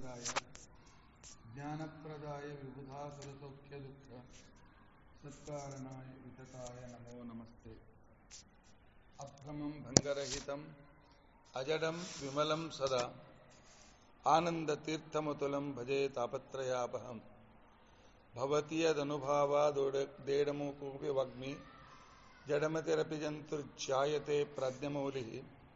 विद्याप्रदाय ज्ञानप्रदाय विबुधासुरसौख्यदुःख सत्कारणाय वितताय नमो नमस्ते। अभ्रमं भङ्गरहितम् अजडं विमलं सदा आनन्दतीर्थमतुलं भजे तापत्रयापहम्। भवति यदनुभावादेडमुकोऽपि वाग्मी जडमतिरपि जन्तुर्जायते प्राज्ञमौलिः।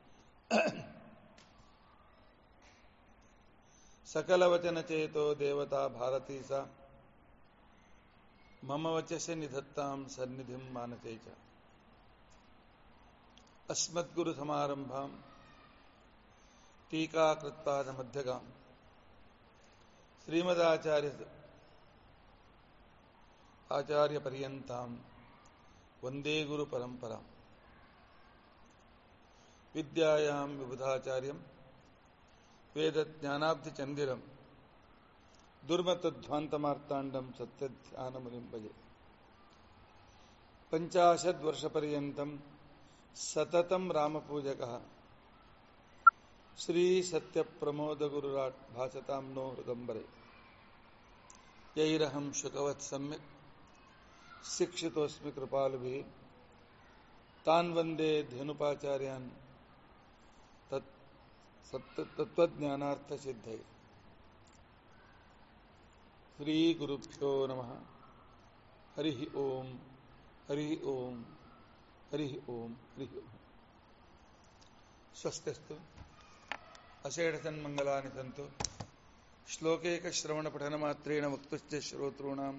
सकलवचनचेतो देवता भारती सा मम वचसे निधत्तां सन्निधिं मानसे च। अस्मद्गुरुसमारम्भां टीकाकृत्पादमध्यगां आचार्यपर्यन्तां वन्दे गुरुपरम्परां। विद्यायां विबुधाचार्यं वेदज्ञानाब्धिचन्दिरं दुर्मतध्वान्तमार्ताण्डं सत्यध्यानमुनिं भजे। 50 वर्षपर्यन्तं सततं रामपूजकः श्री सत्यप्रमोदगुरुराट् भासतां नो हृदम्बरे। यैरहं शुकवत् सम्यक् शिक्षितोऽस्मि कृपालुभिः तान् वन्दे धेनुपाचार्यान् तत्त्वज्ञानार्थसिद्धये। श्रीगुरुभ्यो नमः। हरिः ओम् हरिः ओम् हरिः ओम् हरिः ओम्। स्वस्तिस्तु अषेढसन्मङ्गलानि सन्तु। श्लोकैकश्रवणपठनमात्रेण वक्तुश्च श्रोतॄणां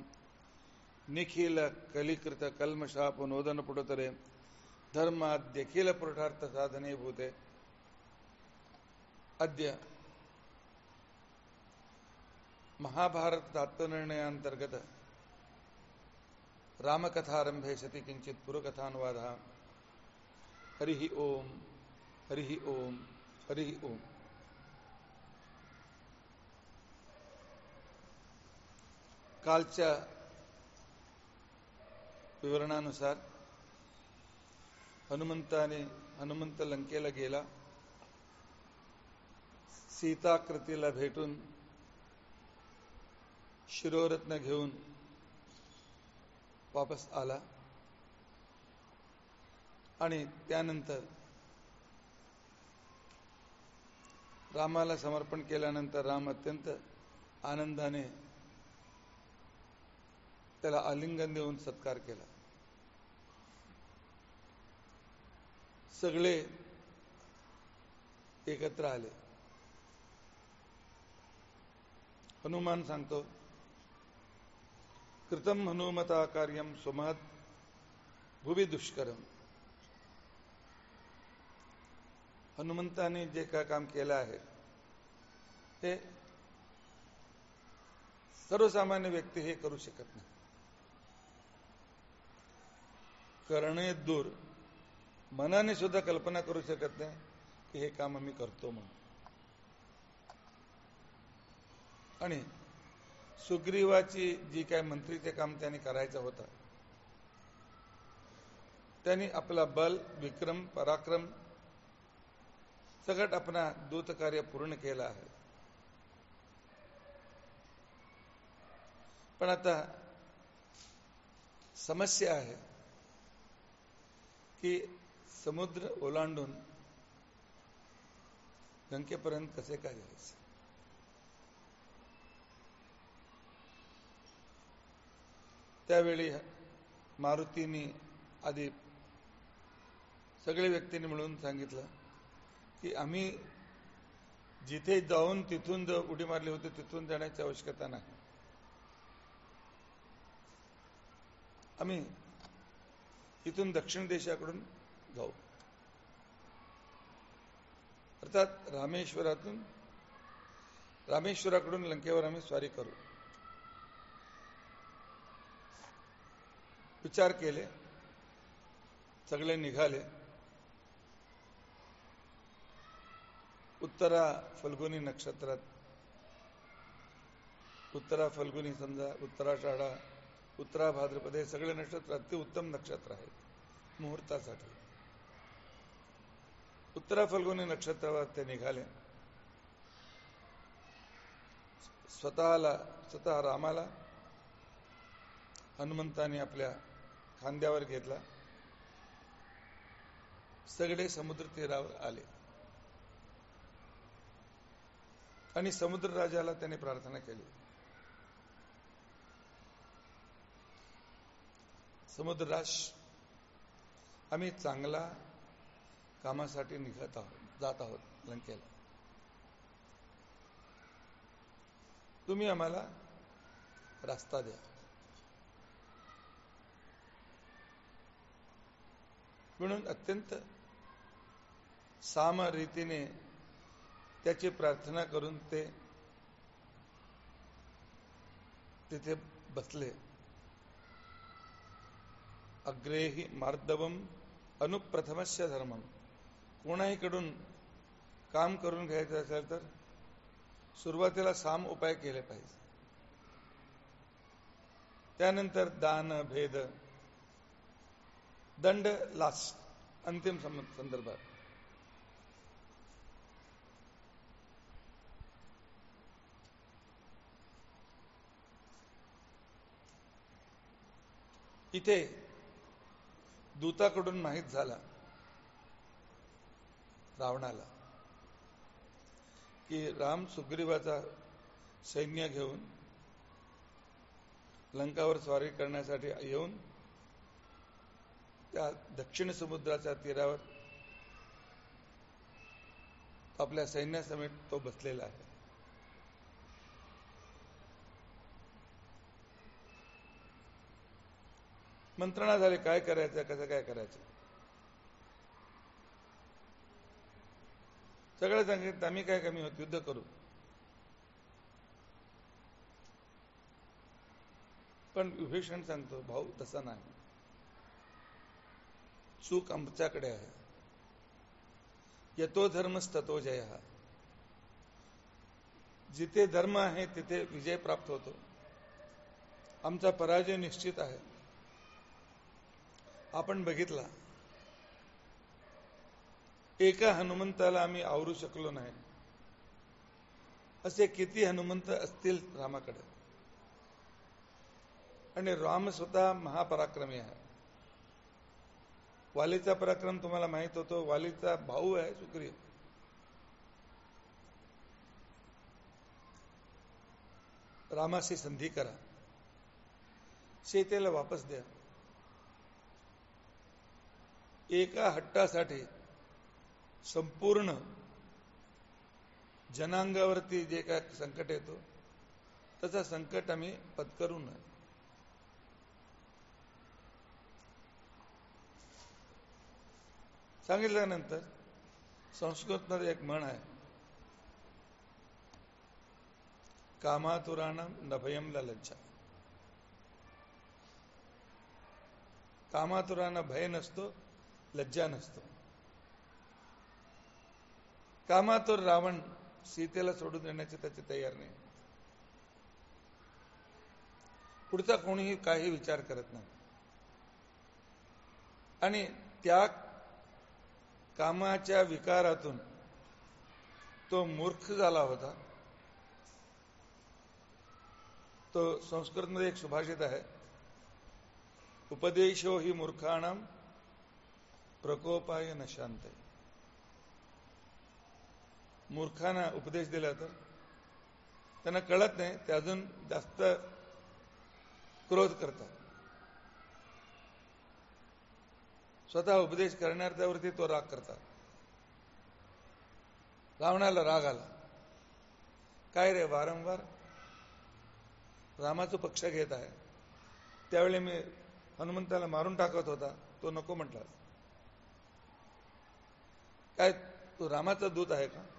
निखिलकलिकृतकल्मषापनोदनपुटतरे धर्माद्यखिलपुरुषार्थसाधने भूते। अद्य महाभारततात्त्वनिर्णयान्तर्गत रामकथारम्भे सति किञ्चित् पुरकथानुवादः। हरिः ओम् हरिः ओम् हरिः ओम्। कालच्या विवरणानुसार हनुमंत लंकेला गेला, सीताकृतीला भेटून शिरोरत्न घेऊन वापस आला आणि त्यानंतर रामाला समर्पण केल्यानंतर राम अत्यंत आनंदाने त्याला आलिंगन देऊन सत्कार केला। सगळे एकत्र आले। हनुमान सांगतो, कृतम हनुमता कार्यम सुमहत् भुवि दुष्करम। हनुमंताने जे काय काम केलं आहे ते सर्वसामान्य व्यक्ती हे करू शकत नाही। करणे दूर, मनाने सुद्धा कल्पना करू शकत नाही की हे काम आम्ही करतो म्हणून। आणि सुग्रीवाची जी काय मंत्रीचे काम त्यांनी करायचं होतं, त्यांनी आपला बल विक्रम पराक्रम सगळं आपला दूतकार्य पूर्ण केलं आहे। पण आता समस्या आहे की समुद्र ओलांडून लंकेपर्यंत कसे काय जायचं। त्यावेळी मारुतीने आधी सगळे व्यक्तींनी मिळून सांगितलं की आम्ही जिथे जाऊन तिथून जो उडी मारली होती तिथून जाण्याची आवश्यकता नाही। आम्ही इथून दक्षिण देशाकडून जाऊ, अर्थात रामेश्वराकडून लंकेवर आम्ही स्वारी करू। विचार केले, सगळे निघाले। उत्तरा फल्गुनी नक्षत्रात, उत्तरा फल्गुनी समजा, उत्तराषाढा, उत्तरा भाद्रपदे सगळे नक्षत्र अतिउत्तम नक्षत्र आहेत मुहूर्तासाठी। उत्तरा फल्गुनी नक्षत्रावर ते निघाले। स्वतः रामाला हनुमंताने आपल्या खांद्यावर घेतला. सगळे समुद्र तीरावर आले आणि समुद्र राजाला त्याने प्रार्थना केली. समुद्रराज, आम्ही चांगला कामासाठी जात आहोत लंकेला. तुम्ही आम्हाला रस्ता द्या. म्हणून अत्यंत साम रीतीने त्याची प्रार्थना करून ते तिथे बसले. अग्रेही मार्दवम अनुप्रथमस्य धर्मम. कोणाहीकडून काम करून घ्यायचं असेल तर सुरुवातीला साम उपाय केले पाहिजे. त्यानंतर दान भेद दंड लास्ट अंतिम संदर्भात. इथे दूताकडून माहित झाला रावणाला की राम सुग्रीवाचा सैन्य घेऊन लंकावर स्वारी करण्यासाठी येऊन त्या दक्षिण समुद्राच्या तीरावर आपल्या सैन्यासमेत तो बसलेला आहे. मंत्रणा झाली, काय करायचं, कसं काय करायचं. सगळं सांगितलं, आम्ही काय कमी होत, युद्ध करू. पण विभीषण सांगतो, भाऊ तसा नाही, चूक आमच्याकडे आहे. यतो धर्मस्ततो जय. जिथे धर्म आहे तिथे विजय प्राप्त होतो. आमचा पराजय निश्चित आहे. आपण बघितला, एका हनुमंताला आम्ही आवरू शकलो नाही. असे किती हनुमंत असतील रामाकडे. आणि राम स्वतः महापराक्रमी आहे. वालीचा पराक्रम तुम्हाला माहित होतो. वालीचा भाऊ आहे सुग्रीव. रामाशी संधी करा, सीतेला वापस द्या. एका हट्टासाठी संपूर्ण जनांगावरती जे काय संकट येतो तसं संकट आम्ही पत्करू नये. सांगितल्यानंतर संस्कृतमध्ये एक म्हण आहे, कामातुराणाम नभयम लज्जा. कामातुरांना भय नसतो, लज्जा नसतो. कामातुर रावण सीतेला सोडून देण्याची त्याची तयार नाही. पुढचा कोणीही काही विचार करत नाही. आणि त्या कामाच्या विकारातून तो मूर्ख झाला होता. तो संस्कृतमध्ये एक सुभाषित आहे, उपदेशो हि मूर्खाणाम प्रकोपाय न शांत. मूर्खांना उपदेश दिला तर त्यांना कळत नाही, ते अजून जास्त क्रोध करतात. स्वतः उपदेश करणाऱ्यावरती तो राग करतात. रावणाला राग आला, काय रे वारंवार रामाचा पक्ष घेत आहे. त्यावेळी मी हनुमंताला मारून टाकत होता, तो नको म्हटला. काय तो रामाचा दूत आहे का?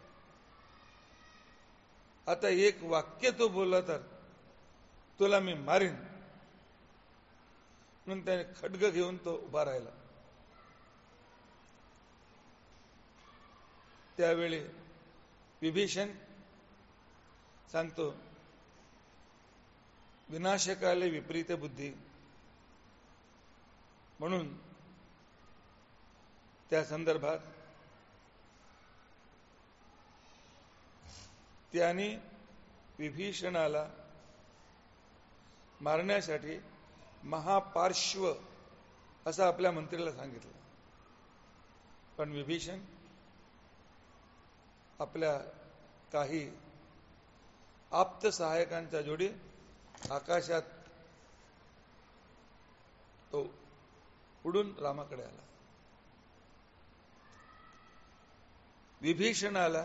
आता एक वाक्य तो बोलला तर तुला मी मारीन. म्हणून त्याने खड्ग घेऊन तो उभा राहिला. त्यावेळी विभीषण सांगतो, विनाशकाले विपरीत बुद्धी. म्हणून त्या संदर्भात त्यांनी विभीषणाला मारण्यासाठी महापार्श्व असं आपल्या मंत्रीला सांगितलं. पण विभीषण आपल्या काही आप्त सहायकांच्या जोडी आकाशात तो उडून रामाकडे आला. विभीषणाला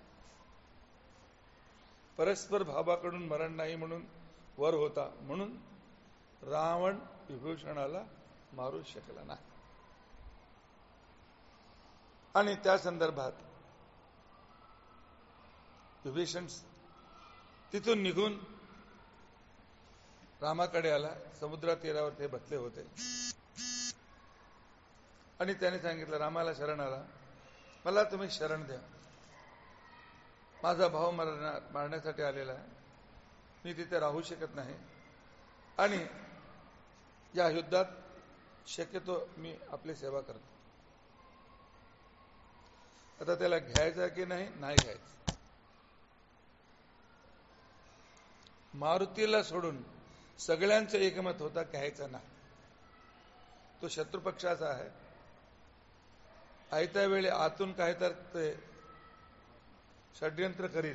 परस्पर भावाकडून मरण नाही म्हणून वर होता, म्हणून रावण विभीषणाला मारू शकला नाही. आणि त्या संदर्भात विभीषण तिथून निघून रामाकडे आला. समुद्रा तीरावर ते बसले होते आणि त्याने सांगितलं, रामाला शरण आला, मला तुम्ही शरण द्या. माझा भाव मारण्यासाठी आलेला आहे, मी तिथे राहू शकत नाही आणि या युद्धात शक्यतो मी आपली सेवा करतो. आता त्याला घ्यायचं की नाही घ्यायचं. मारुतीला सोडून सगळ्यांचं एकमत होता घ्यायचं नाही. तो शत्रुपक्षाचा आहे. आयत्या वेळी आतून काय तर ते षड्यंत्र करील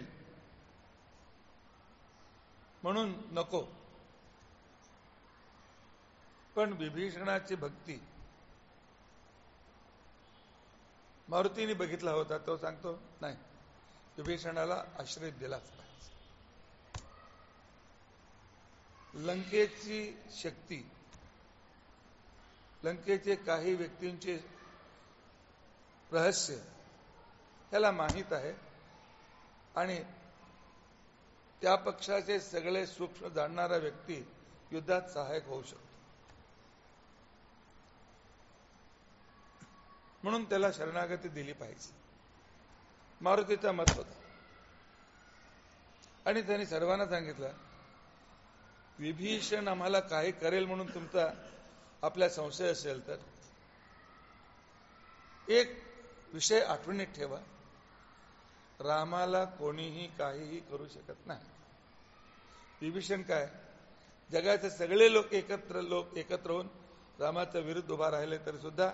म्हणून नको. पण विभीषणाची भक्ती मारुतीने बघितला होता. तो सांगतो नाही, विभीषणाला आश्रय दिलाच पाहिजे. लंकेची शक्ती, लंकेचे काही व्यक्तींचे रहस्य त्याला माहीत आहे आणि त्या पक्षाचे सगळे सूक्ष्म जाणणारा व्यक्ती युद्धात सहायक होऊ शकतो. म्हणून त्याला शरणागती दिली पाहिजे. मारुतीचा मत होता आणि त्यांनी सर्वांना सांगितलं, विभीषण आम्हाला काही करेल म्हणून तुमचा आपला संशय असेल तर एक विषय आठवणीत ठेवा, रामाला कोणीही काहीही करू शकत नाही. विभीषण काय, जगाचे सगळे लोक एकत्र होऊन रामाच्या विरुद्ध उभा राहिले तरी सुद्धा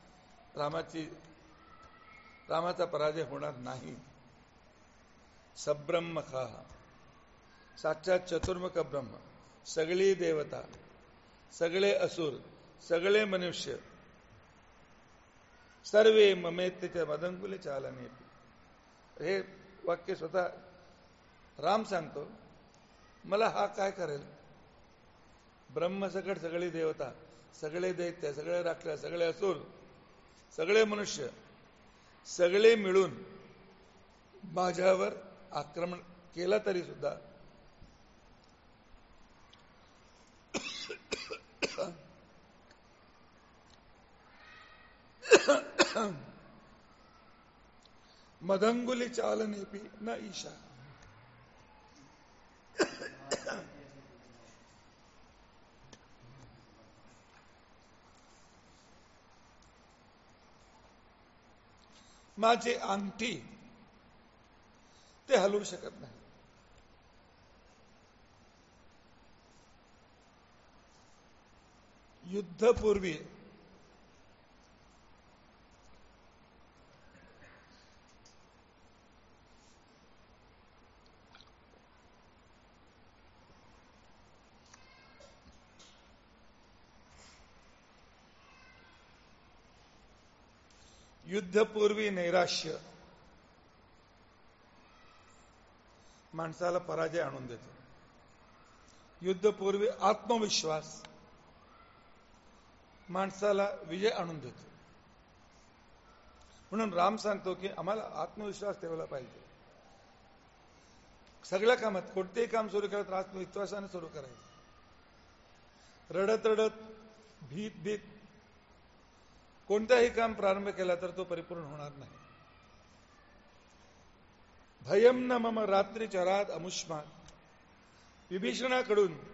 रामाचा पराजय होणार नाही. सब्रह्म खा, साक्षात चतुर्मुख ब्रह्म, सगळी देवता, सगळे असुर, सगळे मनुष्य, सर्वे ममेत्य मदंगुले चालने. हे वाक्य स्वतः राम सांगतो. मला हा काय करेल? ब्रह्मसकट सगळी देवता, सगळे दैत्य, सगळे राक्षस, सगळे असुर, सगळे मनुष्य, सगळे मिळून माझ्यावर आक्रमण केला तरी सुद्धा मदंगुली चालनेपी न ईशा. माझी अंगठी ते हलवू शकत नाही. युद्धपूर्वी नैराश्य माणसाला पराजय आणून देतो. युद्धपूर्वी आत्मविश्वास माणसाला विजय आणून देतो. म्हणून राम सांगतो की आम्हाला आत्मविश्वास ठेवला पाहिजे. सगळ्या कामात कोणतेही काम सुरू केलं तर आत्मविश्वासाने सुरू करायचं. रडत रडत भीत कोणताही काम प्रारंभ केला तर तो परिपूर्ण होणार नाही. भयम न मम रात्री चरात अमुष्मात. विभीषणाकडून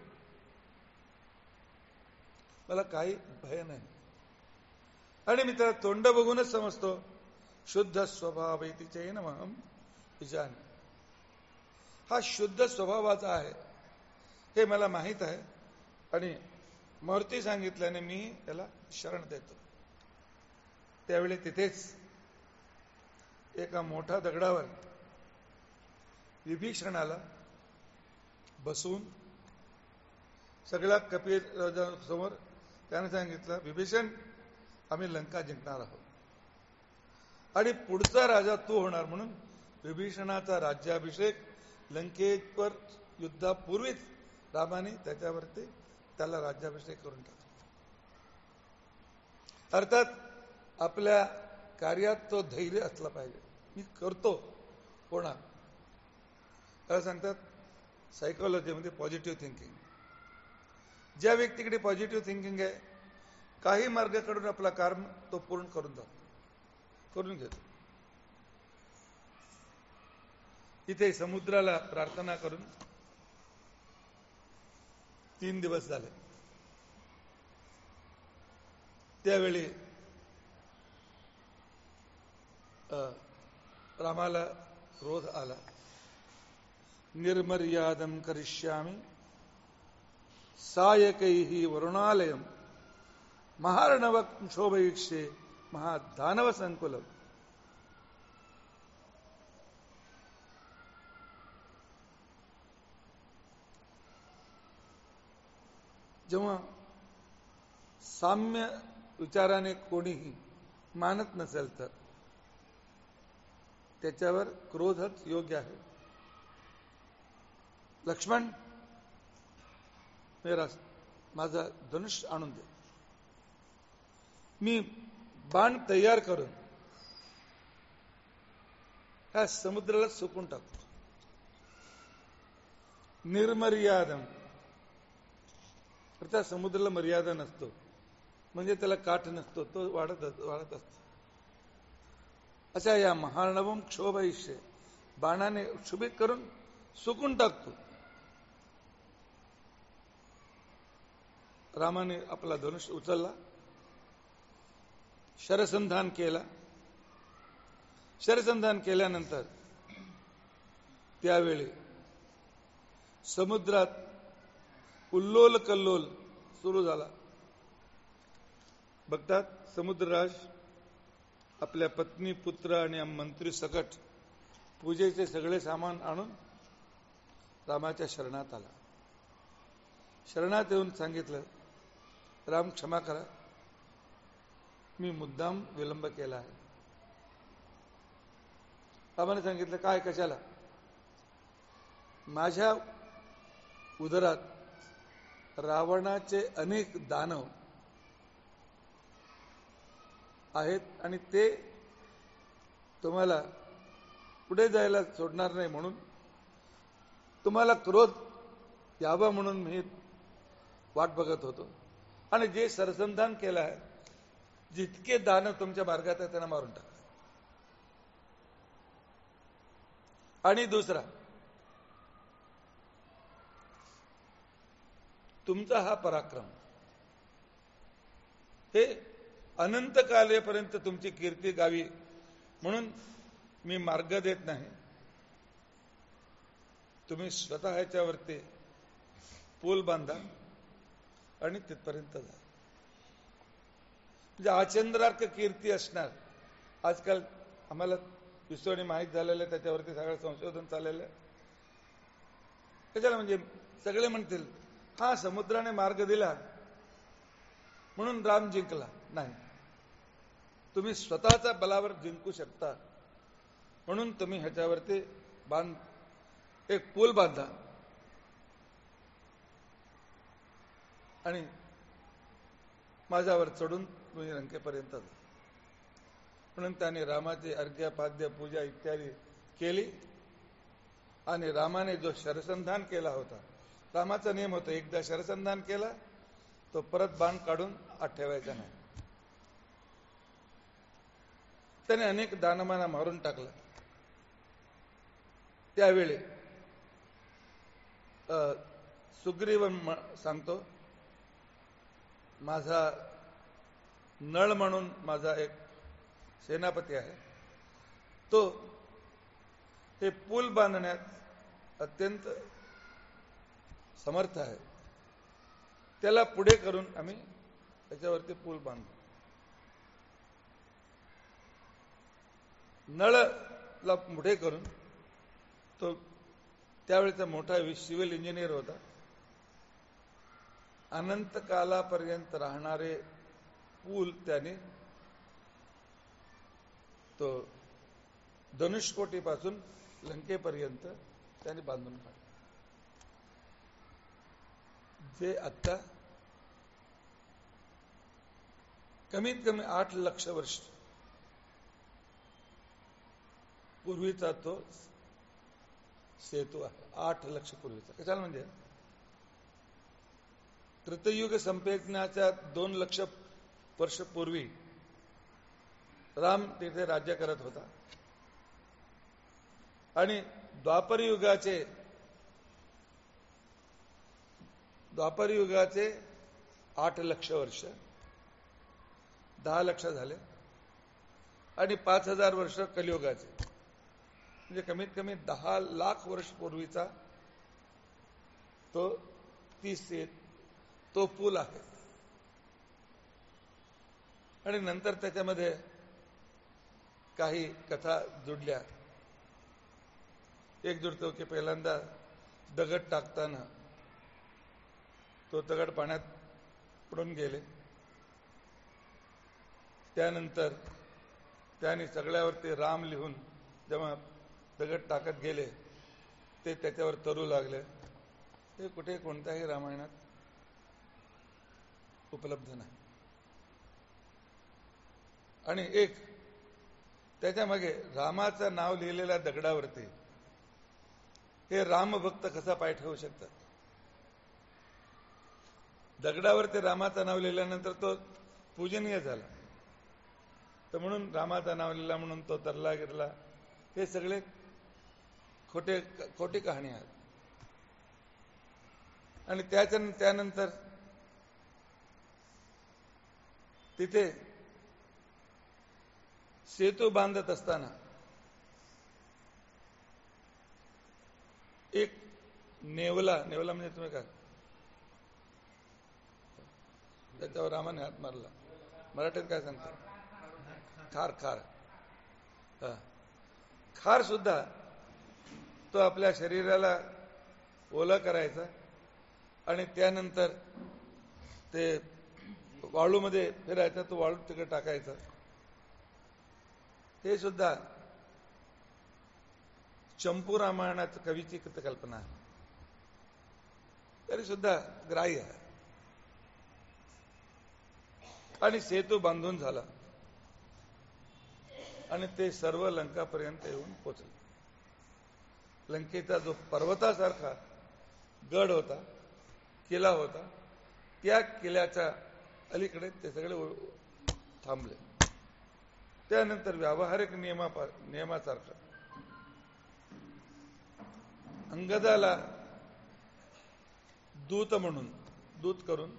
मला काही भय नाही आणि मी त्याला तोंड बघूनच समजतो शुद्ध स्वभाव तिचे नमहम विजान. हा शुद्ध स्वभावाचा आहे हे मला माहीत आहे आणि मूर्ती सांगितल्याने मी त्याला शरण देतो. त्यावेळी तिथेच एका मोठ्या दगडावर विभीषणाला बसून सगळ्या कपिल राजासमोर त्याने सांगितलं, विभीषण, आम्ही लंका जिंकणार आहोत आणि पुढचा राजा तू होणार, म्हणून विभीषणाचा राज्याभिषेक लंकेवर युद्धापूर्वीच रामाने त्याच्यावरती त्याला राज्याभिषेक करून टाकला. अर्थात आपल्या कार्यात तो धैर्य असला पाहिजे. मी करतो होणार, त्याला सांगतात सायकोलॉजीमध्ये पॉझिटिव्ह थिंकिंग. ज्या व्यक्तीकडे पॉझिटिव्ह थिंकिंग आहे, काही मार्ग काढून आपला काम तो पूर्ण करून घेतो. इथे समुद्राला प्रार्थना करून 3 दिवस झाले. त्यावेळी रामाला क्रोध आला. निर्मर्यादम करिष्यामि सायकैहि वरुणालयम महार्णव क्षोभयिष्ये महादानव संकुलम. जेव्हा साम्य विचाराने कोणीही मानत नसेल तर त्याच्यावर क्रोधच योग्य आहे. लक्ष्मण, माझा धनुष्य आणून दे, मी बाण तयार करून ह्या समुद्राला सुकून टाकतो. निर्मर्यादम, त्या समुद्राला मर्यादा नसतो, म्हणजे त्याला काठ नसतो, तो वाढत असतो. अशा या महार्णवम क्षोभयिष्ये, बाणाने क्षुभित करून सुकून टाकतो. रामाने आपला धनुष्य उचलला, शरसंधान केला. शरसंधान केल्यानंतर त्यावेळी समुद्रात उल्लोल कल्लोल सुरू झाला. बघतात समुद्रराज आपल्या पत्नी, पुत्र आणि मंत्री सकट पूजेचे सगळे सामान आणून रामाच्या शरणात आला. शरणात येऊन सांगितलं, राम क्षमा करा, मी मुद्दाम विलंब केला आहे. रामाने सांगितलं, काय, कशाला? माझ्या उदरात रावणाचे अनेक दानव आहेत आणि ते तुम्हाला पुढे जायला सोडणार नाही, म्हणून तुम्हाला क्रोध यावा म्हणून मी वाट बघत होतो. आणि जे सरसंधान केलं आहे, जितके दानव तुमच्या मार्गात आहे त्यांना मारून टाका. आणि दुसरा, तुमचा हा पराक्रम हे अनंत कालेपर्यंत तुमची कीर्ती गावी म्हणून मी मार्ग देत नाही. तुम्ही स्वतः ह्याच्यावरती पूल बांधा आणि तिथपर्यंत जा. म्हणजे आचंद्रार्क कीर्ती असणार. आजकाल आम्हाला विश्वाने माहीत झालेलं आहे, त्याच्यावरती सगळं संशोधन चाललेलं आहे. कशाला? म्हणजे सगळे म्हणतील, हा समुद्राने मार्ग दिला म्हणून राम जिंकला. नाही, तुम्ही स्वतःच्या बलावर जिंकू शकता, म्हणून तुम्ही ह्याच्यावरती एक पूल बांधा आणि माझ्यावर चढून तुम्ही लंकेपर्यंत जा. म्हणून त्याने रामाची अर्घ्य, पाद्य, पूजा इत्यादी केली. आणि रामाने जो शरसंधान केला होता, रामाचा नियम होता, एकदा शरसंधान केला तो परत बाण काढून आत ठेवायचा नाही. त्याने अनेक दानवांना मारून टाकलं. त्यावेळी सुग्रीव सांगतो, माझा नळ म्हणून माझा एक सेनापती आहे, तो हे पूल बांधण्यात अत्यंत समर्थ आहे, त्याला पुढे करून आम्ही त्याच्यावरती पूल बांधतो. नळला पुढे करून तो त्यावेळेचा मोठा सिव्हिल इंजिनियर होता. अनंत कालापर्यंत राहणारे पूल त्याने तो धनुष्कोटीपासून लंकेपर्यंत त्याने बांधून काढले, जे आता कमीत कमी 8 लक्ष वर्ष पूर्वीचा तो सेतू आहे. 8 लक्ष पूर्वीचा. कशाला म्हणजे त्रेतायुग संपेण्याच्या 2 लक्ष वर्ष पूर्वी राम तिथे राज्य करत होता आणि द्वापर युगाचे 8 लक्ष वर्ष 10 लक्ष झाले आणि 5000 वर्ष कलियुगाचे, म्हणजे कमीत कमी 10 लाख वर्ष पूर्वीचा तो पूल आहे. आणि नंतर त्याच्यामध्ये काही कथा जुडल्या. एक जुडतो की पहिल्यांदा दगड टाकताना तो दगड पाण्यात पडून गेले, त्यानंतर त्याने सगळ्यावरती राम लिहून जेव्हा दगड टाकत गेले ते त्याच्यावर तरू लागले. ते कुठे कोणत्याही रामायणात उपलब्ध नाही. आणि एक त्याच्यामागे रामाचं नाव लिहिलेल्या दगडावरती हे रामभक्त कसा पाय ठेवू शकतात? दगडावरती रामाचं नाव लिहिल्यानंतर तो पूजनीय झाला, तर म्हणून रामाचं नाव लिहिला म्हणून तो तरला गिरला. हे सगळे खोटी कहाणी आहेत. आणि त्यानंतर तिथे सेतू बांधत असताना एक नेवला म्हणजे तुम्ही काय त्याच्यावर रामाने हात मारला, मराठीत काय सांगतात? खार सुद्धा तो आपल्या शरीराला ओला करायचा आणि त्यानंतर ते वाळूमध्ये फिरायचा, तो वाळू तिकडे टाकायचा. हे सुद्धा चंपू रामायणाचं कवीची कल्पना आहे, तरी सुद्धा ग्राह्य आहे. आणि सेतू बांधून झाला आणि ते सर्व लंकापर्यंत येऊन पोचले. लंकेचा जो पर्वतासारखा गड होता, किल्ला होता, त्या किल्ल्याच्या अलीकडे ते सगळे थांबले. त्यानंतर व्यावहारिक नियमासारखा अंगदाला दूत करून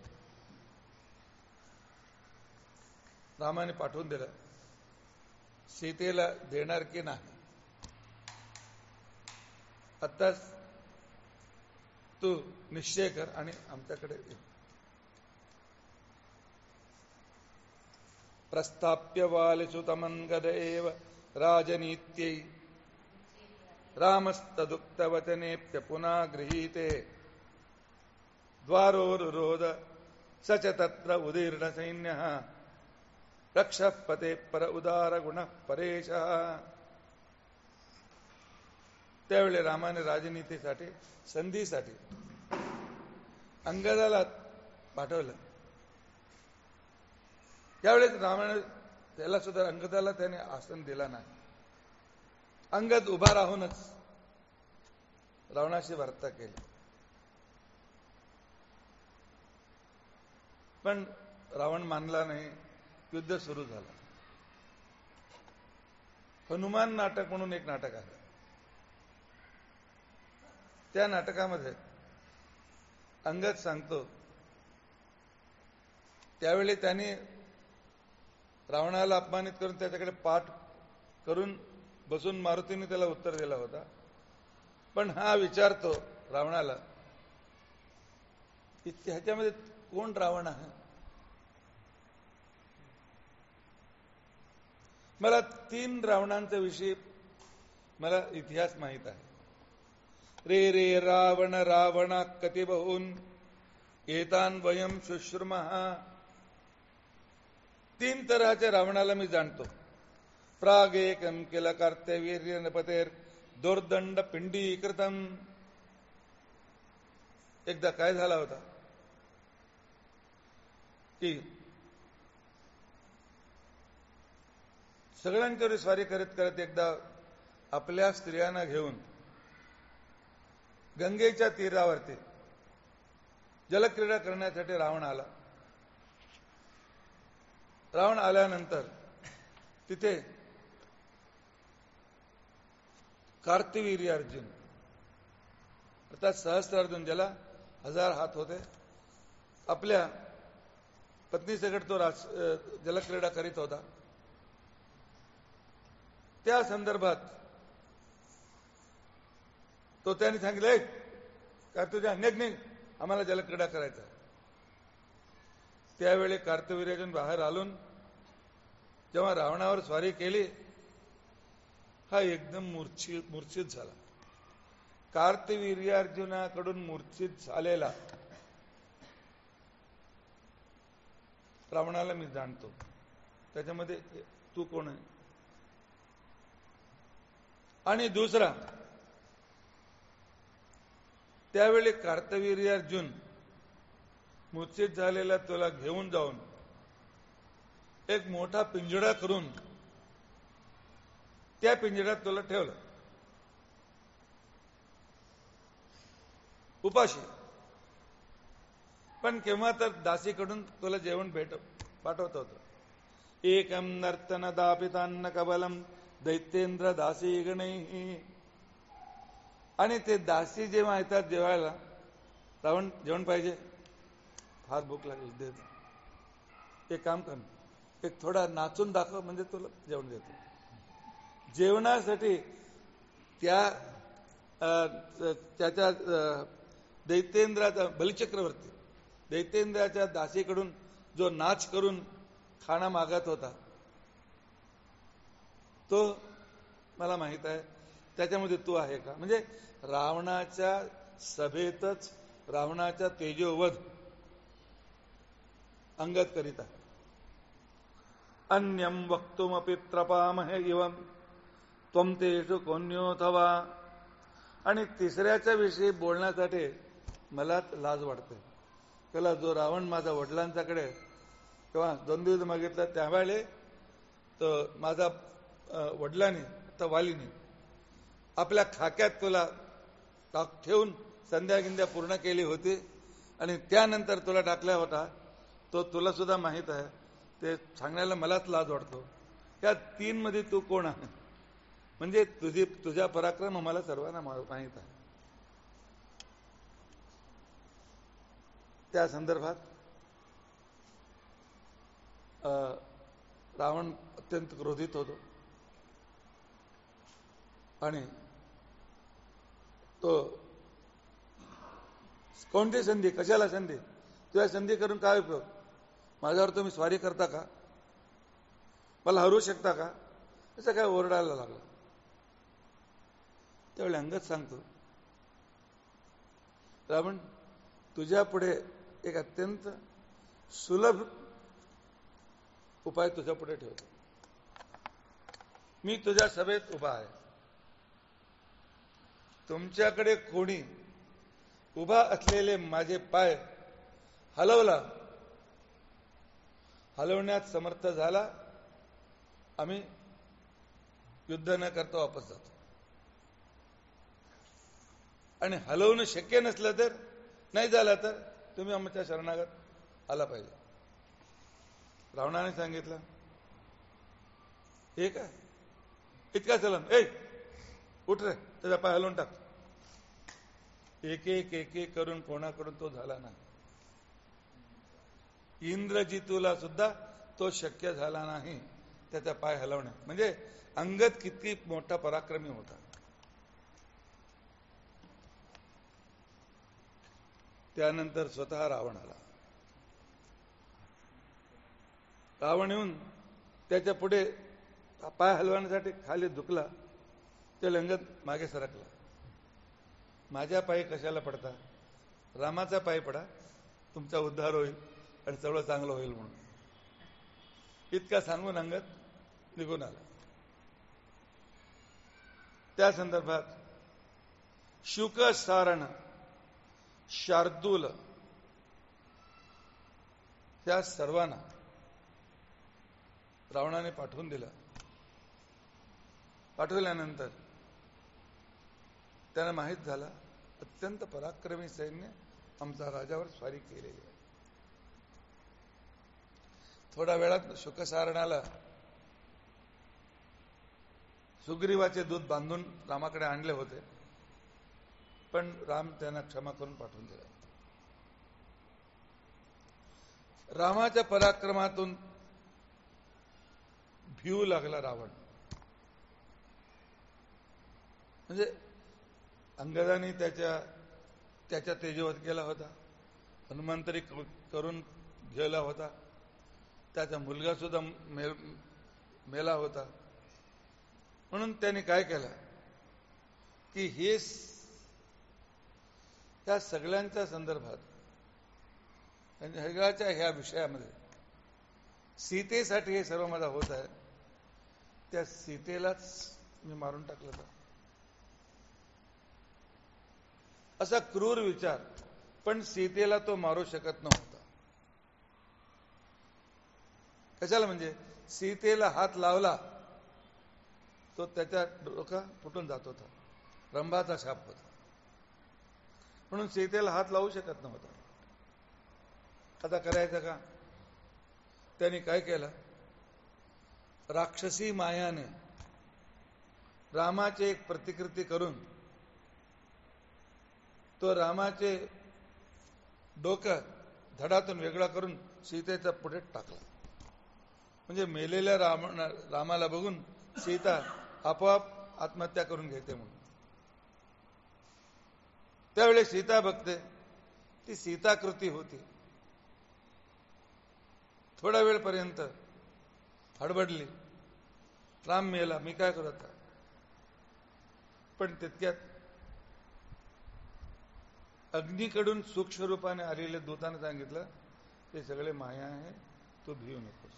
रामाने पाठवून दिलं, सीतेला देणार की नाही, आत्ताच तू निश्चय कर आणि आमच्याकडे ये. प्रस्थाप्य वालिसुतमंगद एव राजनीत्यै रामस्तदुक्तवचनेप्य पुनः गृहीते द्वारोरुरोध स च तत्र उदीर्ण सैन्यः रक्षपते पर उदार गुण परेशः. त्यावेळी रामाने राजनीतीसाठी संधीसाठी अंगदाला पाठवलं. त्यावेळेस रामाने त्याला सुद्धा अंगदाला त्याने आसन दिला नाही. अंगद उभा राहूनच रावणाशी वार्ता केली. पण रावण मानला नाही. युद्ध सुरू झालं. हनुमान नाटक म्हणून एक नाटक आहे. त्या नाटकामध्ये अंगद सांगतो, त्यावेळी त्याने रावणाला अपमानित करून त्याच्याकडे पाठ करून बसून मारुतीने त्याला उत्तर दिला होता पण हा विचारतो रावणाला की ह्याच्यामध्ये कोण रावण आहे. मला 3 रावणांच्या विषयी मला इतिहास माहित आहे. रे रे रावण रावणा कति बहुन एतान वयम शुश्रुमः. 3 तऱ्हाच्या रावणाला मी जाणतो. प्रागेकं किल कार्तवीर्य नपतेर दुर्दंड पिंडीकृतम. एकदा काय झाला होता की सगळ्यांच्यावर स्वारी करत करत एकदा आपल्या स्त्रियांना घेऊन गंगेच्या तीरावरती जलक्रीडा करण्यासाठी रावण आला. रावण आल्यानंतर तिथे कार्तवीर्य अर्जुन अर्थात सहस्त्रार्जुन, ज्याला 1000 हात होते, आपल्या पत्नीसकट तो जलक्रीडा करीत होता. त्या संदर्भात तो त्यांनी सांगितलं, का तुझ्या निघ आम्हाला जलक्रीडा करायचा. त्यावेळी कार्तवीर्यार्जुन बाहेर आलून जेव्हा रावणावर स्वारी केली, हा एकदम मूर्छित झाला. कार्तवीर्यार्जुनाकडून मूर्छित झालेला रावणाला मी जाणतो. त्याच्यामध्ये तू कोण आहे. आणि दुसरा, त्यावेळी कार्तवीर्यार्जुन मूर्छित झालेला तुला घेऊन जाऊन एक मोठा पिंजरा करून त्या पिंजऱ्यात तुला ठेवलं उपाशी. पण केव्हा तर दासीकडून तुला जेवण पाठवत होतं. एकम नर्तन दापितान्न कबलम दैत्येंद्र दासी गणैः. आणि ते दासी जेव्हा येतात जेवायला, रावण जेवण पाहिजे, फार भूक लागली, देत एक काम कर, एक थोडा नाचून दाखव म्हणजे तुला जेवण देतो. जेवणासाठी त्याच्या दैत्येंद्राचा बलिचक्रवर्ती दैत्येंद्राच्या दासीकडून जो नाच करून खाणा मागत होता, तो मला माहित आहे. त्याच्यामध्ये तू आहे का. म्हणजे रावणाच्या सभेतच रावणाच्या तेजोवध अंगद करीत आहे. अन्यम वक्तुमपि त्रपामहे इवम त्वं तेषु कोण्योथवा. आणि तिसऱ्याच्या विषयी बोलण्यासाठी मला लाज वाटते. त्याला जो रावण माझा वडिलांच्याकडे किंवा द्वंद्वयुद्ध मागितलं, त्यावेळी तर माझा वडिलांनी तर वालीने आपल्या खाक्यात तुला ठेवून संध्या पूर्ण केली होती आणि त्यानंतर तुला टाकला होता. तो तुला सुद्धा माहित आहे. ते सांगण्याला मलाच लाज वाटतो. या 3 मध्ये तू कोण आहे. म्हणजे तुझा पराक्रम आम्हाला सर्वांना माहित आहे. त्या संदर्भात रावण अत्यंत क्रोधित होतो आणि तो कोणती संधी, कशाला संधी, तुझ्या संधी करून काय उपयोग, माझ्यावर तुम्ही स्वारी करता का, मला हरू शकता का, असं काय ओरडायला लागला. त्यावेळी अंगद सांगतो, रावण तुझ्या पुढे एक अत्यंत सुलभ उपाय तुझ्या पुढे ठेवतो. मी तुझ्या सभेत उभा आहे. तुमच्याकडे कोणी उभा असलेले माझे पाय हलवण्यात समर्थ झाला, आम्ही युद्ध न करता वापस जातो. आणि हलवणं शक्य नसलं तर, नाही झालं तर तुम्ही आमच्या शरणागत आला पाहिजे. रावणाने सांगितलं, हे काय इतका चलन, उठ रे, त्याचा पाय हलवून टाक. एक एक करून कोणाकडून तो झाला नाही. इंद्रजितूला सुद्धा तो शक्य झाला नाही त्याचा पाय हलवणे. म्हणजे अंगद किती मोठा पराक्रमी होता. त्यानंतर स्वतः रावण आला. रावण येऊन त्याच्या पुढे पाय हलवण्यासाठी खाली झुकला. ते लंगत मागे सरकला. माझ्या पायी कशाला पडता, रामाचा पायी पडा, तुमचा उद्धार होईल आणि सगळं चांगलं होईल म्हणून. इतका सांगून अंगद निघून आला. त्या संदर्भात शुक, सारण, शार्दूल या सर्वांना रावणाने पाठवून दिलं. पाठवल्यानंतर त्यांना माहित झालं अत्यंत पराक्रमी सैन्य आमचा राजावर स्वारी केलेली आहे. थोड्या वेळात शुकसारणाला सुग्रीवाचे दूत बांधून रामाकडे आणले होते, पण राम त्यांना क्षमा करून पाठवून दिला. रामाच्या पराक्रमातून भिवू लागला रावण. म्हणजे अंगदाने त्याच्या तेजवध केला होता, हनुमंतरी करून गेला होता, त्याचा मुलगा सुद्धा मेला होता. म्हणून त्याने काय केलं की हे त्या सगळ्यांच्या संदर्भात सगळ्याच्या ह्या विषयामध्ये सीतेसाठी हे सर्व माझा होत आहे, त्या सीतेलाच मी मारून टाकलं तर असा क्रूर विचार. पण सीतेला तो मारू शकत नव्हता. कशाला, म्हणजे सीतेला हात लावला तो त्याच्या डोका फुटून जात होता, रंभाचा शाप होता, म्हणून सीतेला हात लावू शकत नव्हता. आता करायचं का? त्यांनी काय केलं, राक्षसी मायाने रामाचे एक प्रतिकृती करून तो रामाचे डोकं धडातून वेगळा करून सीतेचा पुढे टाकला. म्हणजे मेलेल्या रामाला बघून सीता आपोआप आत्महत्या करून घेते म्हणून. त्यावेळी सीता बघते, ती सीताकृती होती. थोडा वेळपर्यंत हडबडली, राम मेला, मी काय करू आता. पण तितक्यात अग्नीकडून सूक्ष्म रूपाने आलेले दूताने सांगितलं, ते सगळे माया आहे, तू भिवू नकोस.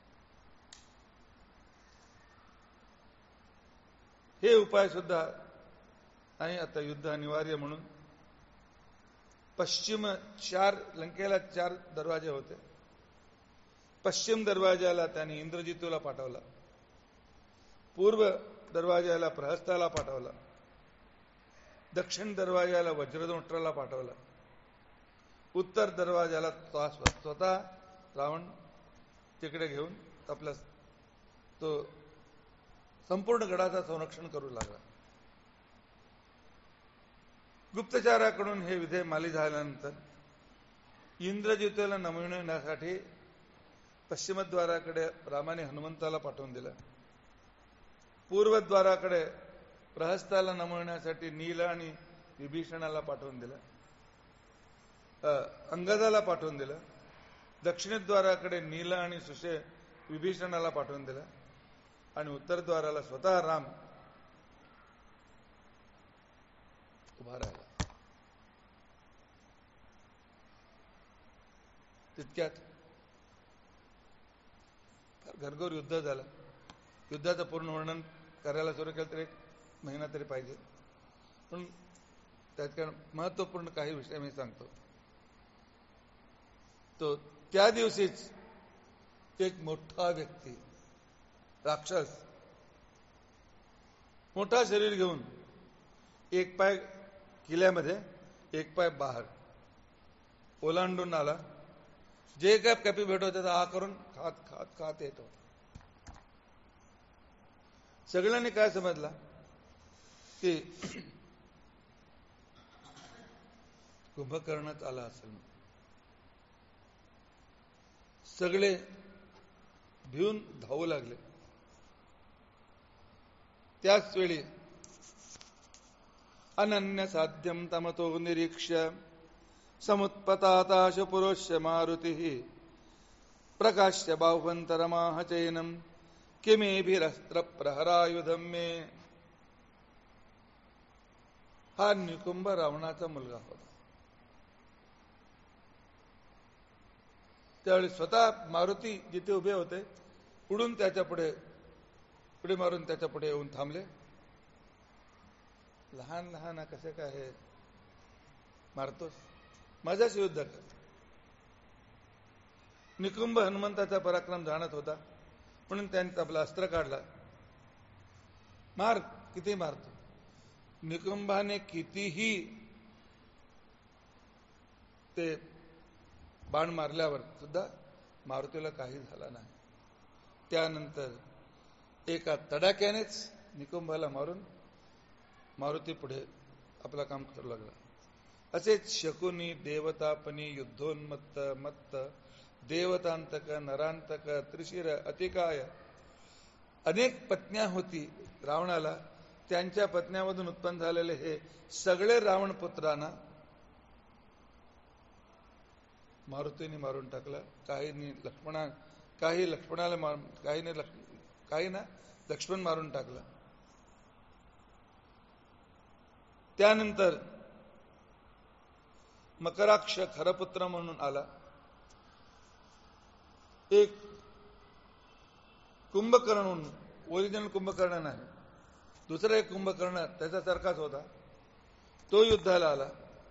हे उपाय सुद्धा नाही. आता युद्ध अनिवार्य म्हणून पश्चिम लंकेला 4 दरवाजे होते. पश्चिम दरवाजाला त्यांनी इंद्रजितूला पाठवला, पूर्व दरवाजाला प्रहस्ताला पाठवला, दक्षिण दरवाजाला वज्रदंष्ट्राला पाठवला, उत्तर दरवाजाला स्वतः रावण तिकडे घेऊन आपला तो संपूर्ण गडाचा संरक्षण करू लागला. गुप्तचाराकडून हे विधेय माली झाल्यानंतर इंद्रजितूला नमविण्यासाठी पश्चिमद्वाराकडे रामाने हनुमंताला पाठवून दिलं, पूर्वद्वाराकडे प्रहस्ताला नमविण्यासाठी नील आणि विभीषणाला पाठवून दिलं, अंगदाला पाठवून दिलं, दक्षिणद्वाराकडे नील आणि सुषे विभीषणाला पाठवून दिलं, आणि उत्तरद्वाराला स्वतः राम उभा राहिला. तितक्यात घरघर युद्ध झालं. युद्धाचं पूर्ण वर्णन करायला सुरू केलं तर 1 महिना तरी पाहिजे, पण त्यात महत्वपूर्ण काही विषय मी सांगतो. तो त्या दिवशीच एक मोठा व्यक्ती, राक्षस, मोठा शरीर घेऊन एक पाय किल्ल्यामध्ये एक पाय बाहेर ओलांडून आला. जे काय कपी भेटत त्याचा आ करून खात खात खात येत होता. सगळ्यांनी काय समजला की कुंभकर्णच आला असेल. सगळे भिवून धावू लागले. त्याच वेळी अनन्य साध्यम तमतो निरीक्ष्य समुत्पताताश पुरुष्य मारुतिः प्रकाश्य बाहुवन्तरमाह चैनम् किमेभिरस्त्र प्रहरायुधम मे. हा निकुंभ रावणाचा मुलगा होता. त्यावेळी स्वतः मारुती जिथे उभे होते पुढून त्याच्या पुढे मारून त्याच्या पुढे येऊन थांबले. लहान लहान कसे काय हे मारतोस, माझ्याच युद्ध कर. निकुंभ हनुमंताचा पराक्रम जाणत होता म्हणून त्यांनी आपला अस्त्र काढला. मार, किती मारतो. निकुंभाने कितीही ते बाण मारल्यावर सुद्धा मारुतीला काही झाला नाही. त्यानंतर एका तडाक्यानेच निकुंभाला मारून मारुती पुढे आपलं काम करू लागला. असेच शकुनी देवतापनी युद्धोन्मत्त मत्त देवतांतक नरांतक त्रिशिर अतिकाय. अनेक पत्न्या होती रावणाला. त्यांच्या पत्न्यामधून उत्पन्न झालेले हे सगळे रावण पुत्रांना मारुतीने मारून टाकलं. काही लक्ष्मणाला काही ना लक्ष्मण मारून टाकलं. त्यानंतर मकराक्ष खरपुत्र म्हणून आला. एक कुंभकर्ण म्हणून, ओरिजिनल कुंभकर्ण नाही, दुसरा एक कुंभकर्ण त्याच्यासारखाच होता. तो युद्धाला आला.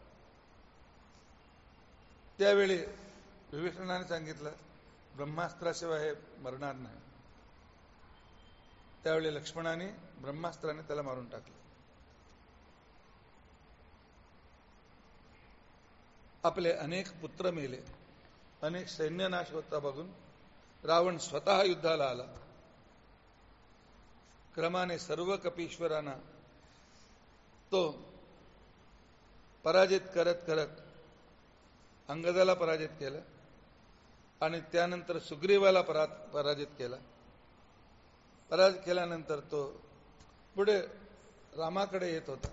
त्यावेळी विभीषणाने सांगितलं ब्रह्मास्त्राशिवाय हे मरणार नाही. त्यावेळी लक्ष्मणाने ब्रह्मास्त्राने त्याला मारून टाकले. आपले अनेक पुत्र मेले, अनेक सैन्यनाश होता बघून रावण स्वतः युद्धाला आला. क्रमाने सर्व कपीश्वरांना तो पराजित करत करत अंगदाला पराजित केलं आणि त्यानंतर सुग्रीवाला पराजित केला. पराजित केल्यानंतर तो पुढे रामाकडे येत होता.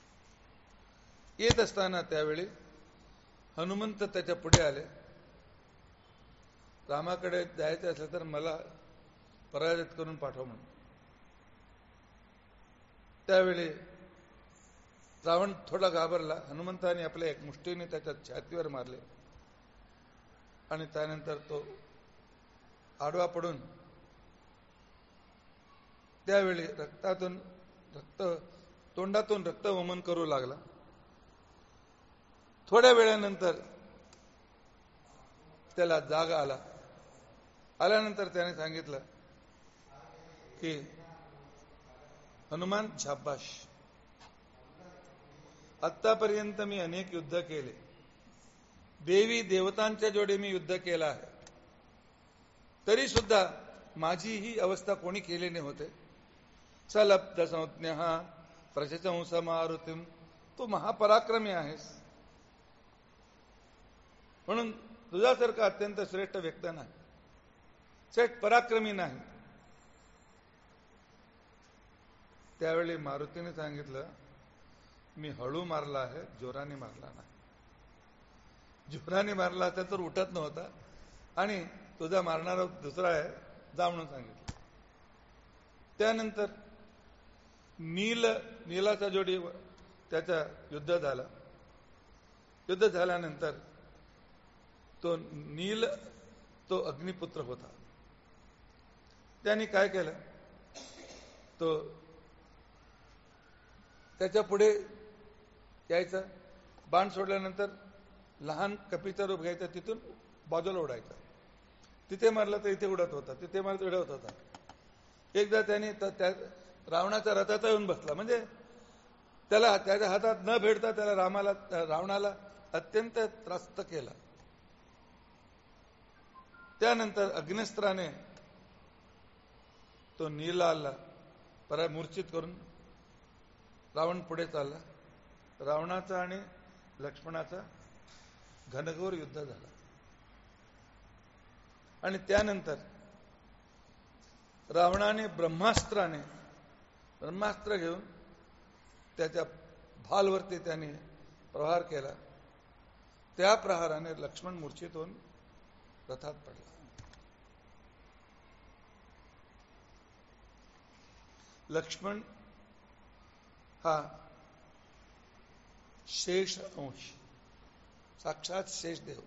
येत असताना त्यावेळी हनुमंत त्याच्या पुढे आले. रामाकडे जायचं असलं तर मला पराजित करून पाठव म्हणून. त्यावेळी रावण थोडा घाबरला. हनुमंताने आपल्या एक मुष्टीने त्याच्या छातीवर मारले आणि त्यानंतर तो आडवा पडून त्यावेळी तोंडातून रक्त वमन करू लागला. थोड्या वेळानंतर त्याला जाग आल्यानंतर त्याने सांगितलं की हनुमान शाबाश, आतापर्यंत मी अनेक युद्ध केले, देवी देवतांच्या जोडे मी युद्ध केला आहे, तरी सुद्धा माझी ही अवस्था कोणी केली नाही होते. सलब्ध संज्ञ प्रशंस मारुतीम, तू महापराक्रमी आहेस, म्हणून तुझ्यासारखा अत्यंत श्रेष्ठ व्यक्त नाही, श्रेष्ठ पराक्रमी नाही. त्यावेळी मारुतीने सांगितलं मी हळू मारला आहे, जोराने मारला नाही. जोराने मारला असता तर उठत नव्हता आणि तुझा मारणारा दुसरा आहे, जा म्हणून सांगितलं. त्यानंतर नीलाचा जोडी त्याचा युद्ध झाला. युद्ध झाल्यानंतर तो अग्निपुत्र होता. त्याने काय केलं, तो त्याच्या पुढे यायचा, बाण सोडल्यानंतर लहान कपीचा रूप घ्यायचा, तिथून बाजूला उडायचा. तिथे मारला तर इथे उडत होता, तिथे मारला तर उडत होता. एकदा त्याने त्या रावणाच्या रथाचा येऊन बसला, म्हणजे त्याला त्याच्या हातात न भेटता त्याला रावणाला अत्यंत त्रस्त केला. त्यानंतर अग्निस्त्राने तो नीलाला मूर्छित करून रावण पुढे चालला. रावणाचा आणि लक्ष्मणाचा घनघोर युद्ध झाला आणि त्यानंतर रावणाने ब्रह्मास्त्र घेऊन त्याच्या भालवरती त्याने प्रहार केला. त्या प्रहाराने लक्ष्मण मूर्छित होऊन रथात पडला. लक्ष्मण हा शेष अंश, साक्षात शेषदेव.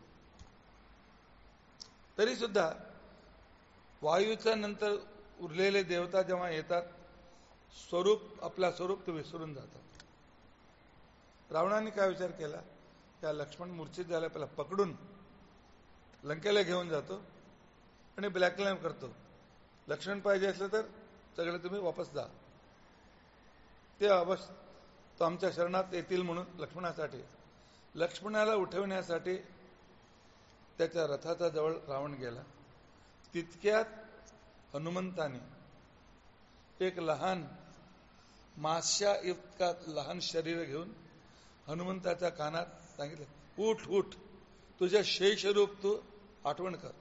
तरी सुद्धा वायूच्या नंतर उरलेले देवता जेव्हा येतात, आपला स्वरूप ते विसरून जातात. रावणाने काय विचार केला, त्या लक्ष्मण मूर्छित झाल्या पहिला पकडून लंकेला घेऊन जातो आणि ब्लॅकमेल करतो. लक्ष्मण पाहिजे असलं तर सगळे तुम्ही वापस जा. ते अवश्य तो आमच्या शरणात येतील म्हणून लक्ष्मणाला उठवण्यासाठी त्याच्या रथाच्या जवळ रावण गेला. तितक्यात हनुमंताने एक लहान माश्या इतका लहान शरीर घेऊन हनुमंताच्या कानात सांगितलं, उठ उठ, तुझ्या शेषरूप तू आठवण कर.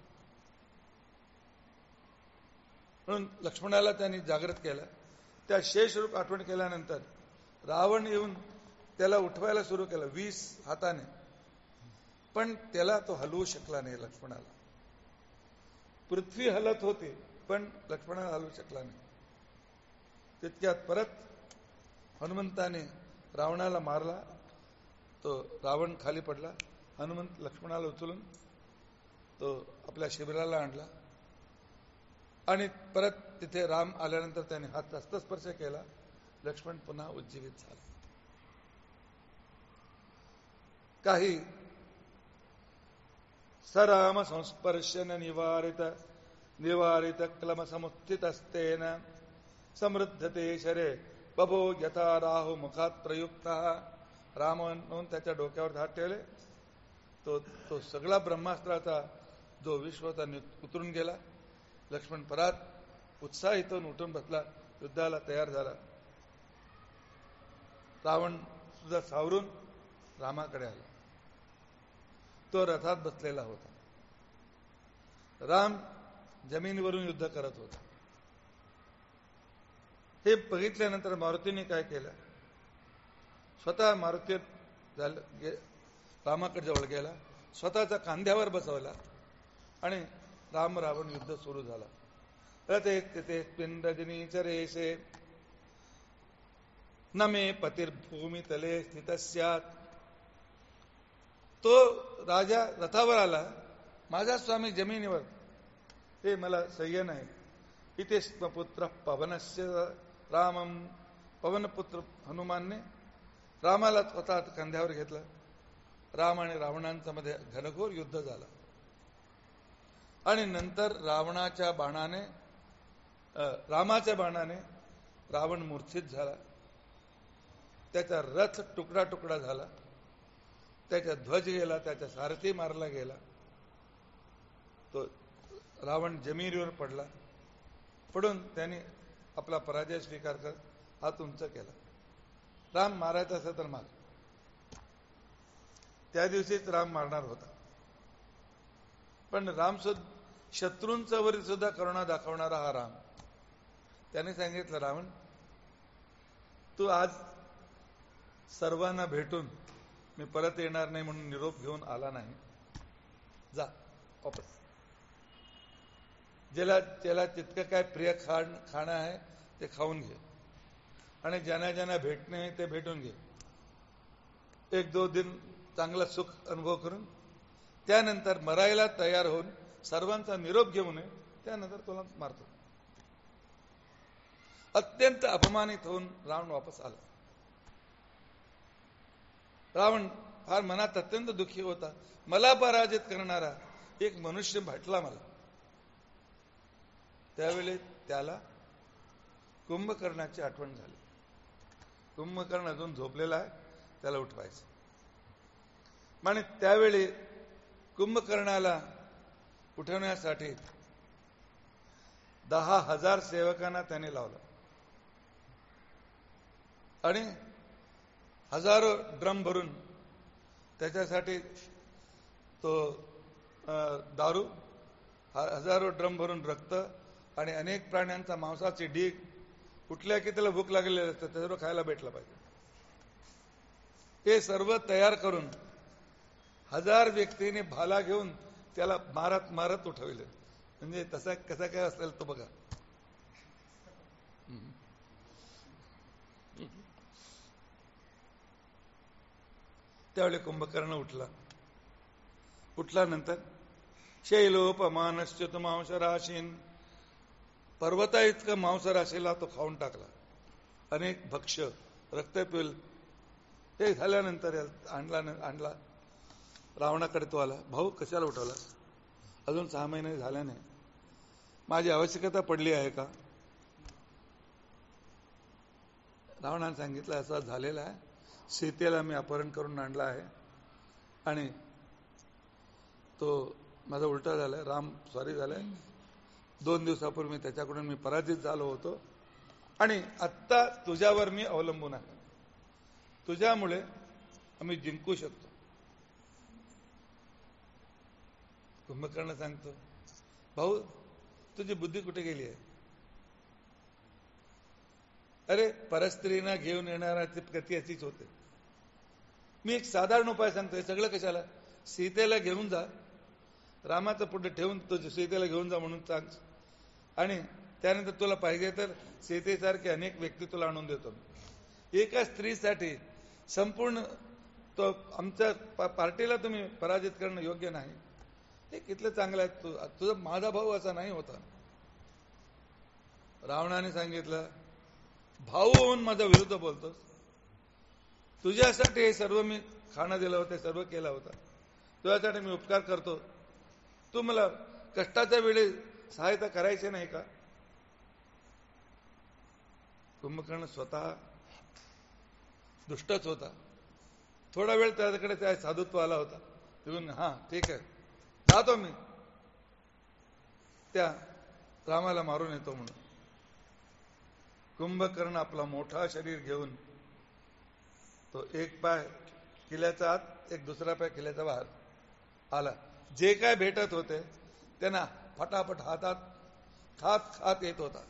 म्हणून लक्ष्मणाला त्यांनी जागृत केलं. त्या शेषरूप आठवण केल्यानंतर रावण येऊन त्याला उठवायला सुरू केलं 20 हाताने, पण त्याला तो हलवू शकला नाही. लक्ष्मणाला पृथ्वी हलत होती पण लक्ष्मणाला हलवू शकला नाही. तितक्यात परत हनुमंताने रावणाला मारला. तो रावण खाली पडला. हनुमंत लक्ष्मणाला उचलून तो आपल्या शिबिराला आणला आणि परत तिथे राम आल्यानंतर त्याने हात हस्तस्पर्श केला. लक्ष्मण पुन्हा उज्जीवित झाला. काही सराम संस्पर्शन निवारित क्लम समुत्थित असतेन समृद्धते शरे बभो यथा राहु मुखात प्रयुक्त. रामन त्याच्या डोक्यावर हात ठेवले. तो सगळा ब्रह्मास्त्राचा जो विश्व होता उतरून गेला. लक्ष्मण परत उत्साहितून उठून बसला, युद्धाला तयार झाला. रावण सुद्धा सावरून रामाकडे आला. तो रथात बसलेला होता. राम जमिनीवरून युद्ध करत होता. हे बघितल्यानंतर मारुतीने काय केलं, स्वतः मारुती रामाकडे जवळ गेला, स्वतःच्या खांद्यावर बसवला आणि राम रावण युद्ध सुरू झाला. रथे तिथे पिंडजनीचरेशे न मे पतिर्भूमी तले स्थित स्यात्. तो राजा रथावर आला, माझा स्वामी जमिनीवर, हे मला सह्य नाही. इथे पुत्र पवनस्य रामम, पवनपुत्र हनुमानने रामाला स्वतः खांद्यावर घेतलं. राम आणि रावणांच्या मध्ये घनघोर युद्ध झालं आणि नंतर रामाच्या बाणाने रावण मूर्छित झाला. त्याचा रथ तुकडा तुकडा झाला, त्याचा ध्वज गेला, त्याचा सारथी मारला गेला. तो रावण जमिनीवर पडला. पडून त्याने आपला पराजय स्वीकार करत हात उंच केला. राम मारायचा असेल तर मार. त्या दिवशीच राम मारणार होता. पण राम शत्रूंचा वरील सुद्धा करुणा दाखवणारा हा राम. त्याने सांगितलं, रावण तू आज सर्वांना भेटून मी परत येणार नाही म्हणून निरोप घेऊन आला नाही, जा वापस. ज्याला तितकं काय प्रिय खाणं आहे ते खाऊन घे आणि ज्यांना ज्यांना भेटणे ते भेटून घे. 1-2 दिन चांगला सुख अनुभव करून त्यानंतर मरायला तयार होऊन सर्वांचा निरोप घेऊन ये, त्यानंतर तुला मारतो. अत्यंत अपमानित होऊन रावण वापस आला. रावण फार मनात अत्यंत दुःखी होता. मला पराजित करणारा एक मनुष्य भेटला मला. त्यावेळी त्याला कुंभकर्णाची आठवण झाली. कुंभकर्ण अजून झोपलेला आहे, त्याला उठवायचं. आणि त्यावेळी कुंभकर्णाला उठवण्यासाठी 10,000 सेवकांना त्याने लावलं आणि हजारो ड्रम भरून त्याच्यासाठी तो दारू, हजारो ड्रम भरून रक्त आणि अनेक प्राण्यांचा मांसाची ढीग, कुठल्या की त्याला भूक लागलेली असते त्याच्यावर खायला भेटला पाहिजे, हे सर्व तयार करून 1000 व्यक्तीने भाला घेऊन त्याला मारत मारत उठविले. म्हणजे तसा कसा काय असेल तो बघा. त्यावेळी कुंभकर्ण उठल्यानंतर शैलोपमानश्च तो मांस राशीन, पर्वता इतकं मांस राशीला तो खाऊन टाकला. अनेक भक्ष्य रक्त पिल हे झाल्यानंतर आणला रावणाकडे. तो आला, भाऊ कशाला उठवला? अजून 6 महिने झाल्या नाही, माझी आवश्यकता पडली आहे का? रावणाने सांगितलं असं झालेलं आहे, सीतेला मी अपहरण करून आणला आहे आणि तो माझा उलटा झालाय, राम सॉरी झालाय. 2 दिवसापूर्वी त्याच्याकडून मी पराजित झालो होतो आणि आत्ता तुझ्यावर मी अवलंबून आहे. तुझ्यामुळे आम्ही जिंकू शकतो. कुंभकर्ण सांगतो, भाऊ तुझी बुद्धी कुठे गेली आहे? अरे परस्त्रीना घेऊन येणारा गती अशीच होते. मी एक साधारण उपाय सांगतोय, सगळं कशाला? सीतेला घेऊन जा, रामाचं पुढे ठेवून तुझ्या सीतेला घेऊन जा म्हणून सांग, आणि त्यानंतर तुला पाहिजे तर सीतेसारखे अनेक व्यक्ती तुला आणून देतो. एका स्त्रीसाठी संपूर्ण तो आमच्या पार्टीला तुम्ही पराजित करणं योग्य नाही. हे कितलं चांगलं आहे, तुझा माझा भाऊ असा नाही होता. रावणाने सांगितलं, भाऊ होऊन माझा विरुद्ध बोलतोस? तुझ्यासाठी हे सर्व मी खाणं दिलं होतं, सर्व केलं होतं, तुझ्यासाठी मी उपकार करतो, तू मला कष्टाच्या वेळी सहायता करायची नाही का? कुंभकर्ण स्वतः दुष्टच होता. थोडा वेळ त्याच्याकडे त्या साधुत्व आला होता. तिथून हा ठीक आहे जातो मी, त्या रामाला मारून येतो म्हणून. कुंभकर्ण आपला मोठा शरीर घेऊन तो एक पाय किल्ल्याचा आत, एक दुसरा पाय किल्ल्याचा बाहेर आला. जे काय भेटत होते त्यांना फटाफट हातात खात येत होता.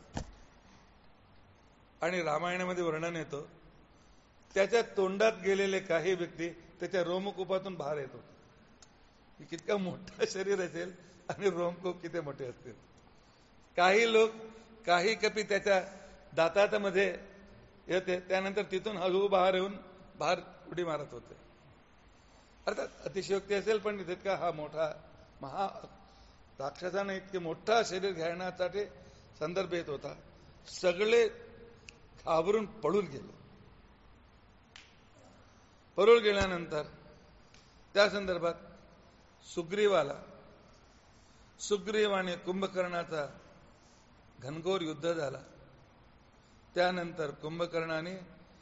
आणि रामायणामध्ये वर्णन येतो, त्याच्या तोंडात गेलेले काही व्यक्ती त्याच्या रोमकूपातून बाहेर येत होते. कितकं मोठं शरीर असेल आणि रोमकूप किती मोठे असतील. काही लोक काही कपी त्याच्या दातात मध्ये येते, त्यानंतर तिथून हळू बाहेर येऊन बाहेर उडी मारत होते. अर्थात अतिशयोक्ती असेल, पण तितका हा मोठा महा राक्षसाने इतके मोठा शरीर घेण्यासाठी संदर्भ येत होता. सगळे घाबरून पळून गेले. पळून गेल्यानंतर त्या संदर्भात सुग्रीव आणि कुंभकर्णाचा घनघोर युद्ध झाला. त्यानंतर कुंभकर्णाने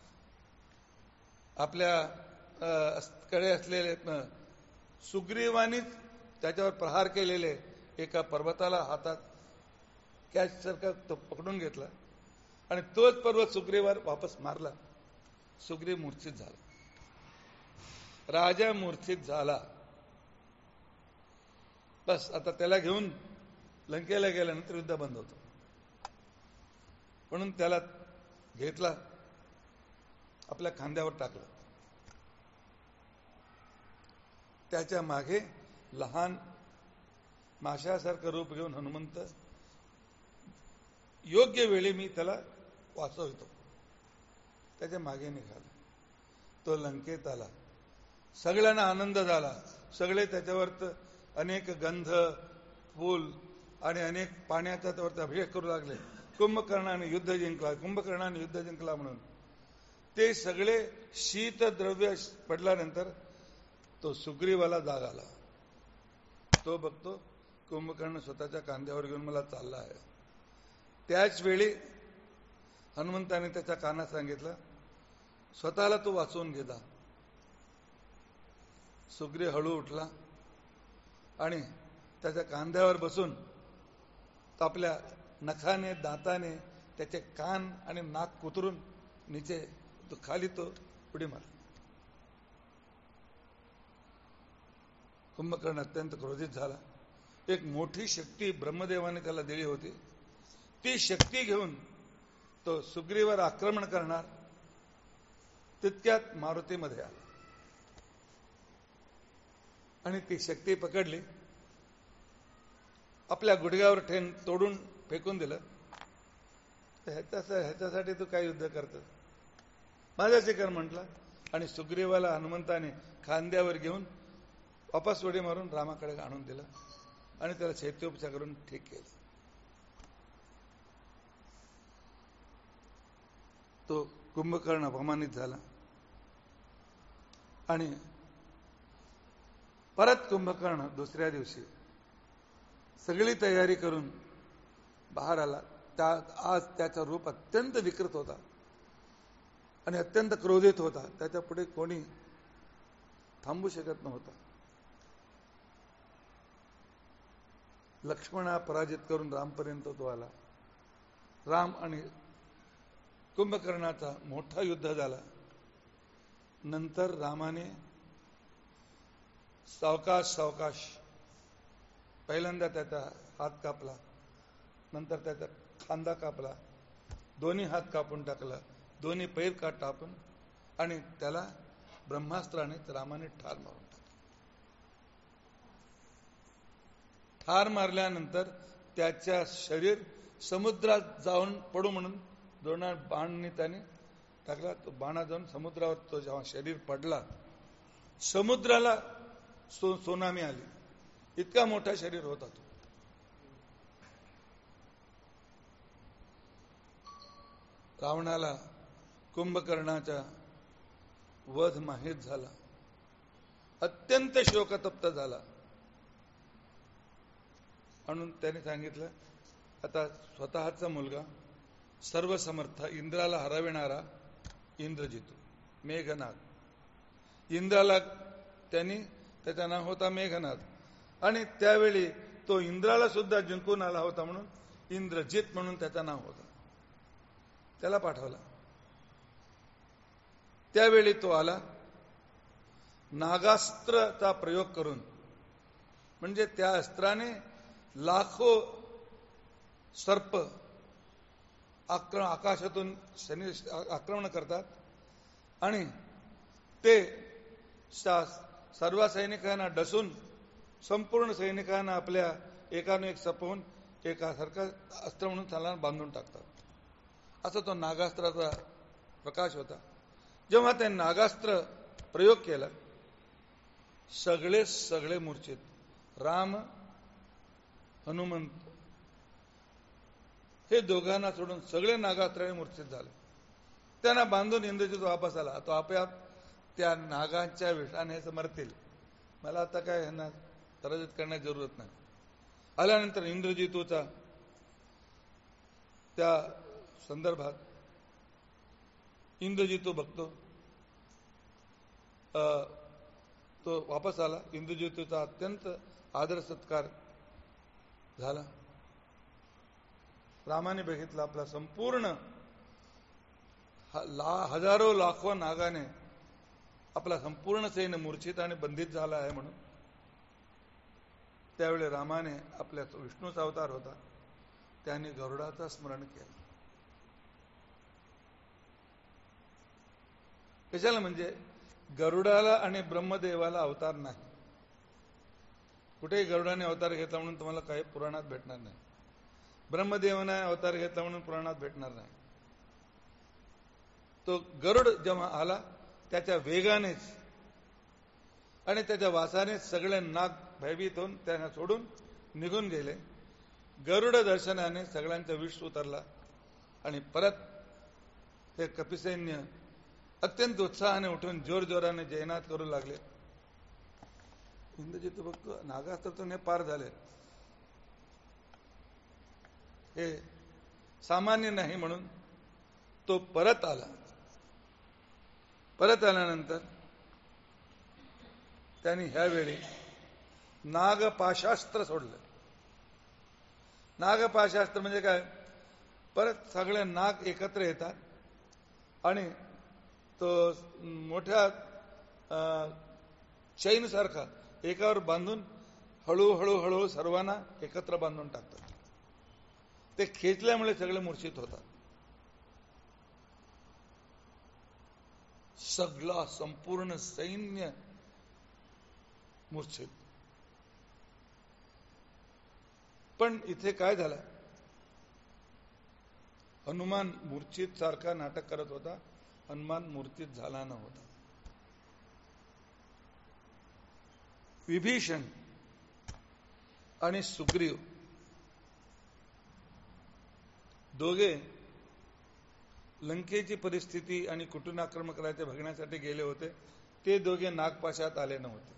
आपल्या कडे असलेले सुग्रीवानीच त्याच्यावर प्रहार केलेले एका पर्वताला हातात कॅच सारखा तो पकडून घेतला आणि तोच पर्वत सुग्रीवावर वापस मारला. सुग्रीव मूर्छित झाला, राजा मूर्छित झाला. बस आता त्याला घेऊन लंकेला गेल्यानंतर युद्ध बंद होतं. म्हणून त्याला घेतला, आपल्या खांद्यावर टाकलं. त्याच्या मागे लहान माशासारखं रूप घेऊन हनुमंत, योग्य वेळी मी त्याला वाचवतो, त्याच्या मागे निघाला. तो लंकेत आला. सगळ्यांना आनंद झाला. सगळे त्याच्यावर अनेक गंध फूल आणि अनेक पाण्याचा त्यावर अभिषेक करू लागले. कुंभकर्णाने युद्ध जिंकला म्हणून ते सगळे शीतद्रव्य पडल्यानंतर तो सुग्रीवाला जाग आला. तो बघतो कुंभकर्ण स्वतःच्या कांद्यावर घेऊन मला चालला आहे. त्याच वेळी हनुमंताने त्याच्या कानात सांगितलं, स्वतःला तू वाचवून घे जा. सुग्रीव हळू उठला आणि त्याच्या कांद्यावर बसून आपल्या नखाने दाताने त्याचे कान आणि नाक कुतरून नीचे खाली तो उडी मारला. कुंभकर्ण अत्यंत क्रोधित झाला. एक मोठी शक्ती ब्रह्मदेवाने त्याला दिली होती, ती शक्ती घेऊन तो सुग्रीवावर आक्रमण करणार, तितक्यात मारुतीमध्ये आला. आणि ती शक्ती पकडली, आपल्या गुडघ्यावर ठेन तोडून फेकून दिलं. ह्याच्यासाठी तू काय युद्ध करतो, माझ्याशी कर म्हटला. आणि सुग्रीवाला हनुमंताने खांद्यावर घेऊन वापस उडी मारून रामाकडे आणून दिला आणि त्याला शैत्योपचार करून ठीक केलं. तो कुंभकर्ण अपमानित झाला आणि परत कुंभकर्ण दुसऱ्या दिवशी सगळी तयारी करून बाहेर आला. आज त्याचा रूप अत्यंत विकृत होता आणि अत्यंत क्रोधित होता. त्याच्या पुढे कोणी थांबू शकत नव्हता. लक्ष्मणा पराजित करून रामपर्यंत तो आला. राम आणि कुंभकर्णाचा मोठा युद्ध झाला. नंतर रामाने सावकाश पहिल्यांदा त्याचा हात कापला, नंतर त्याचा खांदा कापला, दोन्ही हात कापून टाकला, दोन्ही पैर कापून, आणि त्याला ब्रह्मास्त्राने रामाने ठार मारून टाकला. ठार मारल्यानंतर त्याच्या शरीर समुद्रात जाऊन पडू म्हणून दोन बाणांनी त्याने टाकला. तो बाणा जाऊन समुद्रावर तो जेव्हा शरीर पडला, समुद्राला सोनामी आली. इतका मोठा शरीर होता तो. रावणाला कुंभकर्णाचा वध माहीत झाला. अत्यंत शोकतप्त झाला. म्हणून त्याने सांगितलं, आता स्वतःचा मुलगा सर्वसमर्थ इंद्राला हरविणारा इंद्रजितू, मेघनाद. इंद्राला त्याचा नाव होता मेघनाद, आणि त्यावेळी तो इंद्राला सुद्धा जिंकून आला होता म्हणून इंद्रजित म्हणून त्याचं नाव होतं. त्याला पाठवला. त्यावेळी तो आला नागास्त्राचा प्रयोग करून, म्हणजे त्या अस्त्राने लाखो सर्प आकाशातून आक्रमण करतात आणि ते सर्व सैनिकांना डसून संपूर्ण सैनिकांना आपल्या एकाने एक सपवून एकासारखं अस्त्र म्हणून त्याला बांधून टाकतात. असा तो नागास्त्राचा प्रकाश होता. जेव्हा त्या नागास्त्र प्रयोग केला, सगळे मूर्छित. राम, हनुमंत हे दोघांना सोडून सगळे नागास्त्राने मूर्छित झाले. त्यांना बांधून इंद्रजित वापस आला. तो आपोआप त्या नागांच्या विषाने मरतील, मला आता काय यांना पराजित करण्याची जरूरत नाही. आल्यानंतर इंद्रजितूचा त्या संदर्भात इंद्रजितू बघतो, तो वापस आला. इंद्रजितूचा अत्यंत आदर सत्कार झाला. रामाने बघितलं आपला संपूर्ण हजारो लाखो नागाने आपला संपूर्ण सैन्य मूर्छित आणि बंधित झाला आहे म्हणून. त्यावेळी रामाने आपल्या विष्णूचा अवतार होता, त्याने गरुडाचं स्मरण केलं. कशाला, म्हणजे गरुडाला आणि ब्रह्मदेवाला अवतार नाही. कुठेही गरुडाने अवतार घेतला म्हणून तुम्हाला काही पुराणात भेटणार नाही. ब्रह्मदेवाने अवतार घेतला म्हणून पुराणात भेटणार नाही. तो गरुड जेव्हा आला, त्याच्या वेगानेच आणि त्याच्या वासाने सगळे नाग भयभीत होऊन त्यांना सोडून निघून गेले. गरुड दर्शनाने सगळ्यांचा विष उतरला आणि परत हे कपिसैन्य अत्यंत उत्साहाने उठून जोरजोराने जयनाद करू लागले. इंद्रजित बघतो नागास्त्रातून हे पार झाले, हे सामान्य नाही म्हणून तो परत आला. परत आल्यानंतर त्यांनी ह्यावेळी नागपाशास्त्र सोडलं. नागपाशास्त्र म्हणजे काय, परत सगळे नाग एकत्र येतात आणि तो मोठ्या चैन सारखा एकावर बांधून हळूहळू सर्वांना एकत्र बांधून टाकतात. ते खेचल्यामुळे सगळे मूर्छित होतात. सगळा संपूर्ण सैन्य मूर्छित. पण इथे काय झालं, हनुमान मूर्छित सारखा नाटक करत होता, हनुमान मूर्छित झाला नव्हता. विभीषण आणि सुग्रीव दोघे लंकेची परिस्थिती आणि कुठून आक्रमण करायचे बघण्यासाठी गेले होते. ते दोघे नागपाशात आले नव्हते.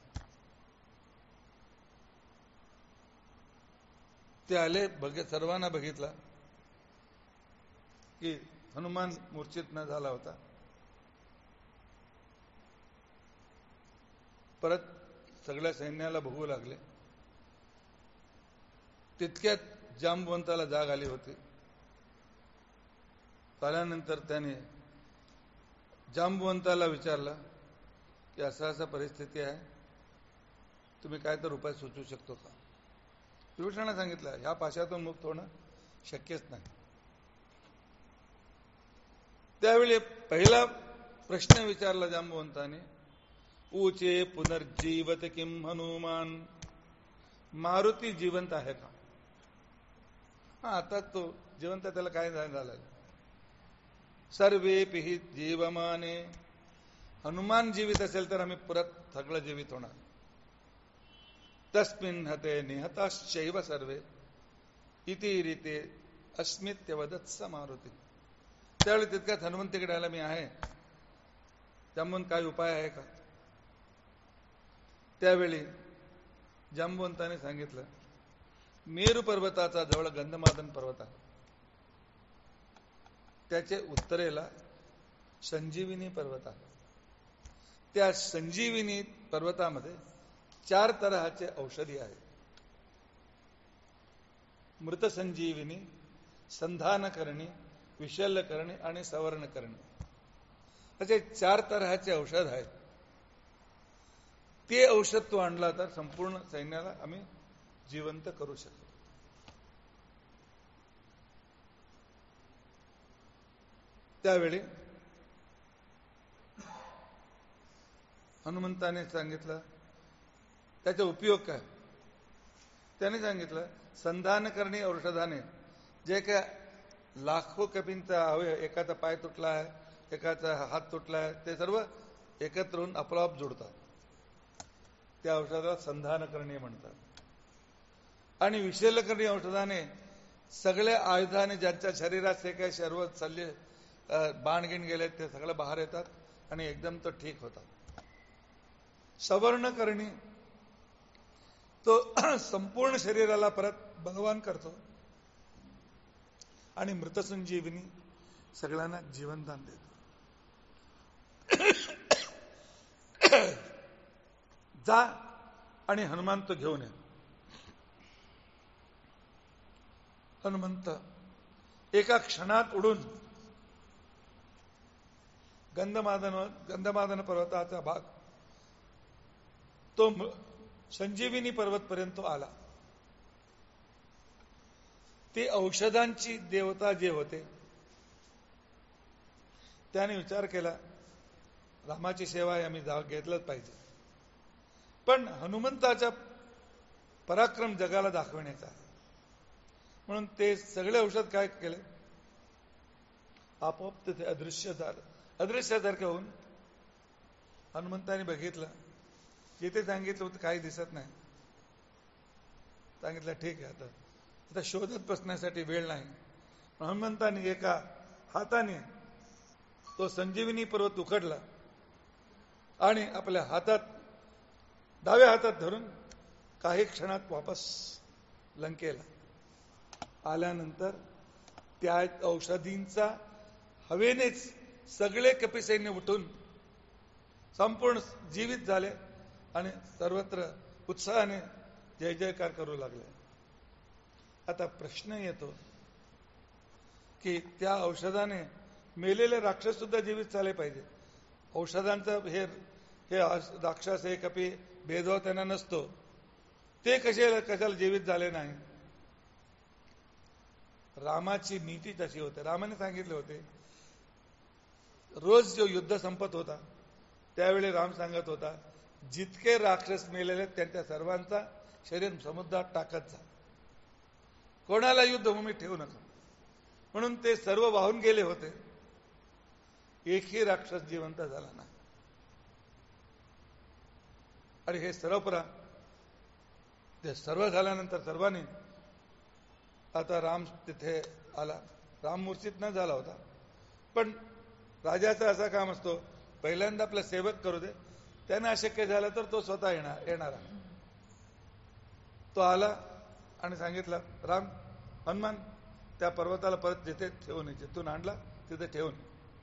ते आले, सर्वांना बघितलं की हनुमान मूर्छित न झाला होता. परत सगळ्या सैन्याला बघू लागले. तितक्यात जांबवंताला जाग आली होती. आल्यानंतर त्याने जांबवंताला विचारलं की असा परिस्थिती आहे, तुम्ही काय तर उपाय सुचवू शकतो का? विभीषणाने सांगितलं, ह्या पाशातून मुक्त होणं शक्यच नाही. त्यावेळी पहिला प्रश्न विचारला जांबवंताने, ऊचे पुनर्जीवत किम हनुमान, मारुती जिवंत आहे का? आता तो जिवंत, त्याला काय झालं? सर्वे पिहित जीवमाने, हनुमान जीवित असेल तर आम्ही परत सगळं जीवित होणार. तस्मिन् हते निहताश्चैव सर्वे इति रीते अस्मित्यवदत्स मारुती. त्यावेळी तितक्यात हनुमंतीकडे आला, मी आहे, त्यामुळे काय उपाय आहे का? त्यावेळी जांबवंताने सांगितलं, मेरू पर्वताचा जवळ गंधमादन पर्वत आहे, त्याचे उत्तरेला संजीविनी पर्वत आहे. त्या संजीविनी पर्वतामध्ये 4 तऱ्हाचे औषधी आहेत. मृत संजीविनी, संधान करणी, विशल्य करणी आणि सवर्ण करणी, असे 4 तऱ्हाचे औषध आहेत. ते औषध तो आणला तर संपूर्ण सैन्याला आम्ही जिवंत करू शकतो. त्यावेळी हनुमंताने सांगितलं त्याचा उपयोग काय. त्याने सांगितलं, संधान करणी औषधाने, जे काय लाखो कपींचा अवयव, एकाचा पाय तुटला आहे, एकाचा हात तुटला आहे, ते सर्व एकत्र होऊन आपोआप जोडतात. त्या औषधाला संधान करणी म्हणतात. आणि विशल्य करणी औषधाने सगळ्या आयुधाने ज्यांच्या शरीरात जे काही सर्व शल्य बाण गिण गेले ते सगळं बाहेर येतात आणि एकदम तो ठीक होतात. सवर्ण करणी, तो संपूर्ण शरीराला परत भगवान करतो. आणि मृतसंजीवनी सगळ्यांना जीवनदान देतो. जा आणि हनुमंत घेऊन ये. हनुमंत एका क्षणात उडून गंधमादन पर्वताचा भाग, तो संजीविनी पर्वत पर्यंत आला. ते औषधांची देवता जे होते त्याने विचार केला, रामाची सेवा आहे, आम्ही घेतलंच पाहिजे. पण हनुमंताचा पराक्रम जगाला दाखवण्याचा आहे म्हणून ते सगळे औषध काय केले, आपोआप तिथे अदृश्य झालं. अदृश्यासारखं होऊन हनुमंताने बघितलं, जिथे सांगितलं होतं काही दिसत नाही. सांगितलं ठीक आहे, आता शोधत बसण्यासाठी वेळ नाही. हनुमंताने एका हाताने तो संजीवनी पर्वत उखडला आणि आपल्या हातात, डाव्या हातात धरून काही क्षणात वापस लंकेला आल्यानंतर त्या औषधींचा हवेनेच सगळे कपिसैन्य उठून संपूर्ण जीवित झाले आणि सर्वत्र उत्साहाने जय जयकार करू लागले. आता प्रश्न येतो की त्या औषधाने मेलेले राक्षस सुद्धा जीवित झाले पाहिजे. औषधांचं हे राक्षस हे कपी भेदभाव त्यांना नसतो, ते कशाला जीवित झाले नाही. रामाची नीती तशी होते. रामाने सांगितले होते, रोज जो युद्ध संपत होता त्यावेळी राम सांगत होता, जितके राक्षस मेलेले त्यांच्या सर्वांचा शरीर समुद्रात टाकत जा. कोणाला युद्धभूमीत ठेवू नका. म्हणून ते सर्व वाहून गेले होते. एकही राक्षस जिवंत झाला नाही. आणि हे सर्वपरा ते सर्व झाल्यानंतर सर्वांनी आता राम तिथे आला. राम मूर्छित न झाला होता, पण राजाचा असा काम असतो, पहिल्यांदा आपला सेवक करू दे, त्याने अशक्य झालं तर तो स्वतः येणारा. तो आला आणि सांगितलं, राम हनुमान त्या पर्वताला परत जिथे ठेवून ये, जिथून आणला तिथे ठेवून.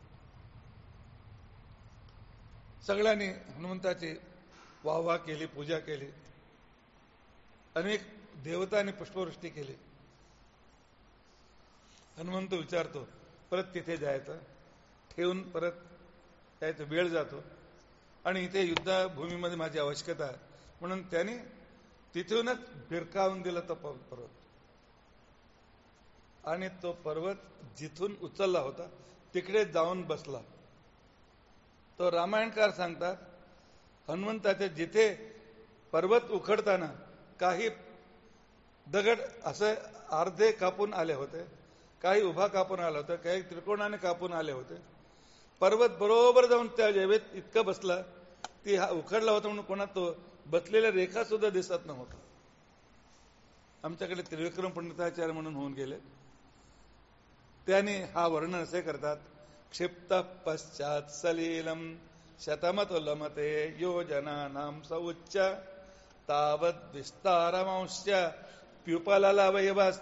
सगळ्यांनी हनुमंताची वाहवा केली, पूजा केली, अनेक देवतांनी पुष्पवृष्टी केली. हनुमंत विचारतो, परत तिथे जायचं, ठेवून परत यायचं, वेळ जातो आणि इथे युद्धभूमीमध्ये माझी आवश्यकता आहे. म्हणून त्याने तिथूनच भिरकावून दिला तो पर्वत. आणि तो पर्वत जिथून उचलला होता तिकडे जाऊन बसला. तो रामायणकार सांगतात, हनुमंताचे जिथे पर्वत उखडताना काही दगड असे अर्धे कापून आले होते, काही उभा कापून आला होता, काही त्रिकोणाने कापून आले होते. पर्वत बरोबर जाऊन त्या जेवेत इतकं बसला, ती हा उखडला होता म्हणून कोणा तो बसलेल्या रेखा सुद्धा दिसत नव्हता. आमच्याकडे त्रिविक्रम पंडिताचार्य म्हणून होऊन गेले, त्याने हा वर्णन असे करतात, क्षिप्त पश्चात सलीलम शतमतुलमते योजनानां सौच्च तावद् विस्तारमंश्य प्युपललवयवस्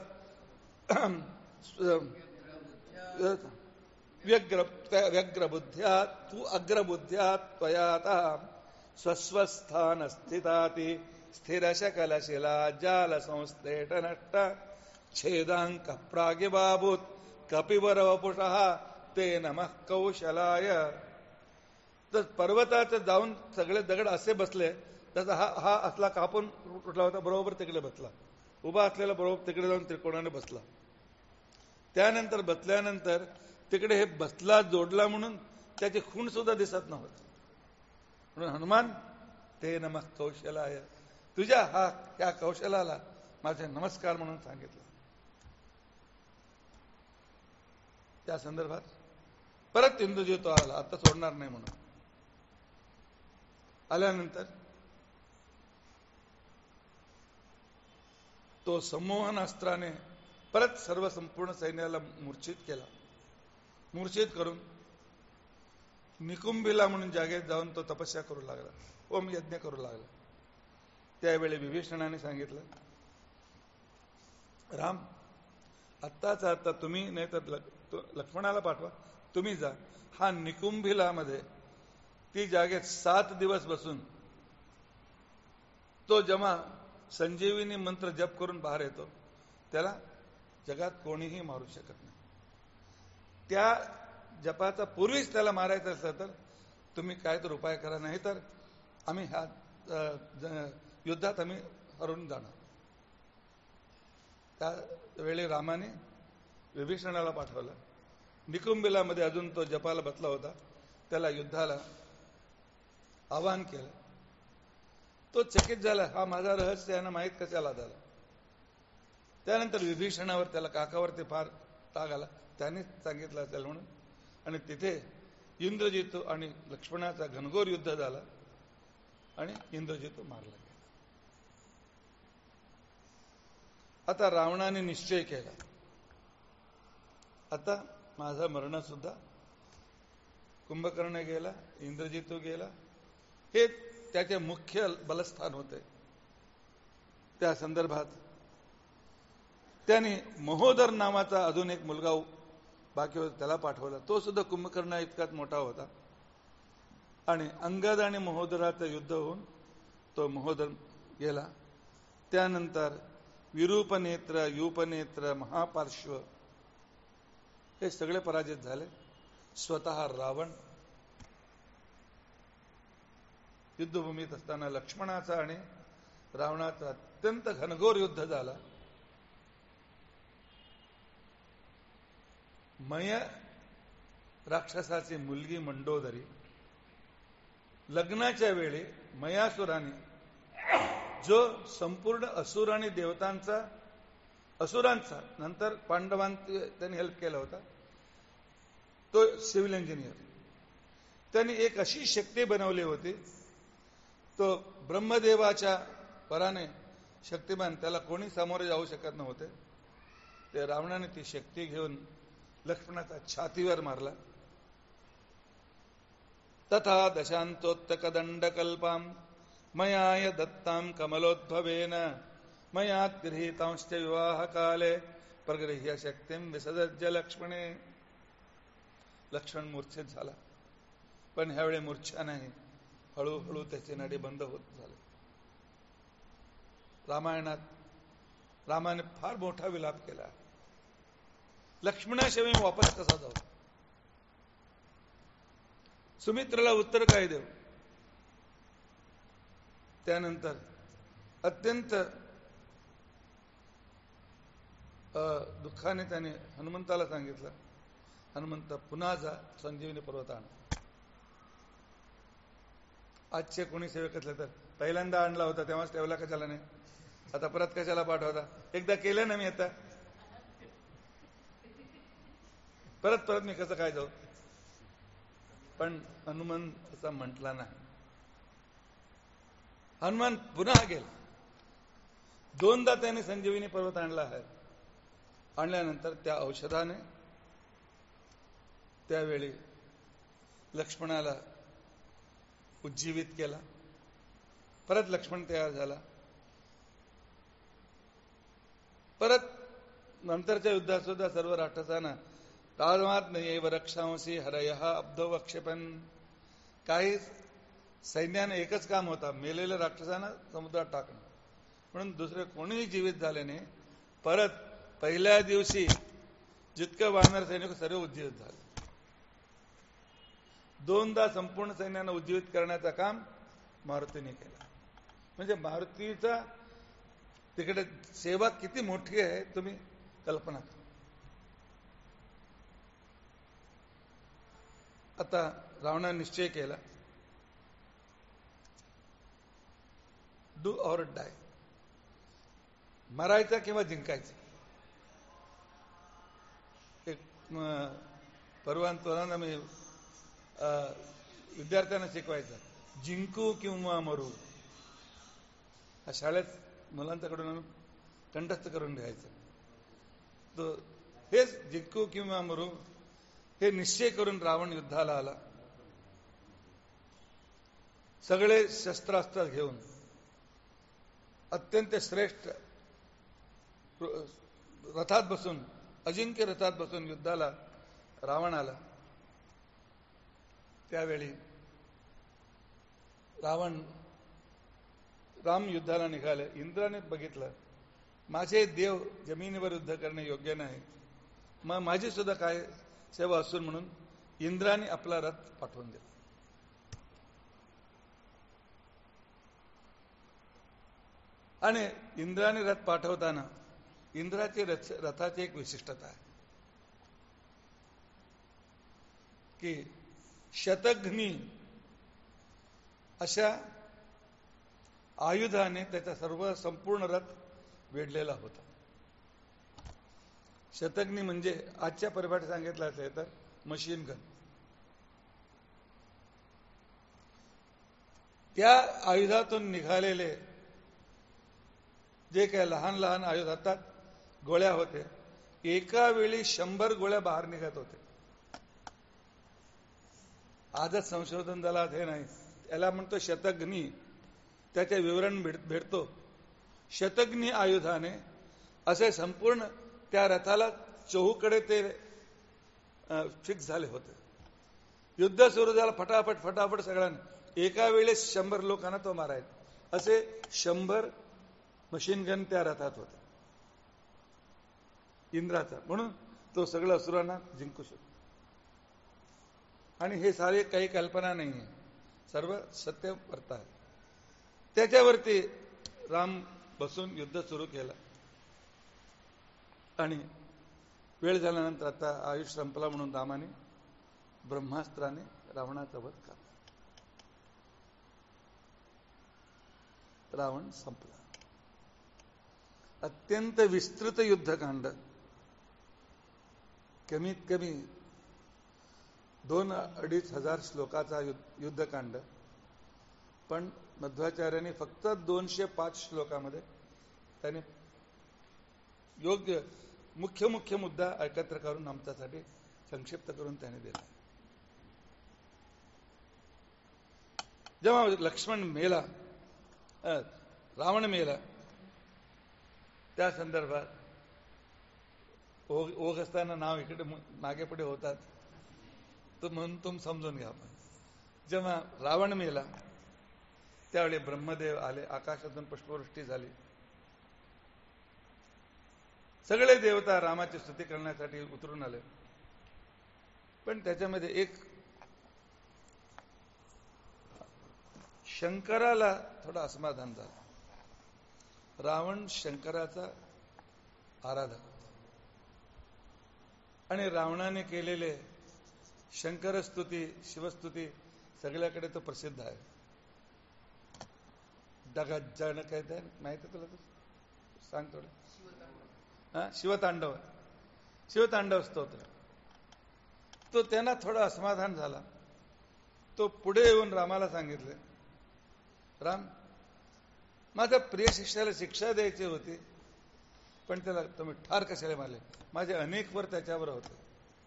व्यग्रबुद्ध्या तु अग्रबुद्ध्या त्वयातः स्वस्वस्थानस्थिताति स्थिरशकलशिला जालसंस्थेट नष्ट छेदांक प्रागिबाभूत कपिवरवपुषः ते नमः कौशलाय. तर पर्वताचं जाऊन सगळे दगड असे बसले, तसा हा असला कापून उठला होता, बरोबर तिकडे बसला. उभा असलेला बरोबर तिकडे जाऊन त्रिकोणाने बसला. त्यानंतर बसल्यानंतर तिकडे हे बसला जोडला म्हणून त्याची खूण सुद्धा दिसत नव्हती. म्हणून हनुमान ते नमः कौशलाय, तुझ्या या कौशलाला माझे नमस्कार म्हणून सांगितलं. त्या संदर्भात परत इंद्रजित तो आला, आता सोडणार नाही म्हणून. आल्यानंतर तो संमोहन अस्त्राने परत सर्व संपूर्ण सैन्याला मूर्छित केला. मूर्छित करून निकुंभिला म्हणून जागेत जाऊन तो तपस्या करू लागला, ओम यज्ञ करू लागला. त्यावेळी विभीषणाने सांगितलं, राम आत्ताच आता तुम्ही नाही तर लक्ष्मणाला पाठवा, तुम्ही जा. हा निकुंभिलामध्ये ती जागेत 7 दिवस बसून तो जेव्हा संजीवनी मंत्र जप करून बाहेर येतो, त्याला जगात कोणीही मारू शकत नाही. त्या जपाचा पूर्वीच त्याला मारायचं असलं तर तुम्ही काय तर उपाय करा, नाही तर आम्ही ह्या युद्धात आम्ही हरून जाणार. त्यावेळी रामाने विभीषणाला पाठवलं. निकुंभिलामध्ये अजून तो जपाला बसला होता, त्याला युद्धाला आवाहन केलं. तो चकित झाला, हा माझा रहस्य यानं माहीत कशाला झाला. त्यानंतर विभीषणावर त्याला काकावरती फार राग आला, त्यानेच सांगितलं असेल म्हणून. आणि तिथे इंद्रजितू आणि लक्ष्मणाचा घनघोर युद्ध झाला आणि इंद्रजितू मारला गेला. आता रावणाने निश्चय केला, आता माझा मरण सुद्धा, कुंभकर्ण गेला, इंद्रजितू गेला, हे त्याचे मुख्य बलस्थान होते. त्या संदर्भात त्याने महोदर नावाचा अजून एक मुलगा बाकी होता, त्याला पाठवला. तो सुद्धा कुंभकर्ण इतकाच मोठा होता. आणि अंगद आणि महोदराचं युद्ध होऊन तो महोदर गेला. त्यानंतर विरूपनेत्र, युपनेत्र, महापार्श्व हे सगळे पराजित झाले. स्वतः रावण युद्धभूमीत असताना लक्ष्मणाचा आणि रावणाचा अत्यंत घनघोर युद्ध झाला. मय राक्षसाची मुलगी मंडोदरी लग्नाच्या वेळी मयासुराने जो संपूर्ण असुर आणि देवतांचा असुरांचा, नंतर पांडवांनी त्यांनी हेल्प केला होता, तो सिव्हिल इंजिनियर. त्यांनी एक अशी शक्ती बनवली होती, तो ब्रह्मदेवाच्या पराने शक्तिमान, त्याला कोणी सामोरे जाऊ शकत नव्हते. ते रावणाने ती शक्ती घेऊन लक्ष्मणाच्या छातीवर मारला. तथा दशांतोत्तकदंडकल्पाम मयाय दत्ताम कमलोद्भवेन मयात गृहीतांश्च विवाह काले प्रगृह्य शक्तीम विसर्ज लक्ष्मणे. लक्ष्मण मूर्छित झाला, पण ह्यावेळी मूर्छा नाही, हळूहळू त्याचे नाडी बंद होत झाले. रामायणात रामाने फार मोठा विलाप केला. लक्ष्मणाशिवाय मी वापस कसा जाऊ? सुमित्राला उत्तर काय देऊ? त्यानंतर अत्यंत दुःखाने त्याने हनुमंताला सांगितलं, हनुमंत पुन्हा जा, संजीवनी पर्वत आण. आजचे कोणी सेवक असले तर पहिल्यांदा आणला होता तेव्हाच ठेवला कशाला नाही, आता परत कशाला पाठवता? एकदा केलं ना मी, आता परत परत मी कसं काय जाऊ? पण हनुमान असा म्हटला नाही. हनुमान पुन्हा गेला. दोनदा त्याने संजीवनी पर्वत आणला आहे. आणल्यानंतर त्या औषधाने त्यावेळी लक्ष्मणाला उज्जीवित केला. परत लक्ष्मण तयार झाला. परत नंतरच्या युद्धात सुद्धा सर्व राक्षसांना राजमात नाही रक्षांशी हरयः अब्धो वक्षेपन. काही सैन्याने एकच काम होता, मेलेल्या राक्षसांना समुद्रात टाकणं. म्हणून दुसरे कोणीही जीवित झाले नाही. परत पहिल्या दिवशी जितकं वानर सैनिक सर्व उज्जीवित झाले. दोनदा संपूर्ण सैन्यानं उज्जीवित करण्याचं काम मारुतीने केलं. म्हणजे मारुतीचा तिकडे सेवा किती मोठी आहे तुम्ही कल्पना करा. आता रावणाने निश्चय केला, डू ऑर डाय, मरायचा किंवा जिंकायचं. एक परवांतरांना मी विद्यार्थ्यांना शिकवायचं, जिंकू किंवा मरू. शाळेत मुलांच्याकडून कंठस्थ करून घ्यायचं. तो हेच जिंकू किंवा मरू हे निश्चय करून रावण युद्धाला आला. सगळे शस्त्रास्त्र घेऊन अत्यंत श्रेष्ठ रथात बसून, अजिंक्य रथात बसून युद्धाला रावण आला. त्यावेळी राम युद्धाला निघाले. इंद्राने बघितलं, माझे देव जमिनीवर युद्ध करणे योग्य नाही, मग माझी सुद्धा काय सेवा असून म्हणून इंद्राने आपला रथ पाठवून दिला. आणि इंद्राने रथ पाठवताना इंद्राची रथाची एक विशिष्टता आहे की शतघ्नी अशा आयुधाने त्याचा सर्व संपूर्ण रथ वेढलेला होता. शतघ्नी म्हणजे आजच्या परिभाषेत सांगितलं असेल तर मशीन गन. त्या आयुधातून निघालेले जे काही लहान लहान आयुध हातात गोळ्या होते, एका वेळी 100 गोळ्या बाहेर निघत होते. आजच संशोधन दलात हे नाही, याला म्हणतो शतघ्नी. त्याचे विवरण भेटतो. शतघ्नी आयुधाने असे संपूर्ण त्या रथाला चहूकडे ते फिक्स झाले होते. युद्ध सुरू झालं, फटाफट फटाफट सगळ्यांना एका वेळेस 100 लोकांना तो मारायचा. असे 100 मशीन गन त्या रथात होते इंद्राचा. म्हणून तो सगळं असुरांना जिंकू शकतो. आणि हे सारे काही कल्पना नाही आहे, सर्व सत्य वर्त आहे. त्याच्यावरती राम बसून युद्ध सुरू केलं. आणि वेळ झाल्यानंतर आता आयुष संपला म्हणून रामाने ब्रह्मास्त्राने रावणाचा वध केला. रावण संपला. अत्यंत विस्तृत युद्धकांड, कमीत कमी 2-2.5 हजार श्लोकाचा युद्धकांड, पण मध्वाचार्यांनी फक्त 205 श्लोकामध्ये त्याने योग्य मुख्य मुद्दा एकत्र करून आमच्यासाठी संक्षिप्त करून त्याने दिला. जेव्हा लक्ष्मण मेला, रावण मेला, त्या संदर्भात ओघ असताना नाव इकडे मागे पुढे होतात, तर म्हणून तुम्ही समजून घ्या. जेव्हा रावण मेला त्यावेळी ब्रह्मदेव आले, आकाशातून पुष्पवृष्टी झाली, सगळे देवता रामाची स्तुती करण्यासाठी उतरून आले. पण त्याच्यामध्ये एक शंकराला थोडा असमाधान झाला. रावण शंकराचा आराधक आणि रावणाने केलेले शंकरस्तुती, शिवस्तुती सगळ्याकडे तो प्रसिद्ध आहे. डगज्जन काय ते माहिती तुला? सांग थोडं. शिवतांडव स्तोत्र. तो त्यांना थोडा असमाधान झाला. तो पुढे येऊन रामाला सांगितले, राम, माझ्या प्रिय शिष्याला शिक्षा द्यायची होती, पण त्याला तुम्ही ठार कशाला मारले? माझे अनेक वर त्याच्यावर होते.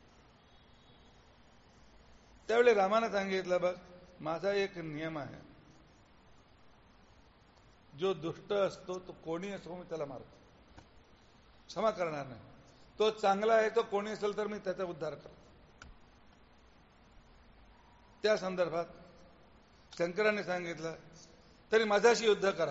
त्यावेळी रामाने सांगितलं, बघ, माझा एक नियम आहे, जो दुष्ट असतो तो कोणी असो मी त्याला मारतो, क्षमा करणार नाही. तो चांगला आहे, तो कोणी असेल तर मी त्याचा उद्धार करतो. त्या संदर्भात शंकराने सांगितलं, तरी माझ्याशी युद्ध करा.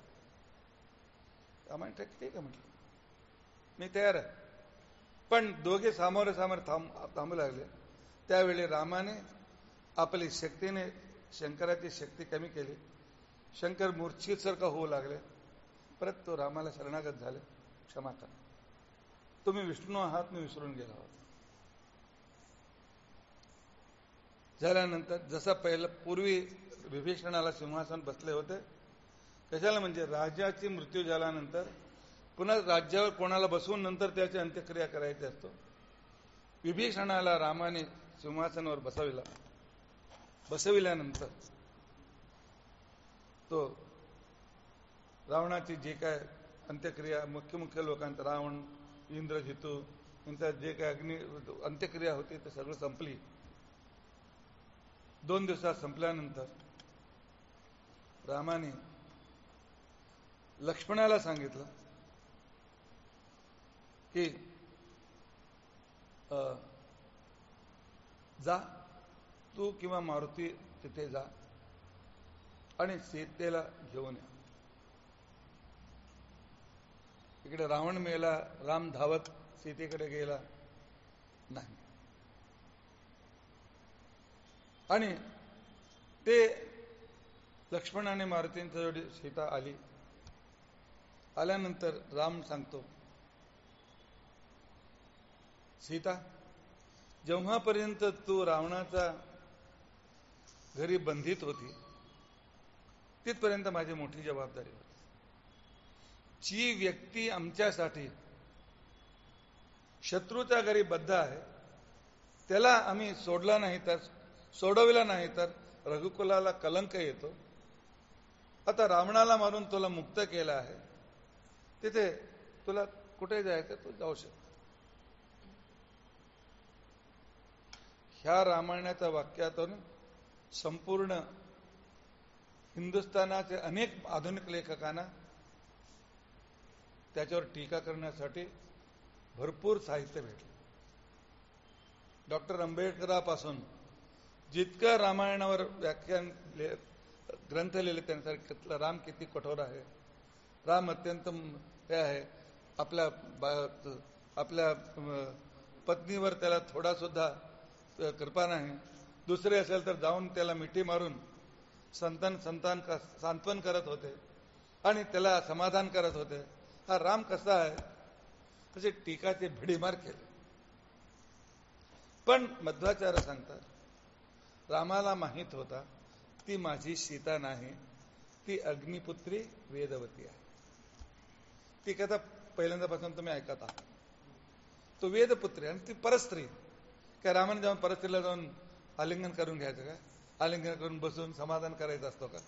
रामाने ठीक आहे म्हटलं, मी तयार आहे. पण दोघे सामोरे थांबू लागले. त्यावेळी रामाने आपली शक्तीने शंकराची शक्ती कमी केली. शंकर मूर्छितसारखा होऊ लागले. परत तो रामाला शरणागत झाले, क्षमा करा, तुम्ही विष्णू आहात, मी विसरून गेलो आहोत. झाल्यानंतर जसं पहिलं पूर्वी विभीषणाला सिंहासन बसले होते, कशाला म्हणजे राजाची मृत्यू झाल्यानंतर पुन्हा राज्यावर कोणाला बसवून नंतर त्याची अंत्यक्रिया करायची असतो. विभीषणाला रामाने सिंहासनावर बसविल्यानंतर तो रावणाची जे काय अंत्यक्रिया, मुख्य लोकांचा, रावण, इंद्रजितू यांचा जे काय अंत्यक्रिया होती ते सगळं संपली. 2 दिवसात संपल्यानंतर रामाने लक्ष्मणाला सांगितलं की जा, तू किंवा मारुती तिथे जा आणि सीतेला घेऊन या. इकडे रावण मेला, राम धावत सीतेकडे गेला नाही. आणि ते लक्ष्मण आणि मारुतींच्या जोडी सीता आली. आल्यानंतर राम सांगतो, सीता, जेव्हापर्यंत तू रावणाचा घरी बंधित होती तिथपर्यंत माझी मोठी जबाबदारी होती. जी व्यक्ती आमच्यासाठी शत्रूच्या घरी बद्ध आहे त्याला आम्ही सोडविला नाही तर रघुकुलाला कलंक येतो. आता रावणाला मारून तुला मुक्त केलं आहे, तिथे तुला कुठे जायचं तू जाऊ शकतो. ह्या रामायणाच्या वाक्यातून संपूर्ण हिंदुस्थानाचे अनेक आधुनिक लेखकांना त्याच्यावर टीका करण्यासाठी भरपूर साहित्य भेटले. डॉक्टर आंबेडकरांपासून जितकं रामायणावर व्याख्यान ग्रंथ लिहिले त्यांच्यासारखं, राम किती कठोर आहे, राम अत्यंत हे आहे, आपल्या पत्नीवर त्याला थोडा सुद्धा कृपा नाही, दुसरे असेल तर जाऊन त्याला मिठी मारून सांत्वन करत होते आणि त्याला समाधान करत होते. हा राम कसा आहे, तसे टीकाचे भिडीमार केले. पण मध्वाचार्य सांगतात, रामाला माहित होता ती माझी सीता नाही, ती अग्निपुत्री वेदवती आहे. ती कथा पहिल्यांदापासून तुम्ही ऐकत आहात. तो वेदपुत्री आणि ती परस्त्री. काय रामाने जाऊन परस्त्रीला जाऊन आलिंगन करून घ्यायचं का? आलिंगन करून बसून समाधान करायचं असतो का?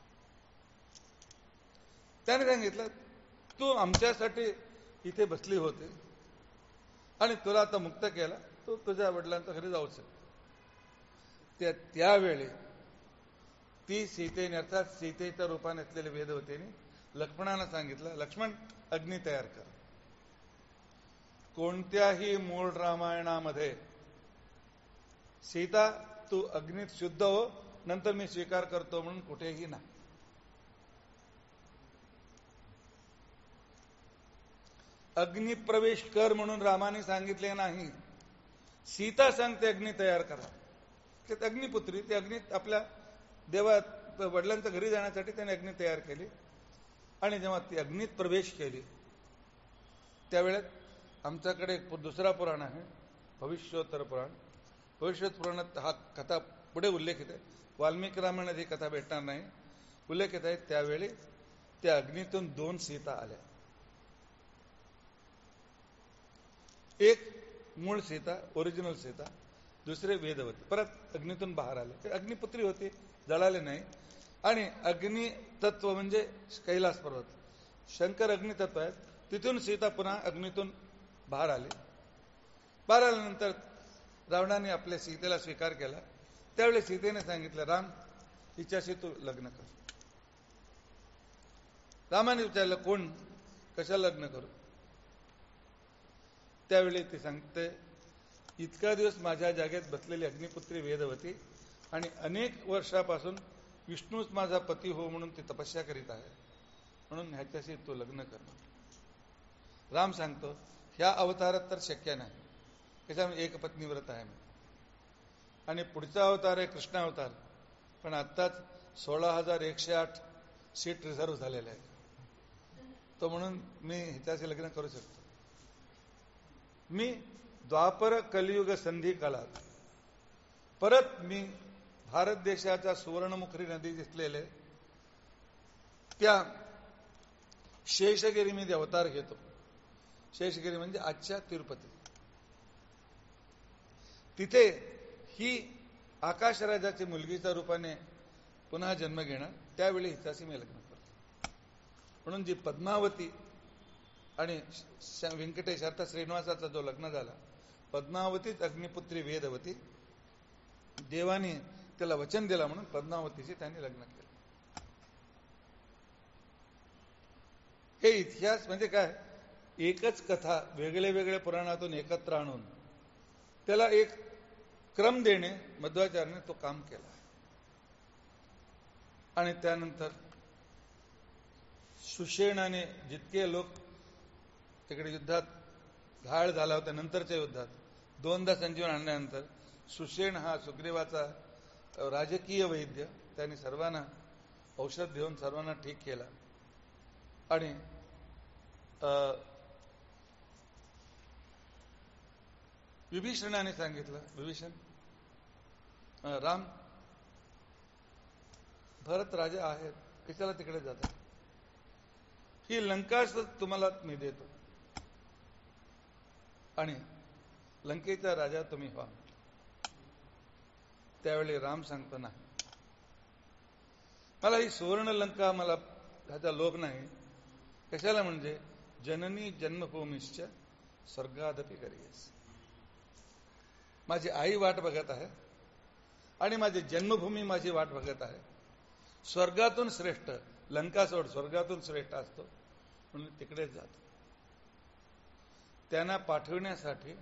त्याने सांगितलं, तू आमच्यासाठी इथे बसली होती आणि तुला आता मुक्त केला, तू तुझ्या वडिलांच्या घरी जाऊ शकतो. त्यावेळी ती सीतेने, अर्थात सीतेच्या रूपाने असलेले वेदवतीने लक्ष्मणाला सांगितलं, लक्ष्मण अग्नी तयार कर. कोणत्याही मूळ रामायणामध्ये सीता तू अग्नीत शुद्ध हो, नंतर मी स्वीकार करतो म्हणून कुठेही नाही. अग्निप्रवेश कर म्हणून रामाने सांगितले नाही. सीता सांगते अग्नी तयार करा. ते अग्निपुत्री, ते अग्नीत आपल्या देवा वडिलांच्या घरी जाण्यासाठी त्याने अग्नी तयार केली. आणि जेव्हा ती अग्नीत प्रवेश केली त्यावेळेत आमच्याकडे एक दुसरा पुराण आहे, भविष्योत्तर पुराण. भविष्योत्तर पुराणात हा कथा पुढे उल्लेखित आहे. वाल्मिकी रामायणात ही कथा भेटणार नाही, उल्लेखित आहे. त्यावेळी त्या अग्नीतून 2 सीता आल्या. एक मूळ सीता, ओरिजिनल सीता, दुसरे वेदवती. परत अग्नीतून बाहेर आले. ते अग्निपुत्री होती, जळाले नाही. आणि अग्नि तत्व म्हणजे कैलास पर्वत, शंकर अग्नितत्व आहेत. तिथून सीता पुन्हा अग्नीतून बाहेर आली. बाहेर आल्यानंतर रावणाने आपल्या सीतेला स्वीकार केला. त्यावेळी सीतेने सांगितलं, राम हिच्याशी तू लग्न कर. रामाने विचारलं, कोण, कशाला लग्न करू? त्यावेळी ती सांगते, इतका दिवस माझ्या जागेत बसलेली अग्निपुत्री वेदवती आणि अनेक वर्षापासून विष्णूच माझा पती हो म्हणून ती तपस्या करीत आहे, म्हणून ह्याच्याशी तू लग्न कर. राम सांगतो, ह्या अवतारात तर शक्य नाही, त्याच्यामुळे एक पत्नी व्रत आहे मी. आणि पुढचा अवतार आहे कृष्ण अवतार, पण आत्ताच 16,108 सीट रिझर्व्ह झालेले आहे. तो म्हणून मी ह्याच्याशी लग्न करू शकतो. मी द्वापर कलियुग संधी काळात परत मी भारत देशाच्या सुवर्णमुखी नदी दिसलेले त्या शेषगिरी मी अवतार घेतो. शेषगिरी म्हणजे आजच्या तिरुपती. तिथे ही आकाशराजाची मुलगीच्या रूपाने पुन्हा जन्म घेणार. त्यावेळी हिच्याशी मी लग्न करतो. म्हणून जी पद्मावती आणि व्यंकटेश अर्थात श्रीनिवासाचा जो लग्न झाला, पद्मावतीच अग्निपुत्री वेदवती, देवाने त्याला वचन दिला म्हणून पद्मावतीशी त्यांनी लग्न केलं. हे इतिहास म्हणजे काय, एकच कथा वेगळे वेगळे पुराणातून एकत्र आणून त्याला एक क्रम देणे मध्वाचार्याने तो काम केला. आणि त्यानंतर सुषेणाने जितके लोक तिकडे युद्धात घायल झाला होता, नंतरच्या युद्धात 2दा संजीवन आणल्यानंतर सुषेण हा सुग्रीवाचा राजकीय वैद्य, त्यांनी सर्वांना औषध देऊन सर्वांना ठीक केला. आणि विभीषणाने सांगितलं, विभीषण, राम भरत राजा आहेत, कशाला तिकडे जातात? ही लंकाच तुम्हाला मी देतो आणि लंकेचा राजा तुम्ही व्हा. त्यावेळी राम सांगतो, नाही, मला ही सुवर्ण लंका, मला ह्याचा लोभ नाही. कशाला म्हणजे जननी जन्मभूमीश्च स्वर्गादपि करियस. माझी आई वाट बघत आहे आणि माझी जन्मभूमी माझी वाट बघत आहे. स्वर्गातून श्रेष्ठ, लंका सोड, स्वर्गातून श्रेष्ठ असतो म्हणून तिकडेच जातो. त्यांना पाठवण्यासाठी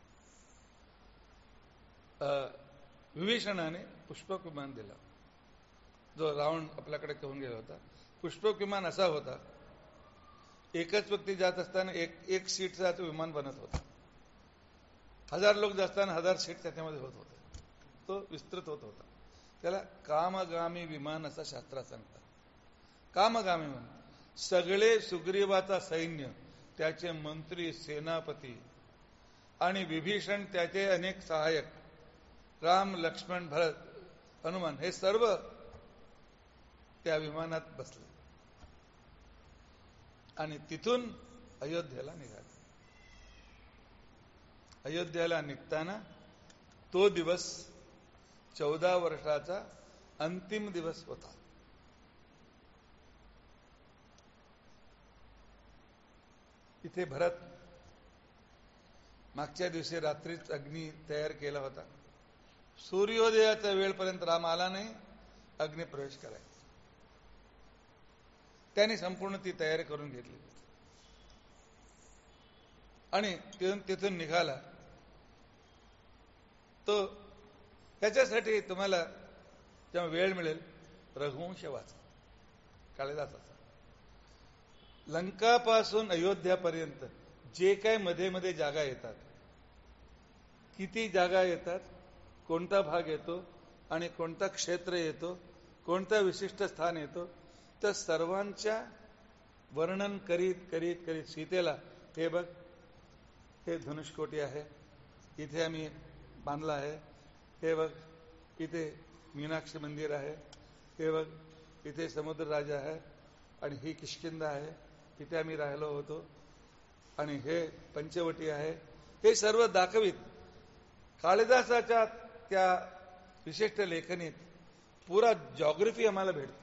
विभीषणाने पुष्पक विमान दिला, जो रावण आपल्याकडे घेऊन गेला होता. पुष्पक विमान असा होता, एकच व्यक्ती जात असताना एक सीटचा तो विमान बनत होता. 1000 लोक जात असताना 1000 सीट त्याच्यामध्ये होत होते. तो विस्तृत होत होता. त्याला कामगामी विमान असं शास्त्रात सांगतात. कामगामी विमान, सगळे सुग्रीवाचा सैन्य, त्याचे मंत्री, सेनापती आणि विभीषण, त्याचे अनेक सहायक, राम, लक्ष्मण, भरत, हनुमान, हे सर्व त्या विमानात बसले. आणि तिथून अयोध्येला निघाले. अयोध्येला निघताना तो दिवस 14 वर्षाचा अंतिम दिवस होता. इथे भरत मागच्या दिवशी रात्रीच अग्नी तयार केला होता. सूर्योदयाच्या वेळपर्यंत राम आला नाही, अग्नी प्रवेश करायचा. त्याने संपूर्ण ती तयारी करून घेतली आणि तिथून निघाला. तो त्याच्यासाठी तुम्हाला जेव्हा वेळ मिळेल रघुवंश वाचा, कालिदासाचा. लंकापासून अयोध्यापर्यंत जे काय मध्ये मध्ये जागा येतात, किती जागा येतात, कोणता भाग येतो आणि कोणता क्षेत्र येतो, कोणता विशिष्ट स्थान येतो, तर सर्वांच्या वर्णन करीत करीत करीत सीतेला, हे बघ हे धनुष्कोटी आहे, इथे आम्ही बांधला आहे, हे बघ इथे मीनाक्षी मंदिर आहे, हे बघ इथे समुद्र राजा आहे, आणि ही किष्किंधा आहे, इथे आम्ही राहिलो होतो, आणि हे पंचवटी आहे, हे सर्व दाखवित कालिदासाच्या त्या विशिष्ट लेखनीत पुरा जॉग्रफी आम्हाला भेटतो.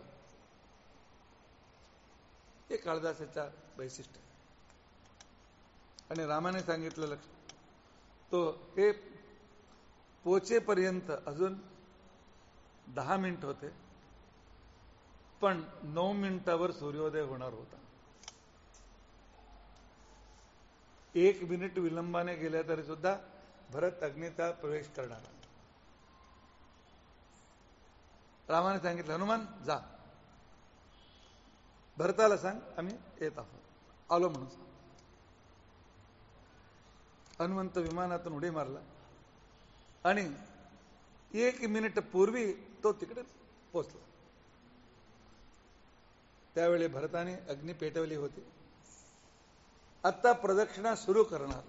हे कालिदासाचा वैशिष्ट्य. आणि रामाने सांगितलं लक्ष, तो हे पोचेपर्यंत अजून 10 मिनिट होते, पण 9 मिनिटावर सूर्योदय होणार होता. 1 मिनिट विलंबाने गेल्या तरी सुद्धा भरत अग्नीचा प्रवेश करणार. रामाने सांगितलं, हनुमान जा, भरताला सांग आम्ही येत आहोत, आलो म्हणून सांग. हनुमंत विमानातून उडी मारला आणि 1 मिनिट पूर्वी तो तिकडे पोचला. त्यावेळी भरताने अग्नी पेटवली होती. आता प्रदक्षिणा सुरू करणार.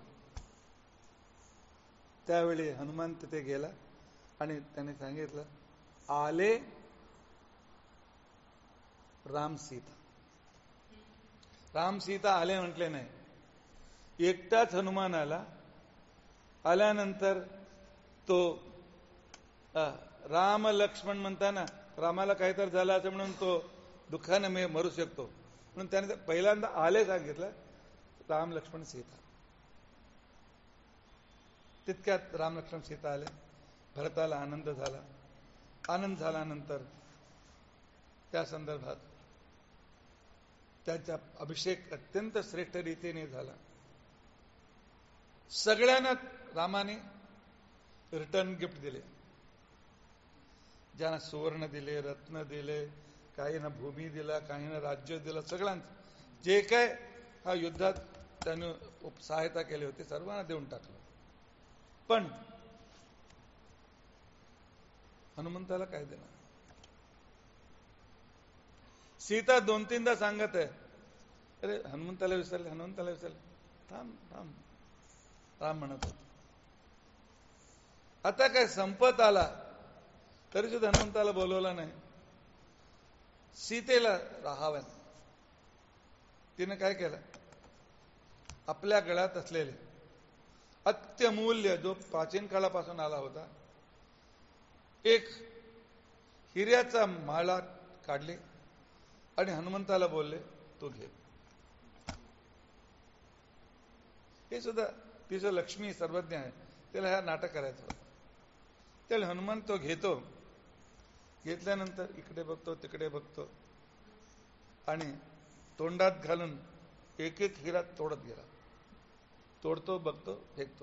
त्यावेळी हनुमान तिथे गेला आणि त्याने सांगितलं, आले राम सीता. राम सीता आले म्हटले नाही, एकटाच हनुमान आला. आल्यानंतर तो राम लक्ष्मण म्हणताना रामाला काहीतरी झालं असं म्हणून तो दुःखाने मी मरू शकतो म्हणून त्याने पहिल्यांदा आले सांगितलं, राम लक्ष्मण सीता. तितक्यात राम लक्ष्मण सीता आले. भरताला आनंद झाला. आनंद झाल्यानंतर त्या संदर्भात त्याचा अभिषेक अत्यंत श्रेष्ठ रीतीने झाला. सगळ्यांना रामाने रिटर्न गिफ्ट दिले. ज्यांना सुवर्ण दिले, रत्न दिले, काहींना भूमी दिला, काहींना राज्य दिलं, सगळ्यांचं जे काय हा युद्धात त्याने सहायता केली होती सर्वांना देऊन टाकलं. पण हनुमंताला काय देणार? सीता 2-3दा सांगत आहे, अरे हनुमंताला विसरले, हनुमंताला विसरले. थांब थांब, राम म्हणत होते. आता काय संपत आला तरी सुद्धा हनुमंताला बोलवला नाही. सीतेला राहावं. तिने काय केलं? आपल्या गळ्यात असलेले अत्यमूल्य, जो प्राचीन काळापासून आला होता, एक हिऱ्याचा माळा काढले आणि हनुमंताला बोलले, तू घे. हे सुद्धा तिचं लक्ष्मी सर्वज्ञ आहे, त्याला ह्या नाटक करायचं होतं. त्याला हनुमान तो घेतो. घेतल्यानंतर इकडे बघतो, तिकडे बघतो आणि तोंडात घालून एक एक हिरा तोडत गेला. तोडतो, बघतो, फेकतो.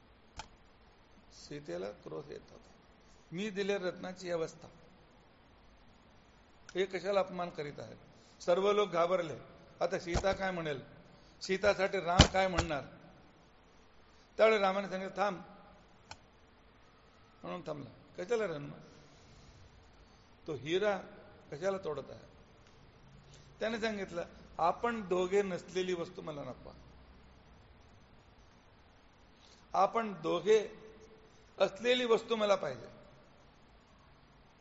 सीतेला क्रोध येत होता. मी दिले रत्नाची अवस्था, हे कशाला अपमान करीत आहे? सर्व लोक घाबरले. आता सीता काय म्हणेल, सीतासाठी राम काय म्हणणार? त्यावेळी रामाने सांगितलं, थांब, म्हणून थांबला. कशाला रण? तो हिरा कशाला तोडत आहे? त्याने सांगितलं, आपण दोघे नसलेली वस्तू मला नको. आपण दोघे असलेली वस्तू मला पाहिजे.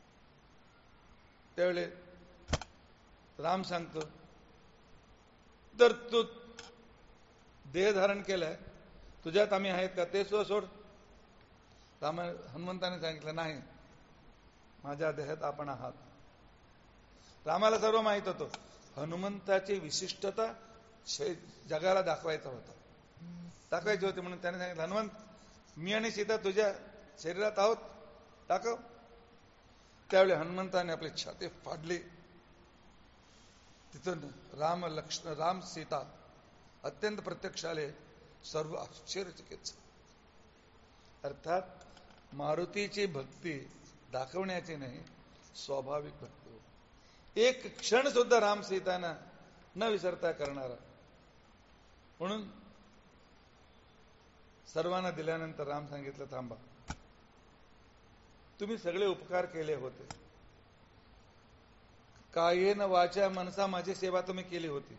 त्यावेळी राम सांगतो, तर तू देह धारण केलाय, तुझ्यात आम्ही आहेत का ते सोड. हनुमंताने सांगितलं नाही, माझ्या देहात आपण आहात. रामाला सर्व माहित होतं. हनुमंताची विशिष्टता जगाला दाखवायची होती म्हणून त्याने सांगितलं, हनुमंत, मी आणि सीता तुझ्या शरीरात आहोत, दाखव. त्यावेळी हनुमंताने आपली छाती फाडली. तिथून राम सीता अत्यंत प्रत्यक्ष आले. सर्व आश्चर्यचकित. अर्थात मारुतीची भक्ती दाखवण्याची नाही, स्वाभाविक भक्ती. एक क्षण सुद्धा राम सीताना न विसरता करणारा. म्हणून सर्वांना दिल्यानंतर राम सांगितलं, थांबा, तुम्ही सगळे उपकार केले होते, कायेन वाचा मनसा माझी सेवा तुम्ही केली होती,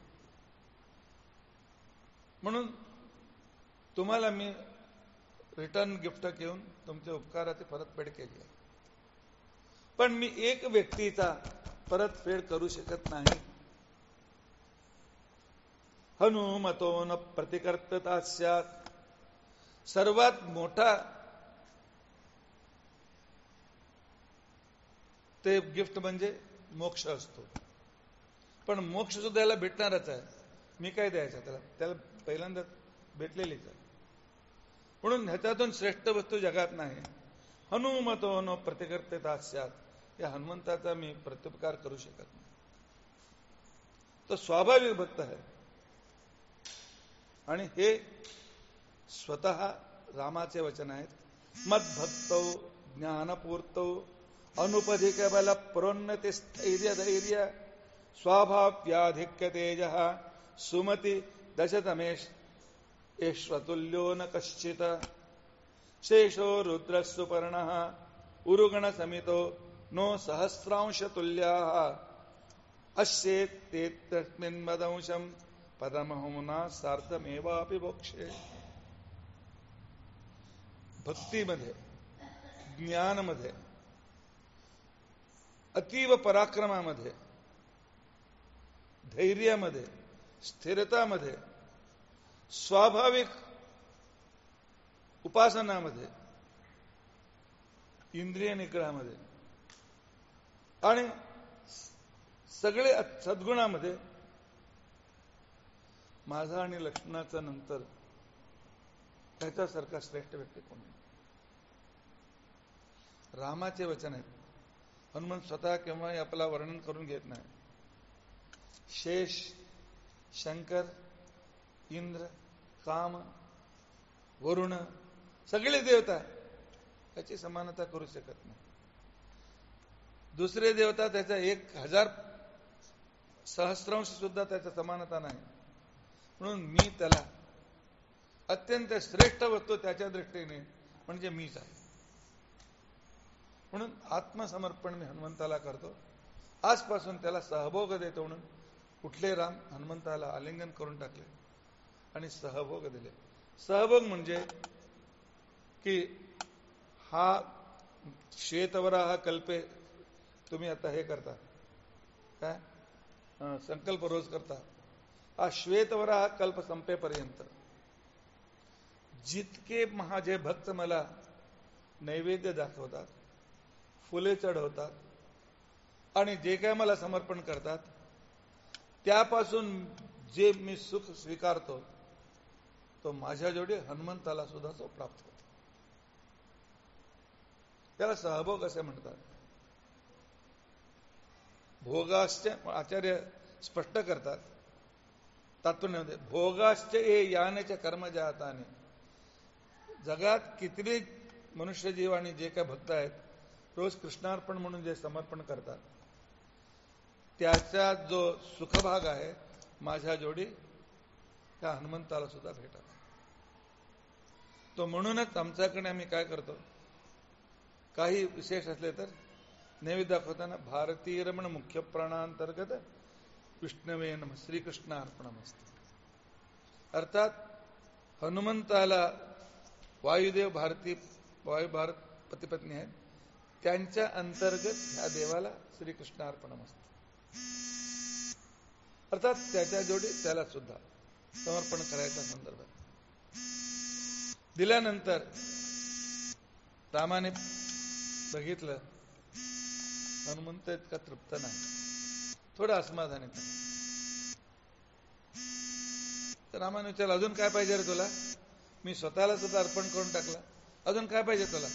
म्हणून तुम्हाला मी रिटर्न गिफ्ट घेऊन तुमच्या उपकाराची परतफेड केली आहे. पण मी एक व्यक्तीचा परतफेड करू शकत नाही. हनुमतो न प्रतिकर्तता स्यात्. सर्वात मोठा ते गिफ्ट म्हणजे मोक्ष असतो. पण मोक्ष सुद्धा याला भेटणारच आहे. मी काय द्यायचं त्याला पहिल्यांदा भेटलेलीच आहे. म्हणून ह्याच्यातून श्रेष्ठ वस्तू जगात नाही. हनुमतो न प्रतिकर्तता स्यात्. या हनुमंताचा मी प्रत्युपकार करू शकत नाही. तो स्वाभाविक भक्त आहे. आणि हे स्वतः रामाचे वचन आहेत. मद्भक्तौ ज्ञानपूर्तौ अनुपधिक बल प्रोन्नति स्थैर्य धैर्य स्वाभाव्याधिक्य तेज सुमति दशतमेश एश्वतुल्यो न कश्चित शेषो रुद्रस्सुपर्णः उरुगण समितो नो सहस्रांशतुल्या अस्येत्तेतस्मिन्मदंशं पदमहुना सार्धमेवापि मोक्षे. भक्तीमध्ये, ज्ञानामध्ये, अतीव पराक्रमामध्ये, धैर्यामध्ये, स्थिरतामध्ये, स्वाभाविक उपासनामध्ये, इंद्रिय निग्रहामध्ये आणि सगळे सद्गुणामध्ये माझा आणि लक्ष्मणाचा नंतर त्याच्यासारखा श्रेष्ठ व्यक्ती कोण नाही. रामाचे वचन आहेत. हनुमान स्वतः केव्हाही आपला वर्णन करून घेत नाही. शेष, शंकर, इंद्र, काम, वरुण सगळे देवता त्याची समानता करू शकत नाही. दुसरे देवता त्याचा 1000 सहस्रांश सुद्धा त्याचा समानता नाही. म्हणून मी त्याला अत्यंत श्रेष्ठ वस्तू त्याच्या दृष्टीने म्हणजे मीच आहे. म्हणून आत्मसमर्पण मी हनुमंताला करतो. आजपासून त्याला सहभोग देतो. म्हणून कुठले राम हनुमंताला आलिंगन करून टाकले आणि सहभोग दिले. सहभोग म्हणजे की हा श्वेतवराह कल्पे तुम्ही आता हे करता काय संकल्प रोज करता. हा श्वेतवराह कल्प संपेपर्यंत जितके माझे भक्त मला नैवेद्य दाखवतात, फुले चढवतात आणि जे काय मला समर्पण करतात त्यापासून जे मी सुख स्वीकारतो तो माझ्या जोडी हनुमंताला सुद्धा तो प्राप्त होतो. त्याला सहभोग असे म्हणतात. भोगाश्च आचार्य स्पष्ट करतात तात्पर्यामध्ये, भोगाश्च ये यानेच्या कर्मजाताने. जगात किती मनुष्य जीव आणि जे काय भक्त आहेत रोज कृष्णार्पण म्हणून जे समर्पण करतात त्याचा जो सुखभाग आहे माझ्या जोडी त्या हनुमंताला सुद्धा भेटत. तो म्हणूनच आमच्याकडे आम्ही काय करतो, काही विशेष असले तर नैवेद्य दाखवताना भारतीय रमण मुख्य प्राणांतर्गत विष्णवे नमः श्रीकृष्ण अर्पणमस्तु. अर्थात हनुमंताला वायुदेव वायू भारत पतिपत्नी आहेत त्यांच्या अंतर्गत ह्या देवाला श्रीकृष्ण अर्पणमस्तु अर्थात त्याच्या जोडी त्याला सुद्धा समर्पण करायचा संदर्भ दिल्यानंतर रामाने बघितलं हनुमंत इतका तृप्त नाही, थोडं असमाधानी. तर रामाने विचारलं, अजून काय पाहिजे रे तुला? मी स्वतःला सुद्धा अर्पण करून टाकलं, अजून काय पाहिजे तुला?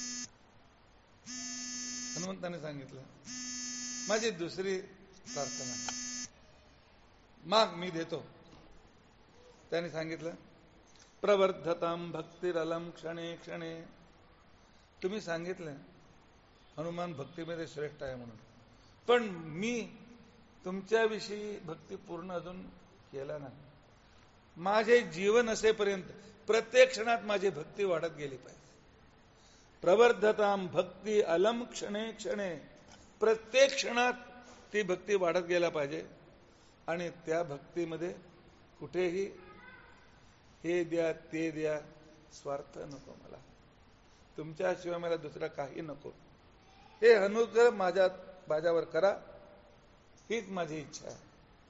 हनुमंताने सांगितलं, माझी दुसरी प्रार्थना माग, मी देतो. त्याने सांगितलं, प्रवर्धताम भक्तिरलम क्षणे क्षणे. तुम्ही सांगितलं हनुमान भक्तीमध्ये श्रेष्ठ आहे म्हणून, पण मी तुमच्याविषयी भक्ती पूर्ण अजून केला नाही. माझे जीवन असेपर्यंत प्रत्येक क्षणात माझी भक्ती वाढत गेली पाहिजे. प्रवर्धताम भक्ती अलम क्षणे क्षणे. प्रत्येक क्षणात ती भक्ती वाढत गेला पाहिजे. आणि त्या भक्तीमध्ये कुठेही हे द्या ते द्या, स्वार्थ नको मला, तुमच्याशिवाय मला दुसरा काही नको. हे अनुग्रह माझ्यावर करा, हीच माझी इच्छा आहे.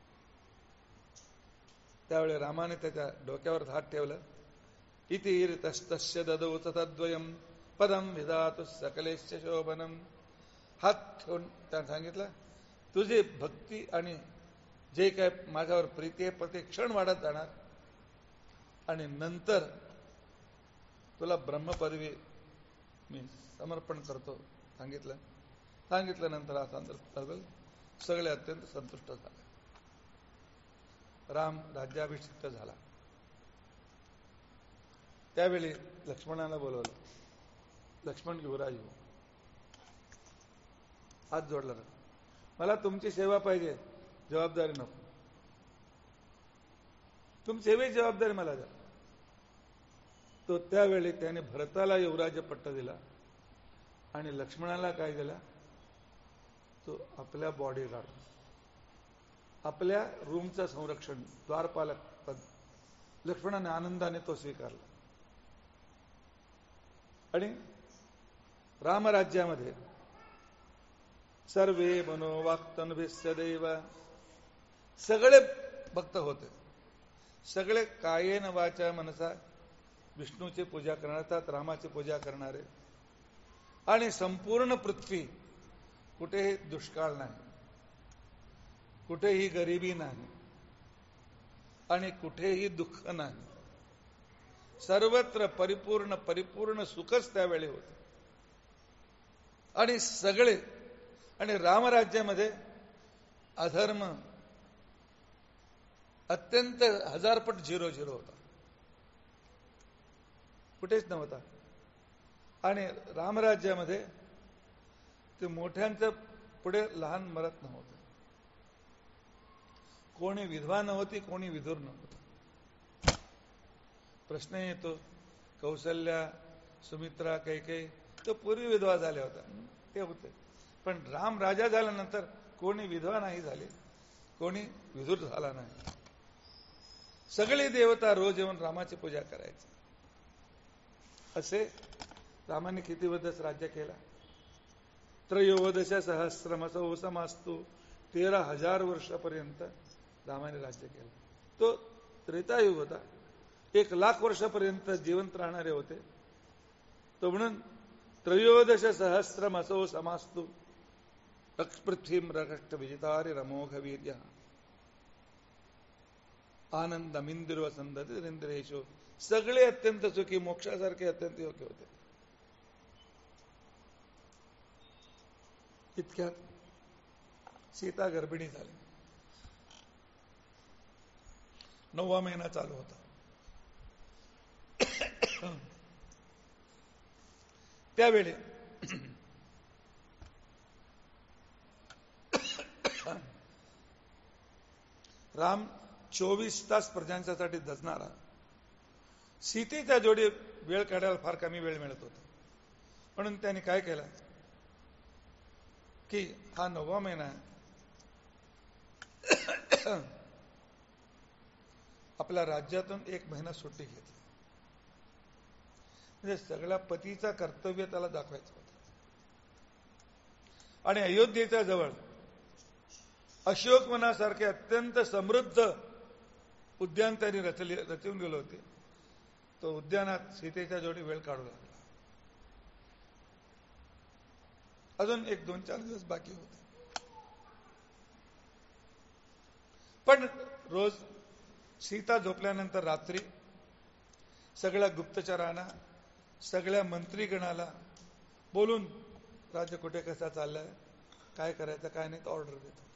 त्यावेळी रामाने त्याच्या डोक्यावर हात ठेवलं. इति तस्तस्य ददौ तद्वयम पदम विधातु सकलेश्च शोभनम. हात ठेवून त्याने सांगितलं, तुझी भक्ती आणि जे काय माझ्यावर प्रीती आहे प्रत्येक क्षण वाढत जाणार, आणि नंतर तुला ब्रह्मपदवी मी समर्पण करतो. सांगितल्यानंतर हा संदर्भ सगळे अत्यंत संतुष्ट झाले. राम राज्याभिषिक्त झाला. त्यावेळी लक्ष्मणाला बोलवलं. लक्ष्मण युवराज हो, हात जोडला, मला तुमची सेवा पाहिजे, जबाबदारी नको. तुमची सेवेची जबाबदारी मला द्या. तो त्यावेळी त्याने भरताला युवराज्य पट्ट दिला आणि लक्ष्मणाला काय दिला, तो आपल्या बॉडीगार्ड, आपल्या रूमचं संरक्षण, द्वारपालक पद लक्ष्मणाने आनंदाने तो स्वीकारला. आणि रामराज्यामध्ये सर्वे मनोवाक्तनभिस्य देव, सगळे भक्त होते. सगळे कायेन वाचा मनसा विष्णूची पूजा करणारे, रामाची पूजा करणारे. आणि संपूर्ण पृथ्वी, कुठेही दुष्काळ नाही, कुठेही गरिबी नाही, आणि कुठेही दुःख नाही. सर्वत्र परिपूर्ण सुखच त्यावेळी होते. आणि सगळे, आणि रामराज्यामध्ये अधर्म अत्यंत 1000 पट 0-0 होता, कुठेच नव्हता. आणि रामराज्यामध्ये ते मोठ्यांचं पुढे लहान मरत नव्हतं. कोणी विधवा नव्हती, कोणी विधुर नव्हतं. प्रश्न येतो, कौशल्या, सुमित्रा, कैकेयी तर पूर्वी विधवा झाल्या होत्या, ते होते. पण राम राजा झाल्यानंतर कोणी विधवा नाही झाली, कोणी विधुर झाला नाही. सगळे देवता रोज येऊन रामाची पूजा करायची. असे रामाने किती वर्ष राज्य केला? त्रयोदश सहस्रमसौ समास्तु. 13,000 वर्षापर्यंत रामाने राज्य केलं. तो त्रेतायुग होता. 1,00,000 वर्षापर्यंत जिवंत राहणारे होते. तो म्हणून त्रयोदश सहस्रमसौ समास्तु पृथ्वीम रकष्ट विजितारि रमोघ वीर्य आनंदमिंदिर संदतींद्रेशो. सगळे अत्यंत सुखी, मोक्षासारखे अत्यंत योग्य होते. इतक्यात सीता गर्भिणी झाली. 9वा महिना चालू होता. त्यावेळी राम 24 तास प्रजांच्यासाठी झटणारा. सीतेच्या जोडी वेळ काढायला फार कमी वेळ मिळत होता. म्हणून त्यांनी काय केलं की हा 9वा महिना आहे, आपल्या राज्यातून 1 महिना सुट्टी घेतली. म्हणजे सगळ्या पतीचा कर्तव्य त्याला दाखवायचं होतं. आणि अयोध्येच्या जवळ अशोकवनासारखे अत्यंत समृद्ध उद्यान त्यांनी रचून गेले होते. तो उद्यानात सीतेच्या जोडी वेळ काढू लागला. अजून 1-2-4 दिवस बाकी होते. पण रोज सीता झोपल्यानंतर रात्री सगळ्या गुप्तचरांना, सगळ्या मंत्रीगणाला बोलून राज्य कुठे कसा चाललाय, काय करायचं काय नाही, ऑर्डर देत होता.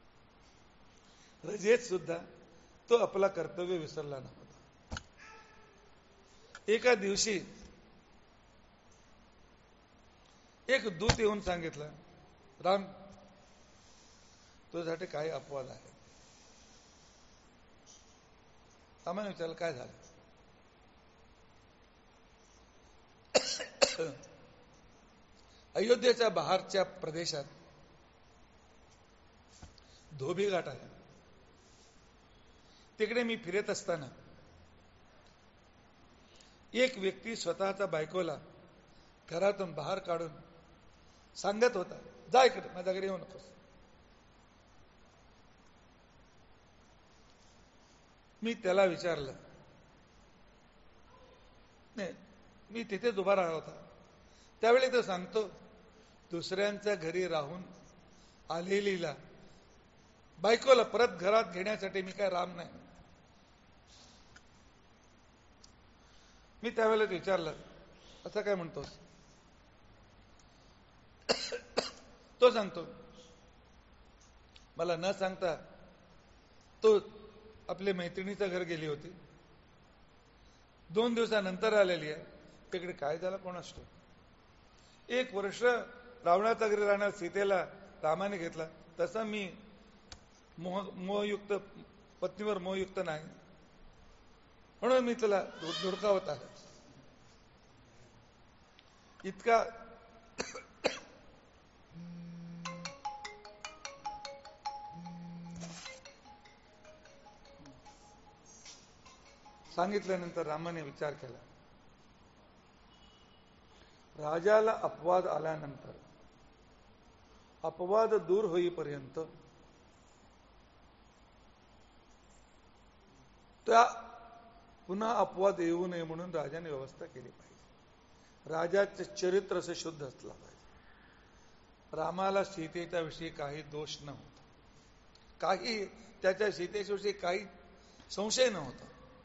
रजेत सुद्धा तो आपला कर्तव्य विसरला नव्हता. एका दिवशी एक दूत येऊन सांगितलं, राम, तुझ्यासाठी काही अपवाद आहे. आम्हाला विचारलं काय झालं. अयोध्येच्या बाहेरच्या प्रदेशात धोबी घाट आहे. तिकडे मी फिरत असताना एक व्यक्ती स्वतःच्या बायकोला घरातून बाहेर काढून सांगत होता, जा इकडे, माझ्या घरी येऊ नकोस. मी त्याला विचारलं, नाही, मी तिथेच उभा राहिला होता. त्यावेळी तो सांगतो, दुसऱ्यांच्या घरी राहून आलेलीला बायकोला परत घरात घेण्यासाठी मी काय राम नाही. मी त्यावेळेला विचारलं, असं काय म्हणतोस. तो सांगतो, मला न सांगता तो आपल्या मैत्रिणीच्या घर गेली होती. 2 दिवसानंतर आलेली आहे. तिकडे काय झालं कोणास ठाऊक. 1 वर्ष रावणाच्या घरी राहणार सीतेला रामाने घेतला. तसा मी मोहयुक्त पत्नीवर मोहयुक्त नाही, म्हणून मी तुला धुडकावत आहे. इतका सांगितल्यानंतर रामाने विचार केला. राजाला अपवाद आल्यानंतर अपवाद दूर होईपर्यंत त्या पुन्हा अपवाद येऊ नये म्हणून राजाने व्यवस्था केली पाहिजे. राजाचे चरित्र असं शुद्ध असलं पाहिजे. रामाला सीतेच्या विषयी काही दोष नव्हता, काही त्याच्या सीतेच्या विषयी काही संशय नव्हता.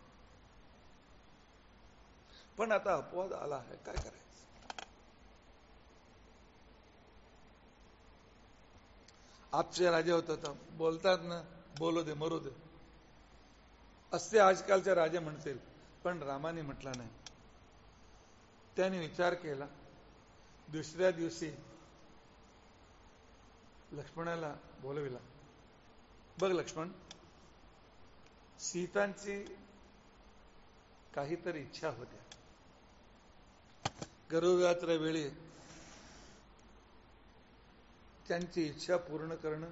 पण आता अपवाद आला आहे, काय करायचं. आपचे राजे होतात, बोलतात ना, बोलू दे मरू दे, असे आजकालचे राजे म्हणतील. पण रामाने म्हटला नाही. त्याने विचार केला. दुसऱ्या दिवशी लक्ष्मणाला बोलविला. बघ लक्ष्मण, सीतांची काहीतरी इच्छा होत्या. गर्भयात्रे वेळी त्यांची इच्छा पूर्ण करणं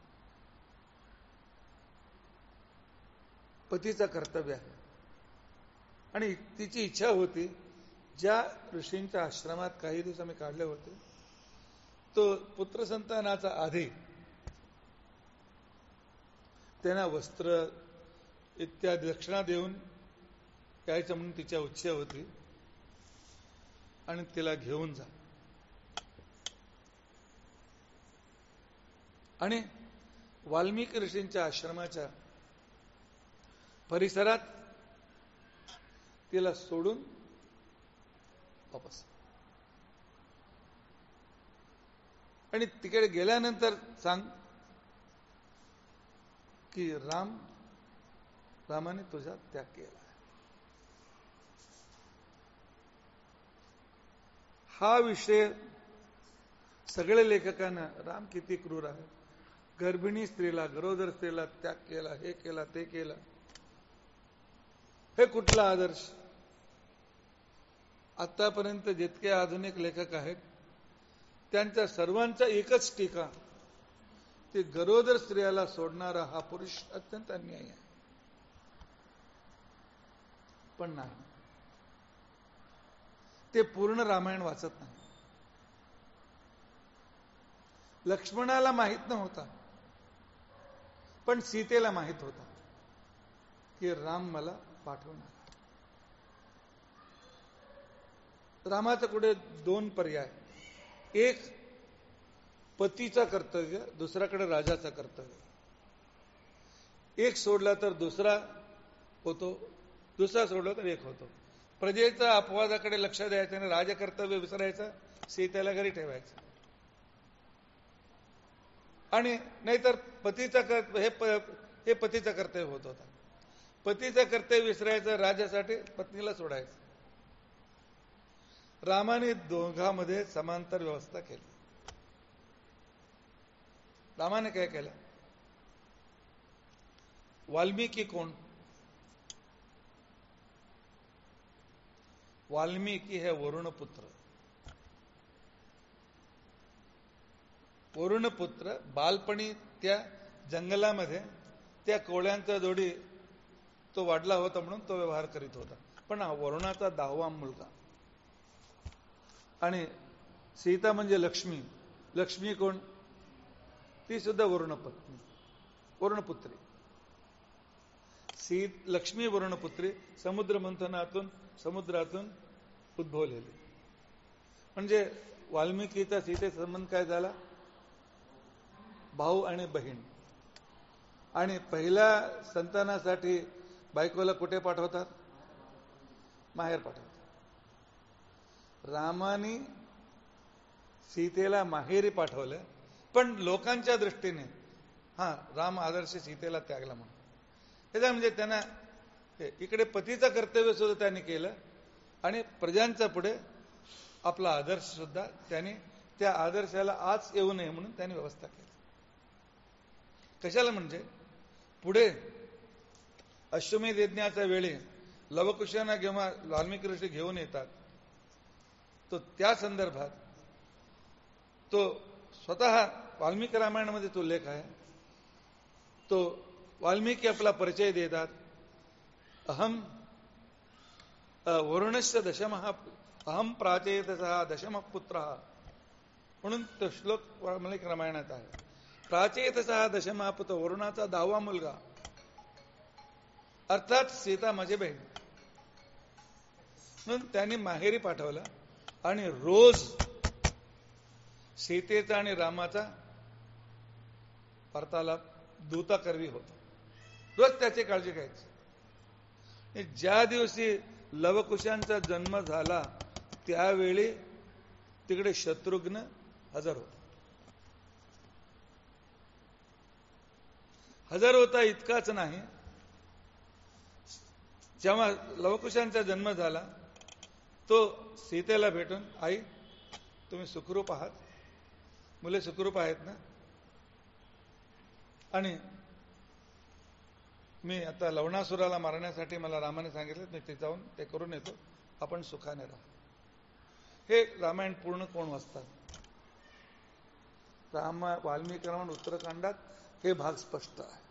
पतीचं कर्तव्य आहे. आणि तिची इच्छा होती, ज्या ऋषींच्या आश्रमात काही दिवस आम्ही काढले होते, तो पुत्रसंतानाचा आधी त्यांना वस्त्र इत्यादी दक्षिणा देऊन यायचं म्हणून तिच्या इच्छा होती. आणि तिला घेऊन जा. आणि वाल्मिकी ऋषींच्या आश्रमाच्या परिसरात तिला सोडून वापस. आणि तिकडे गेल्यानंतर सांग की रामाने तुझा त्याग केला. हा विषय सगळे लेखकांना, राम किती क्रूर आहे, गर्भिणी स्त्रीला, गरोदर स्त्रीला त्याग केला, हे केला ते केला, हे कुठला आदर्श. आतापर्यंत जितके आधुनिक लेखक आहेत त्यांच्या सर्वांचा एकच टीका, ते गरोदर स्त्रियाला सोडणारा हा पुरुष अत्यंत अन्याय आहे. पण नाही, ते पूर्ण रामायण वाचत नाही. लक्ष्मणाला माहित नव्हता पण सीतेला माहित होता की राम मला पाठवणार. रामाचं पुढे दोन पर्याय, एक पतीचं कर्तव्य, दुसऱ्याकडे राजाचं कर्तव्य. एक सोडला तर दुसरा होतो, दुसरा सोडला तर एक होतो. प्रजेचा अपवादाकडे लक्ष द्यायचं आणि राजकर्तव्य विसरायचं, सीतेला घरी ठेवायचं. आणि नाहीतर पतीचं हे पतीचं कर्तव्य होत होता. पतीचं कर्तव्य विसरायचं, राजासाठी पत्नीला सोडायचं. रामाने दोघांमध्ये समांतर व्यवस्था केली. रामाने काय केलं? वाल्मिकी कोण? वाल्मिकी हे वरुणपुत्र. वरुणपुत्र बालपणी त्या जंगलामध्ये त्या कोळ्यांचा जोडी तो वाढला होता म्हणून तो व्यवहार करीत होता. पण हा वरुणाचा 10वा मुलगा. आणि सीता म्हणजे लक्ष्मी. लक्ष्मी कोण? ती सुद्धा वरुणपत्नी, वरुणपुत्री. लक्ष्मी वरुणपुत्री समुद्रातून उद्भवलेली. म्हणजे वाल्मिकीचा सीतेचा संबंध काय झाला? भाऊ आणि बहीण. आणि पहिल्या संतानासाठी बायकोला कुठे पाठवतात? माहेर पाठवतात. रामाने सीतेला माहेरी पाठवलं, पण लोकांच्या दृष्टीने राम आदर्श सीतेला त्यागला म्हणून. त्याच्या म्हणजे त्यांना इकडे पतीचं कर्तव्य सुद्धा त्यांनी केलं आणि प्रजांच्या पुढे आपला आदर्श सुद्धा त्यांनी, त्या आदर्शाला आज येऊ नये म्हणून त्यांनी व्यवस्था केली. कशाला? म्हणजे पुढे अश्वमेध यज्ञाच्या वेळी लवकुशांना जेव्हा वाल्मिकी ऋषी घेऊन येतात, तो त्या संदर्भात तो स्वतः वाल्मिकी रामायणामध्ये तो लेख आहे. तो वाल्मिकी आपला परिचय देतात. अहम वरुणस्य दशमः अहम प्राचेतसः दशमः पुत्रः म्हणून तो श्लोक वाल्मिकी रामायणात आहे. प्राचेतसः दशमः पुत्र, वरुणाचा 10वा मुलगा, अर्थात सीता माझी बहीण. म्हणून त्यांनी माहेरी पाठवलं आणि रोज सीतेचा आणि रामाचा वार्तालाप दूताकरवी होता. रोज त्याची काळजी घ्यायची. ज्या दिवशी लवकुशांचा जन्म झाला त्यावेळी तिकडे शत्रुघ्न हजर होता. हजर होता इतकाच नाही, जेव्हा लवकुशांचा जन्म झाला तो सीतेला भेटून, आई तुम्ही सुखरूप आहात, मुले सुखरूप आहेत ना? आणि मी आता लवणासुराला मारण्यासाठी मला रामाने सांगितलं, मी ते जाऊन ते करून येतो, आपण सुखाने राहा. हे रामायण पूर्ण कोण वाचतात? वाल्मिकी रामायण उत्तरकांडात हे भाग स्पष्ट आहे.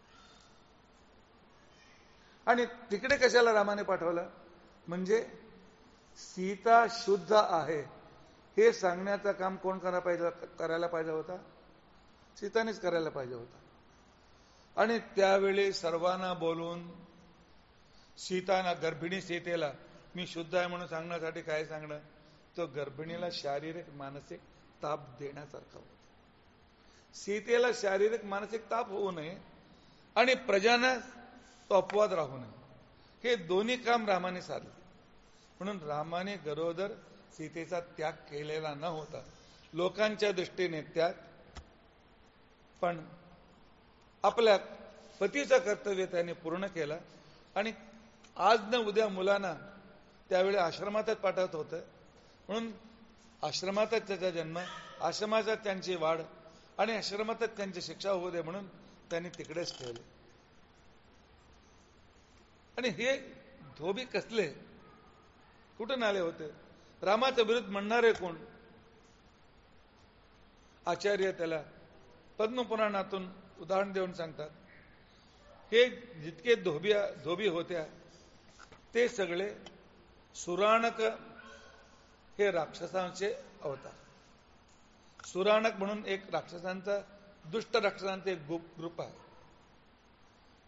आणि तिकडे कशाला रामाने पाठवलं? म्हणजे सीता शुद्ध आहे हे सांगण्याचं काम कोण करायला पाहिजे होता? सीतानेच करायला पाहिजे होता. आणि त्यावेळी सर्वांना बोलून सीताना, गर्भिणी सीतेला मी शुद्ध आहे म्हणून सांगण्यासाठी काय सांगणं? तो गर्भिणीला शारीरिक मानसिक ताप देण्यासारखं होतं. सीतेला शारीरिक मानसिक ताप होऊ नये आणि प्रजांना तो अपवाद राहू नये, हे दोन्ही काम रामाने साधले. म्हणून रामाने गरोदर सीतेचा त्याग केलेला न होता, लोकांच्या दृष्टीने त्याग, पण आपल्या पतीचं कर्तव्य त्याने पूर्ण केलं. आणि आज न उद्या मुलांना त्यावेळी आश्रमातच पाठवत होतं, म्हणून आश्रमातच त्याचा जन्म, आश्रमातच त्यांची वाढ आणि आश्रमातच त्यांची शिक्षा होऊ दे म्हणून त्यांनी तिकडेच ठेवले. आणि हे धोबी कसले कुठून आले होते? रामाच्या विरुद्ध म्हणणारे कोण? आचार्य त्याला पद्मपुराणातून उदाहरण देऊन सांगतात. हे जितके धोबी होत्या ते सगळे सुराणक हे राक्षसांचे अवतार. सुराणक म्हणून एक राक्षसांचा, दुष्ट राक्षसांचा एक ग्रुप आहे.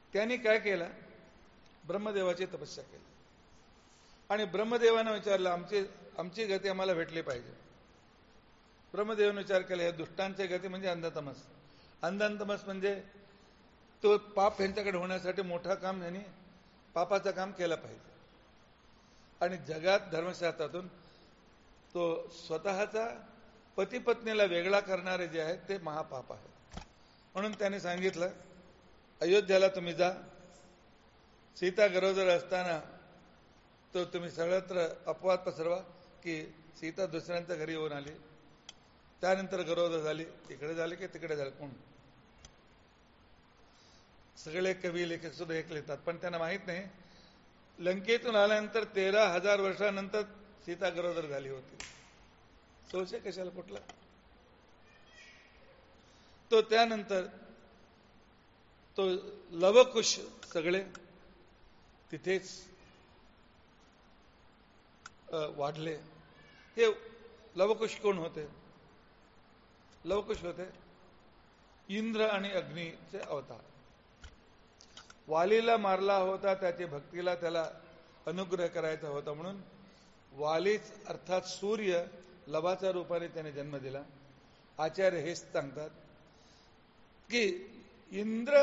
त्यांनी काय केलं, ब्रह्मदेवाची तपस्या केली आणि ब्रह्मदेवानं विचारलं आमची गती आम्हाला भेटली पाहिजे. ब्रह्मदेवाने विचार केला या दुष्टांची गती म्हणजे अंधतमस. अंधतमस म्हणजे तो पाप यांच्याकडे होण्यासाठी मोठं काम यांनी पापाचं काम केलं पाहिजे. आणि जगात धर्मशास्त्रातून तो स्वतःचा पती पत्नीला वेगळा करणारे जे आहेत ते महापाप आहे. म्हणून त्याने सांगितलं अयोध्येला तुम्ही जा, सीता गरोदर असताना तो तुम्ही सर्वत्र अपवाद पसरवा की सीता दुसऱ्यांच्या घरी येऊन आली, त्यानंतर गरोदर झाली, इकडे झाली की तिकडे झाली. कोण सगळे कवी लेखक सुद्धा एक लिहितात, पण त्यांना माहित नाही लंकेतून आल्यानंतर 13,000 वर्षानंतर सीता गरोदर झाली होती. संशय कशाला कुठला. तो त्यानंतर तो लवकुश सगळे तिथेच वाढले. हे लवकुश कोण होते? लवकुश होते इंद्र आणि अग्नीचे अवतार. वालीला मारला होता, त्याची भक्तीला त्याला अनुग्रह करायचा होता म्हणून वालीच अर्थात सूर्य लवाच्या रूपाने त्याने जन्म दिला. आचार्य हेच सांगतात की इंद्र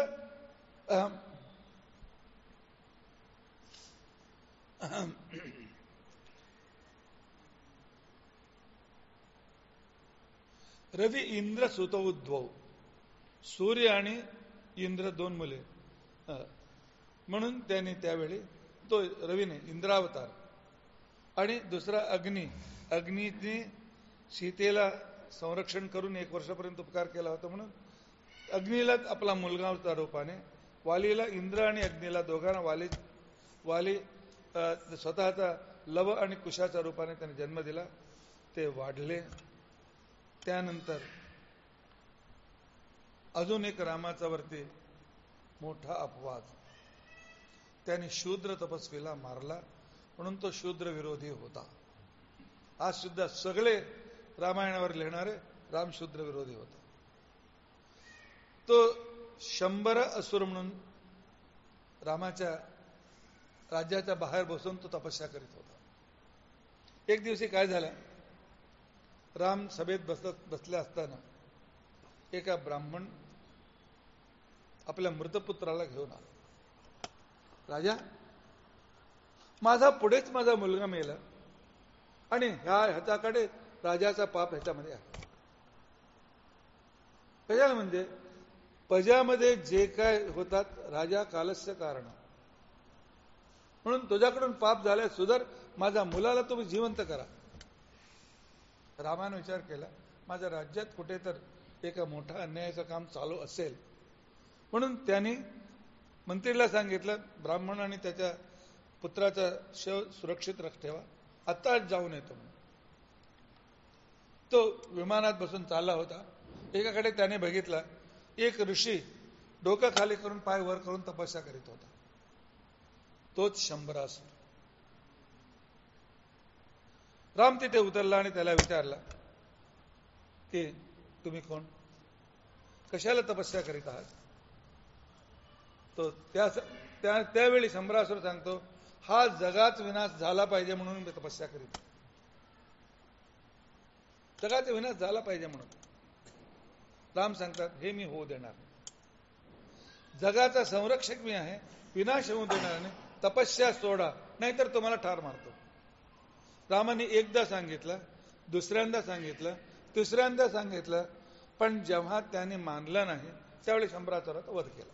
रवी इंद्र सुत उद्भव, सूर्य आणि इंद्र दोन मुले म्हणून त्यांनी त्यावेळी तो रवीने इंद्रावतार. आणि दुसरा अग्नीने सीतेला संरक्षण करून 1 वर्षापर्यंत उपकार केला होता म्हणून अग्नीला आपला मुलगा होता रूपाने. वालीला इंद्र आणि अग्नीला दोघांना वाली स्वतःचा लव आणि कुशाच्या रूपाने त्याने जन्म दिला. ते वाढले. त्यानंतर अजून एक रामाचा वरती मोठा अपवाद, त्याने शूद्र तपस्वीला मारला म्हणून तो शूद्र विरोधी होता. आज सुद्धा सगळे रामायणावर लिहिणारे राम शूद्र विरोधी होता. तो 100 असुर म्हणून रामाच्या राज्याच्या बाहेर बसून तो तपस्या करीत होता. एक दिवशी काय झालं, राम सभेत बसले असताना एका ब्राह्मण आपल्या मृतपुत्राला घेऊन आला. राजा, पुढेच माझा मुलगा मेला आणि ह्याच्याकडे राजाचा पाप ह्याच्यामध्ये आहे. कशाला म्हणजे प्रजामध्ये जे काय होतात राजा कालस्य कारण, म्हणून तुझ्याकडून पाप झालाय, सुधर, माझ्या मुलाला तुम्ही जिवंत करा. रामाने विचार केला माझ्या राज्यात कुठे तर एका मोठा अन्यायाचं काम चालू असेल म्हणून त्यांनी मंत्रीला सांगितलं ब्राह्मण आणि त्याच्या पुत्राचा शव सुरक्षित ठेवा, आता जाऊन येतो म्हणून. तो विमानात बसून चालला होता. एकाकडे त्याने बघितला एक ऋषी डोकं खाली करून पाय वर करून तपस्या करीत होता. तोच 100 असुर. राम तिथे उतरला आणि त्याला विचारला की तुम्ही कोण, कशाला तपस्या करीत आहात? तो त्यावेळी 100 असुर सांगतो हा जगात विनाश झाला पाहिजे म्हणून मी तपस्या करीत, जगाचा विनाश झाला पाहिजे म्हणून. राम सांगतात हे मी होऊ देणार नाही. जगाचा संरक्षक मी आहे, विनाश होऊ देणार नाही. तपस्या सोडा नाहीतर तुम्हाला ठार मारतो. रामाने एकदा सांगितलं, दुसऱ्यांदा सांगितलं, तिसऱ्यांदा सांगितलं, पण जेव्हा त्याने मानलं नाही त्यावेळी 100 असुराचा वध केला.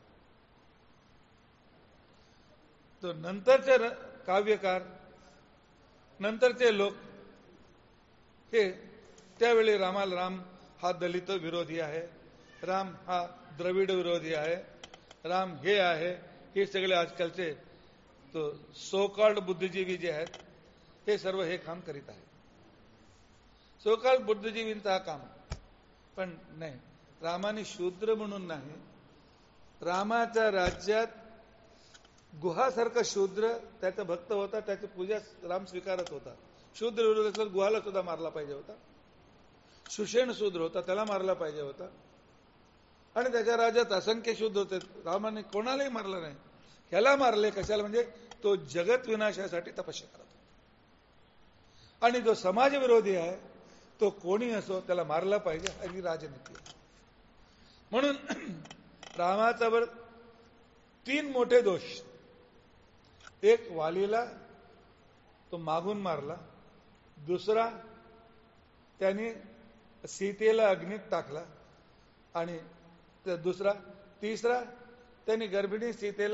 तो नंतरचे काव्यकार, नंतरचे लोक हे त्यावेळी राम हा दलित विरोधी आहे, राम हा द्रविड विरोधी आहे, राम हे आहे, हे सगळे आजकालचे तो सोकॉल्ड बुद्धिजीवी जे आहेत हे सर्व हे काम करीत आहेत. सोकॉल्ड बुद्धिजीवींचा हा काम, पण नाही, रामाने शूद्र म्हणून नाही, रामाच्या राज्यात गुहासारखा शूद्र त्याचा भक्त होता, त्याची पूजा राम स्वीकारत होता. शूद्र विरोध असल्यास गुहाला सुद्धा मारला पाहिजे होता. सुषेण शूद्र होता, त्याला मारला पाहिजे होता. आणि त्याच्या राज्यात असंख्य शुद्ध होते. रामाने कोणालाही मारलं नाही. ह्याला मारले कशाला? म्हणजे तो जगत विनाशासाठी तपस्या करत होता. आणि जो समाज विरोधी आहे तो कोणी असो त्याला मारला पाहिजे, ही राजनीती आहे. म्हणून रामाचा वर 3 मोठे दोष. एक, वालीला तो मागून मारला. दुसरा, त्याने सीतेला अग्नीत टाकला. आणि तिसरा, त्यांनी गर्भिणी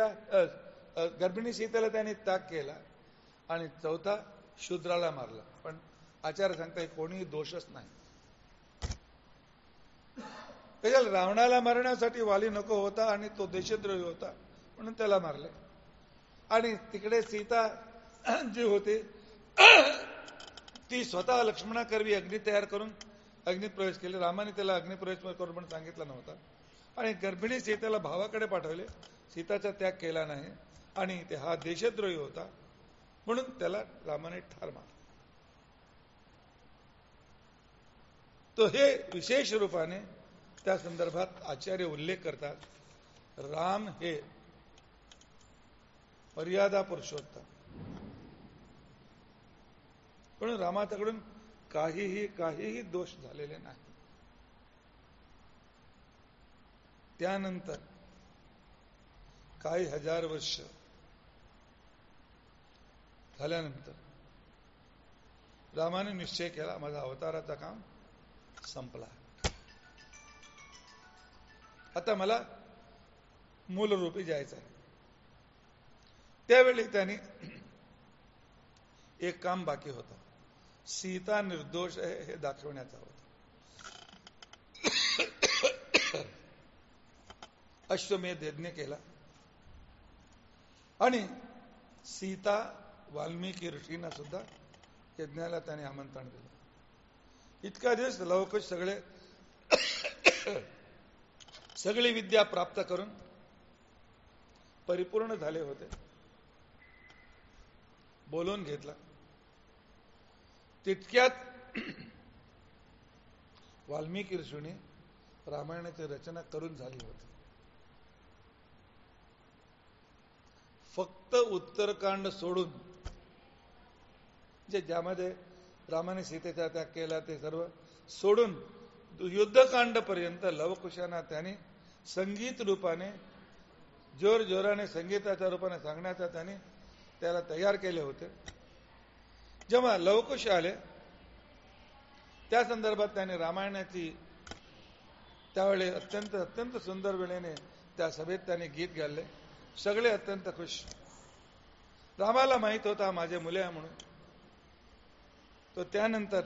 सीतेला त्याने त्याग केला. आणि चौथा, शूद्राला मारला. पण आचार्य सांगताय कोणीही दोषच नाही. त्याच्याला रावणाला मारण्यासाठी वाली नको होता आणि तो देशद्रोही होता म्हणून त्याला मारले. आणि तिकडे सीता जी होती ती स्वतः लक्ष्मणाकरवी अग्नी तयार करून अग्नीत प्रवेश केले. रामाने त्याला अग्निप्रवेश करून पण सांगितलं नव्हता. आणि गर्भिणी सीतेला भावाकडे पाठवले. सीताचा त्याग केला नाही आणि ते हा देशद्रोही होता म्हणून त्याला रामाने ठार मारला. तो हे विशेष रूपाने त्या संदर्भात आचार्य उल्लेख करतात. राम हे मर्यादा पुरुषोत्तम, पण रामाच्याकडून काहीही दोष झालेले नाही. त्यानंतर काही हजार वर्ष झाल्यानंतर रामाने निश्चय केला माझा अवताराचा काम संपला, आता मला मूलरूपी जायचं आहे. त्यावेळी त्यांनी एक काम बाकी होतं. सीता निर्दोष आहे हे दाखवण्याचा होता. अश्वमेध यज्ञ केला आणि सीता वाल्मिकी ऋषींना सुद्धा यज्ञाला त्याने आमंत्रण दिलं. इतका दिवस लवकुश सगळी विद्या प्राप्त करून परिपूर्ण झाले होते. बोलून घेतला. तितक्यात वाल्मिकी ऋषींनी रामायणाची रचना करून झाली होती. फक्त उत्तरकांड सोडून ज्यामध्ये रामाने सीतेचा त्याग केला ते सर्व सोडून युद्धकांड पर्यंत लवकुशांना त्याने संगीत रूपाने जोराने संगीताच्या रूपाने सांगण्याचा त्याने त्याला तयार केले होते. जेव्हा लवकुश आले त्या संदर्भात त्याने रामायणाची त्यावेळी अत्यंत सुंदर वेळेने त्या सभेत त्याने गीत गायले. सगळे अत्यंत खुश. रामाला माहित होता माझे मुले आहे म्हणून. तो त्यानंतर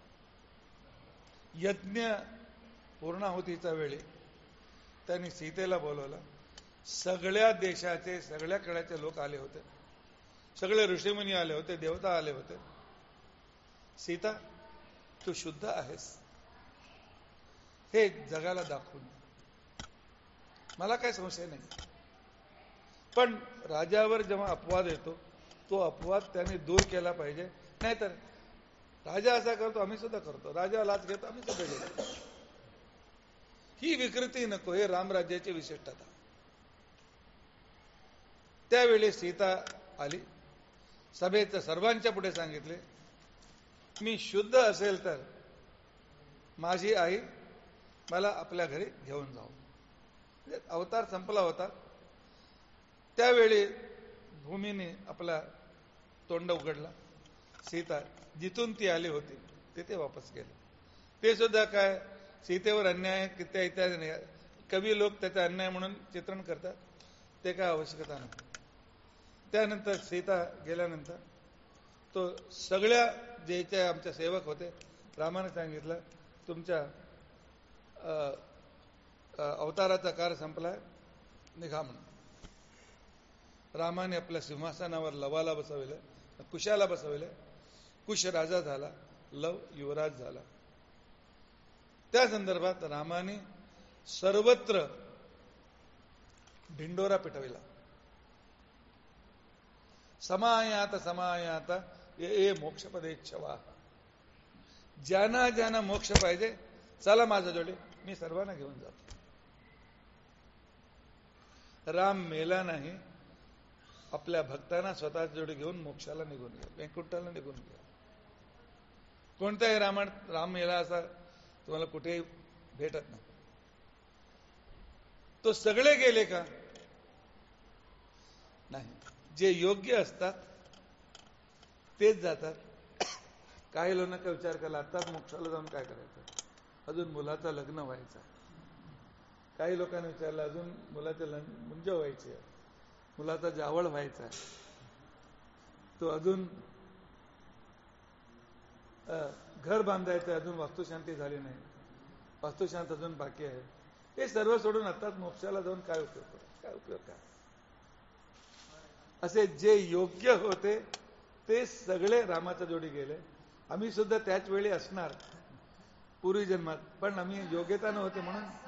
यज्ञ पूर्णाहुतीच्या वेळी त्यांनी सीतेला बोलवलं. सगळ्या देशाचे सगळ्या कड्याचे लोक आले होते. सगळे ऋषीमुनी आले होते, देवता आले होते. सीता तू शुद्ध आहेस हे जगाला दाखवून मला काही संशय नाही. पण राजावर जेव्हा अपवाद येतो तो अपवाद त्याने दूर केला पाहिजे. नाहीतर राजा असा करतो आम्ही सुद्धा करतो, राजा लाच घेतो आम्ही सुद्धा घेतो. ही विकृती नको, हे रामराज्याची विशिष्टता. त्यावेळी सीता आली. सभेत सर्वांच्या पुढे सांगितले मी शुद्ध असेल तर माझी आई मला आपल्या घरी घेऊन जाऊ. अवतार संपला होता. त्यावेळी भूमीने आपला तोंड उघडला. सीता जिथून ती आली होती तिथे वापस गेले. ते सुद्धा काय सीतेवर अन्याय किती इत्यादी नाही. कवी लोक त्याचा अन्याय म्हणून चित्रण करतात, ते काय आवश्यकता नाही. त्यानंतर सीता गेल्यानंतर तो सगळ्या जे आमचे सेवक होते रामाने सांगितलं तुमच्या अवताराचा काळ संपलाय, निघा म्हणून. रामाने आपल्या सिंहासनावर लवाला बसवलं, कुशाला बसवलं. कुश राजा झाला, लव युवराज झाला. त्या संदर्भात रामाने सर्वत्र ढिंडोरा पिटविला. समायात ये मोक्षपदेच्छवा. ज्यांना ज्यांना मोक्ष पाहिजे चला माझ्या जोडे, मी सर्वांना घेऊन जातो. राम मेला नाही, आपल्या भक्तांना स्वतः जोडी घेऊन मोक्षाला निघून गेला, वैकुंठाला निघून गेला. कोणत्याही राम मेला असा तुम्हाला कुठेही भेटत नाही. तो सगळे गेले का? नाही. जे योग्य असतात तेच जातात. काही लोकांना विचार केला, आताच मोक्षाला जाऊन काय करायचं, अजून मुलाचं लग्न व्हायचं. काही लोकांनी विचारलं, अजून मुलाचे मुंज व्हायची आहे, मुलाचा जावळ व्हायचा आहे, तो अजून घर बांधायचं, अजून वास्तुशांती झाली नाही, वास्तुशांत अजून बाकी आहे. हे सर्व सोडून आताच मोक्षाला जाऊन काय उपयोग काय? असे जे योग्य होते ते सगळे रामाच्या जोडी गेले. आम्ही सुद्धा त्याच वेळी असणार पूर्वी जन्मात, पण आम्ही योग्यता नव्हते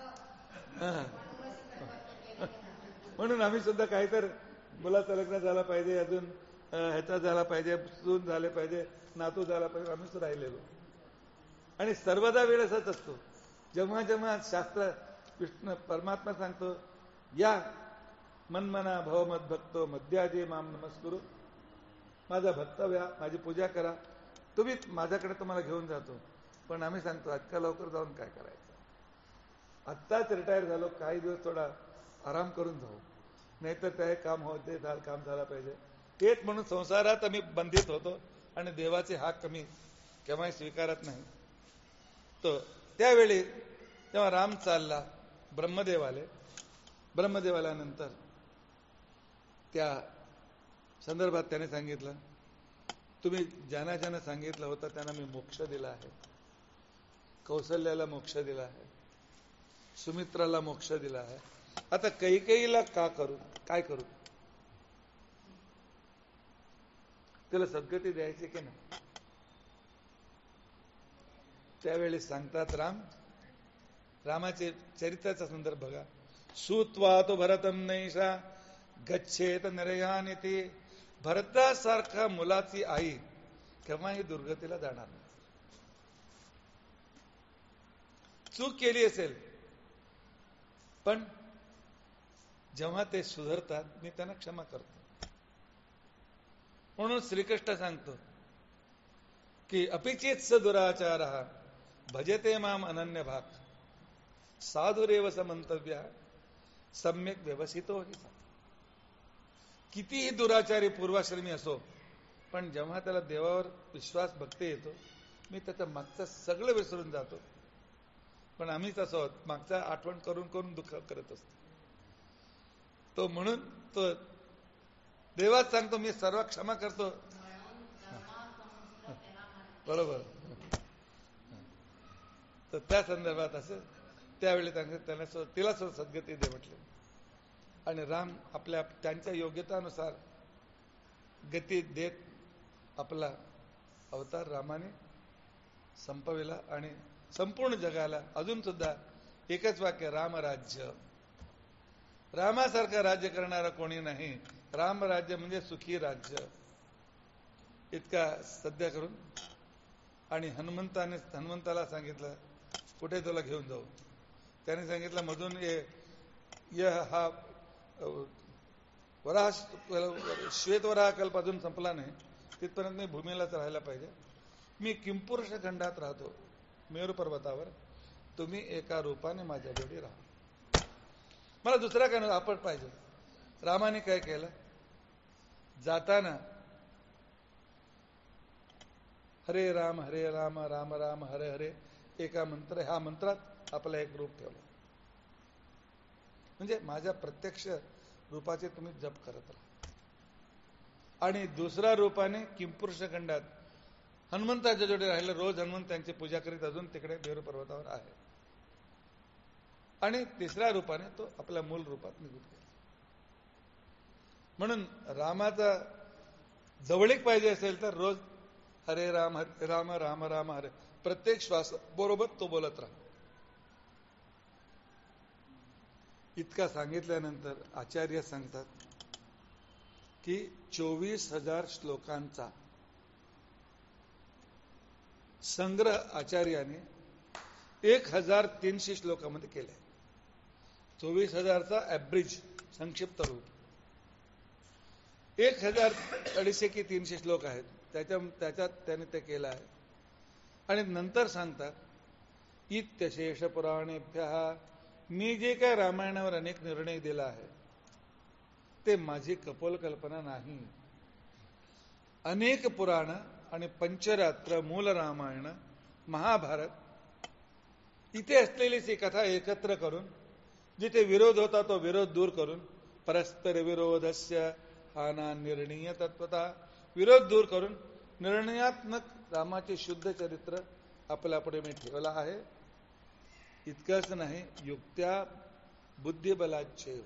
म्हणून आम्ही सुद्धा काहीतरी मुलाचं लग्न झालं पाहिजे, अजून ह्याचा झाला पाहिजे, सून झाले पाहिजे, नातू झाला पाहिजे, आम्हीच राहिलेलो. आणि सर्वदा वेळ असाच असतो. जेव्हा जेव्हा शास्त्र कृष्ण परमात्मा सांगतो, या मन्मना भवमद भक्तो मध्याजी माम नमस्कुरु, माझा भक्त व्या, माझी पूजा करा, तुम्ही माझ्याकडे तुम्हाला घेऊन जातो. पण आम्ही सांगतो आजच्या लवकर जाऊन काय करायचं, आत्ताच रिटायर झालो, काही दिवस थोडा आराम करून जाऊ, नाहीतर ते काम होते, काम झाला पाहिजे. तेच म्हणून संसारात आम्ही बंधित होतो आणि देवाचे हाक कमी केव्हाही स्वीकारत नाही. तो त्यावेळी तेव्हा राम चालला, ब्रह्मदेव आले. ब्रह्मदेव आल्यानंतर त्या संदर्भात त्याने सांगितलं, तुम्ही ज्यांना ज्यांना सांगितलं होतं त्यांना मी मोक्ष दिला आहे. कौशल्याला मोक्ष दिला आहे, सुमित्राला मोक्ष दिला आहे. आता कैकेयीला काय करू? त्याला सद्गती द्यायची की नाही? त्यावेळी सांगतात रामाचे चरित्राचा संदर्भ बघा. सुत्वा तो भरतम नैषा गच्छेत नरयानिती. भरतासारखा मुलाची आई केव्हाही दुर्गतीला जाणार नाही. चूक केली असेल पण जेव्हा ते सुधारतात मी त्यांना क्षमा करतो. म्हणून श्रीकृष्ण सांगतो की अपिचेत्स दुराचार भजते माम अनन्य भाग साधुरेव समंतव्या सम्यक व्यवसितो हि. कितीही दुराचारी पूर्वाश्रमी असो, पण जेव्हा त्याला देवावर विश्वास भक्ती येतो, मी त्याचं मागचं सगळं विसरून जातो. पण आम्हीच असं आहोत, मागचा आठवण करून करून दुःख करत असतो. तो म्हणून तो देवाच सांगतो, मी सर्व क्षमा करतो. बरोबर. तर त्या संदर्भात असं त्यावेळी त्याला तिला सद्गती दे म्हटले. आणि राम आपल्या त्यांच्या योग्यतानुसार गती देत आपला अवतार रामाने संपविला. आणि संपूर्ण जगाला अजून सुद्धा एकच वाक्य, रामराज्य. रामासारखं राज्य करणारा कोणी नाही. रामराज्य म्हणजे सुखी राज्य. इतका सध्या करून आणि हनुमंताला सांगितलं, कुठे तुला घेऊन जाऊ? त्याने सांगितलं, मधून हा श्वेतवराह कल्प अजून संपला नाही, तिथपर्यंत मी भूमीलाच राहायला पाहिजे. मी किंपुरुष खंडात राहतो, मेरू पर्वतावर. तुम्ही एका रूपाने माझ्या जोडी राहा, मला दुसरा काय आपण पाहिजे. रामाने काय केलं, जाताना हरे राम राम राम हरे हरे एका मंत्र, ह्या मंत्रात आपला एक रूप ठेवलं. म्हणजे माझ्या प्रत्यक्ष रूपाचे तुम्ही जप करत राहा. आणि दुसऱ्या रूपाने किंपुरुष खंडात हनुमंताच्या जोडी राहिलं. रोज हनुमंत त्यांची पूजा करीत अजून तिकडे मेरू पर्वतावर आहे. आणि तिसऱ्या रूपाने तो आपल्या मूल रूपात निघून गेला. म्हणून रामाचा जवळीक पाहिजे असेल तर रोज हरे राम राम राम हरे, प्रत्येक श्वास बरोबर तो बोलत राहा. इतका सांगितल्यानंतर आचार्य सांगतात की 24,000 श्लोकांचा संग्रह आचार्याने 1,300 श्लोकामध्ये केलाय. 24,000चा ऍव्हरेज संक्षिप्त रूप 1200 की 300 श्लोक आहेत. त्याच्यात त्याने ते केलं आहे. आणि नंतर सांगतात इत्यशेष पुराणेभ्य, मी जे काय रामायणावर अनेक निर्णय दिला आहे ते माझी कपोल कल्पना नाही. अनेक पुराण आणि पंचरात्र, मूल रामायण, महाभारत इथे असलेली ती कथा एकत्र करून जिथे विरोध होता तो विरोध दूर करून परस्पर विरोधस्य हाना निर्णय तत्वता, विरोध दूर करून निर्णयात्मक रामाचे शुद्ध चरित्र आपल्यापुढे मी ठेवला आहे. इतकंच नाही, युक्त्या बुद्धिबलाच्छेव,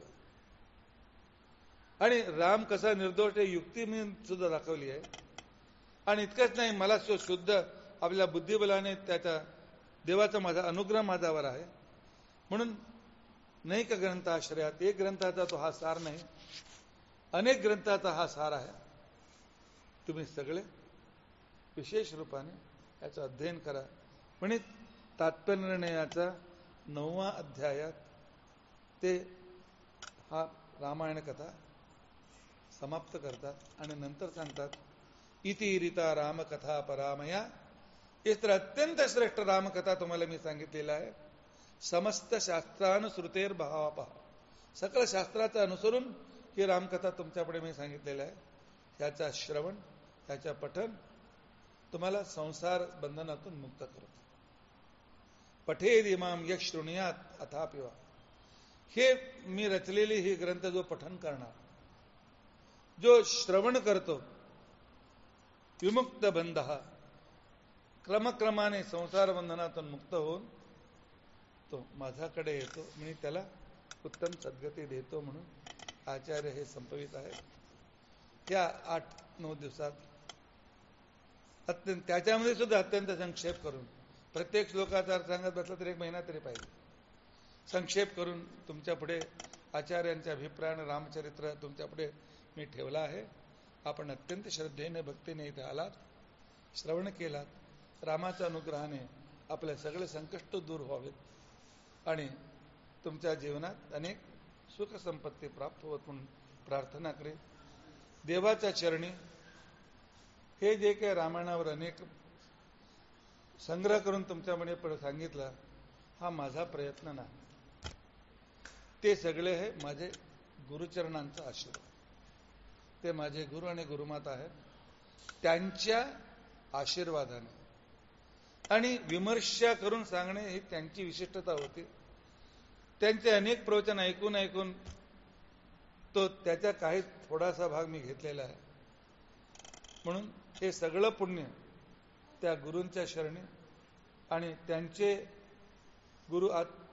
आणि राम कसा निर्दोष आहे युक्ती मी सुद्धा दाखवली आहे. आणि इतकंच नाही, मला शुद्ध आपल्या बुद्धिबलाने त्याच्या देवाचा माझा अनुग्रह माझ्यावर आहे. म्हणून नाही का ग्रंथाश्रयात एक ग्रंथाचा तो हा सार नाही, अनेक ग्रंथाचा हा सार आहे. तुम्ही सगळे विशेष रूपाने याचं अध्ययन करा. म्हणजे तात्पर्यनिर्णयाचा 9व्या अध्यायात ते हा रामायण कथा समाप्त करतात आणि नंतर सांगतात इति रीता रामकथा परामया. इस तर अत्यंत श्रेष्ठ रामकथा तुम्हाला मी सांगितलेला आहे. समस्त शास्त्रानुसृतेर भावापहा, सकल शास्त्राचं अनुसरून ही रामकथा तुमच्यापुढे मी सांगितलेलं आहे. त्याचा श्रवण, त्याच्या पठन तुम्हाला संसार बंधनातून मुक्त करतो. पठेद इमाम यश शृणुयात अथापिवा, हे मी रचलेली ही ग्रंथ जो पठन करणार, जो श्रवण करतो, विमुक्त बंध, क्रमक्रमाने संसार बंधनातून मुक्त होऊन तो माझ्याकडे येतो, मी त्याला उत्तम सद्गती देतो. म्हणून आचार्य हे संपवित आहेत. त्या 8-9 दिवसात त्याच्यामध्ये सुद्धा अत्यंत संक्षेप करून, प्रत्येक श्लोकाचा अर्थ सांगत बसला तर 1 महिना तरी पाहिजे. संक्षेप करून तुमच्या पुढे आचार्यांचे अभिप्राय आणि रामचरित्र तुमच्या पुढे मी ठेवला आहे. आपण अत्यंत श्रद्धेने भक्तीने इथे आलात, श्रवण केलात. रामाच्या अनुग्रहाने आपले सगळे संकष्ट दूर व्हावेत आणि तुमच्या जीवनात अनेक सुख संपत्ती प्राप्त होत म्हणून प्रार्थना करेन. देवाच्या चरणी हे जे काही रामायणावर अनेक संग्रह करून तुमच्यामध्ये पुढे सांगितलं, हा माझा प्रयत्न नाही. ते सगळे हे माझे गुरुचरणांचा आशीर्वाद. ते माझे गुरु आणि गुरुमाता आहेत. त्यांच्या आशीर्वादाने आणि विमर्श करून सांगणे ही त्यांची विशिष्टता होती. त्यांचे अनेक प्रवचन ऐकून ऐकून तो त्याचा काही थोडासा भाग मी घेतलेला आहे. म्हणून हे सगळं पुण्य त्या गुरूंच्या शरणी आणि त्यांचे गुरु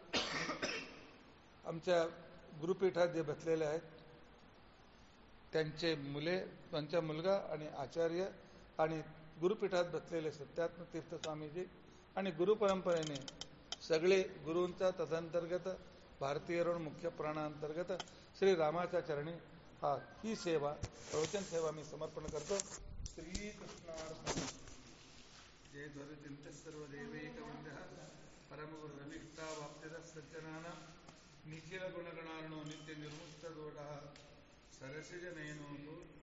आमच्या गुरुपीठात जे बसलेले आहेत त्यांचे मुले, त्यांचा मुलगा आणि आचार्य आणि गुरुपीठात बसलेले सत्यात्म तीर्थ स्वामीजी आणि गुरुपरंपरेने सगळे गुरूंचा तदंतर्गत भारतीय मुख्य प्राणांतर्गत श्री रामाच्या चरणी ही सेवा, प्रवचन सेवा मी समर्पण करतो. श्रीकृष्णार्पणमस्तु. जय ध्वरचिंत सर्व देवैकवंद्यः परमगुरु रविष्टा वाप्यतः सज्जनानां निखिल गुणगणार्णो नित्य निर्मुक्त दोषः सरसिजनयनो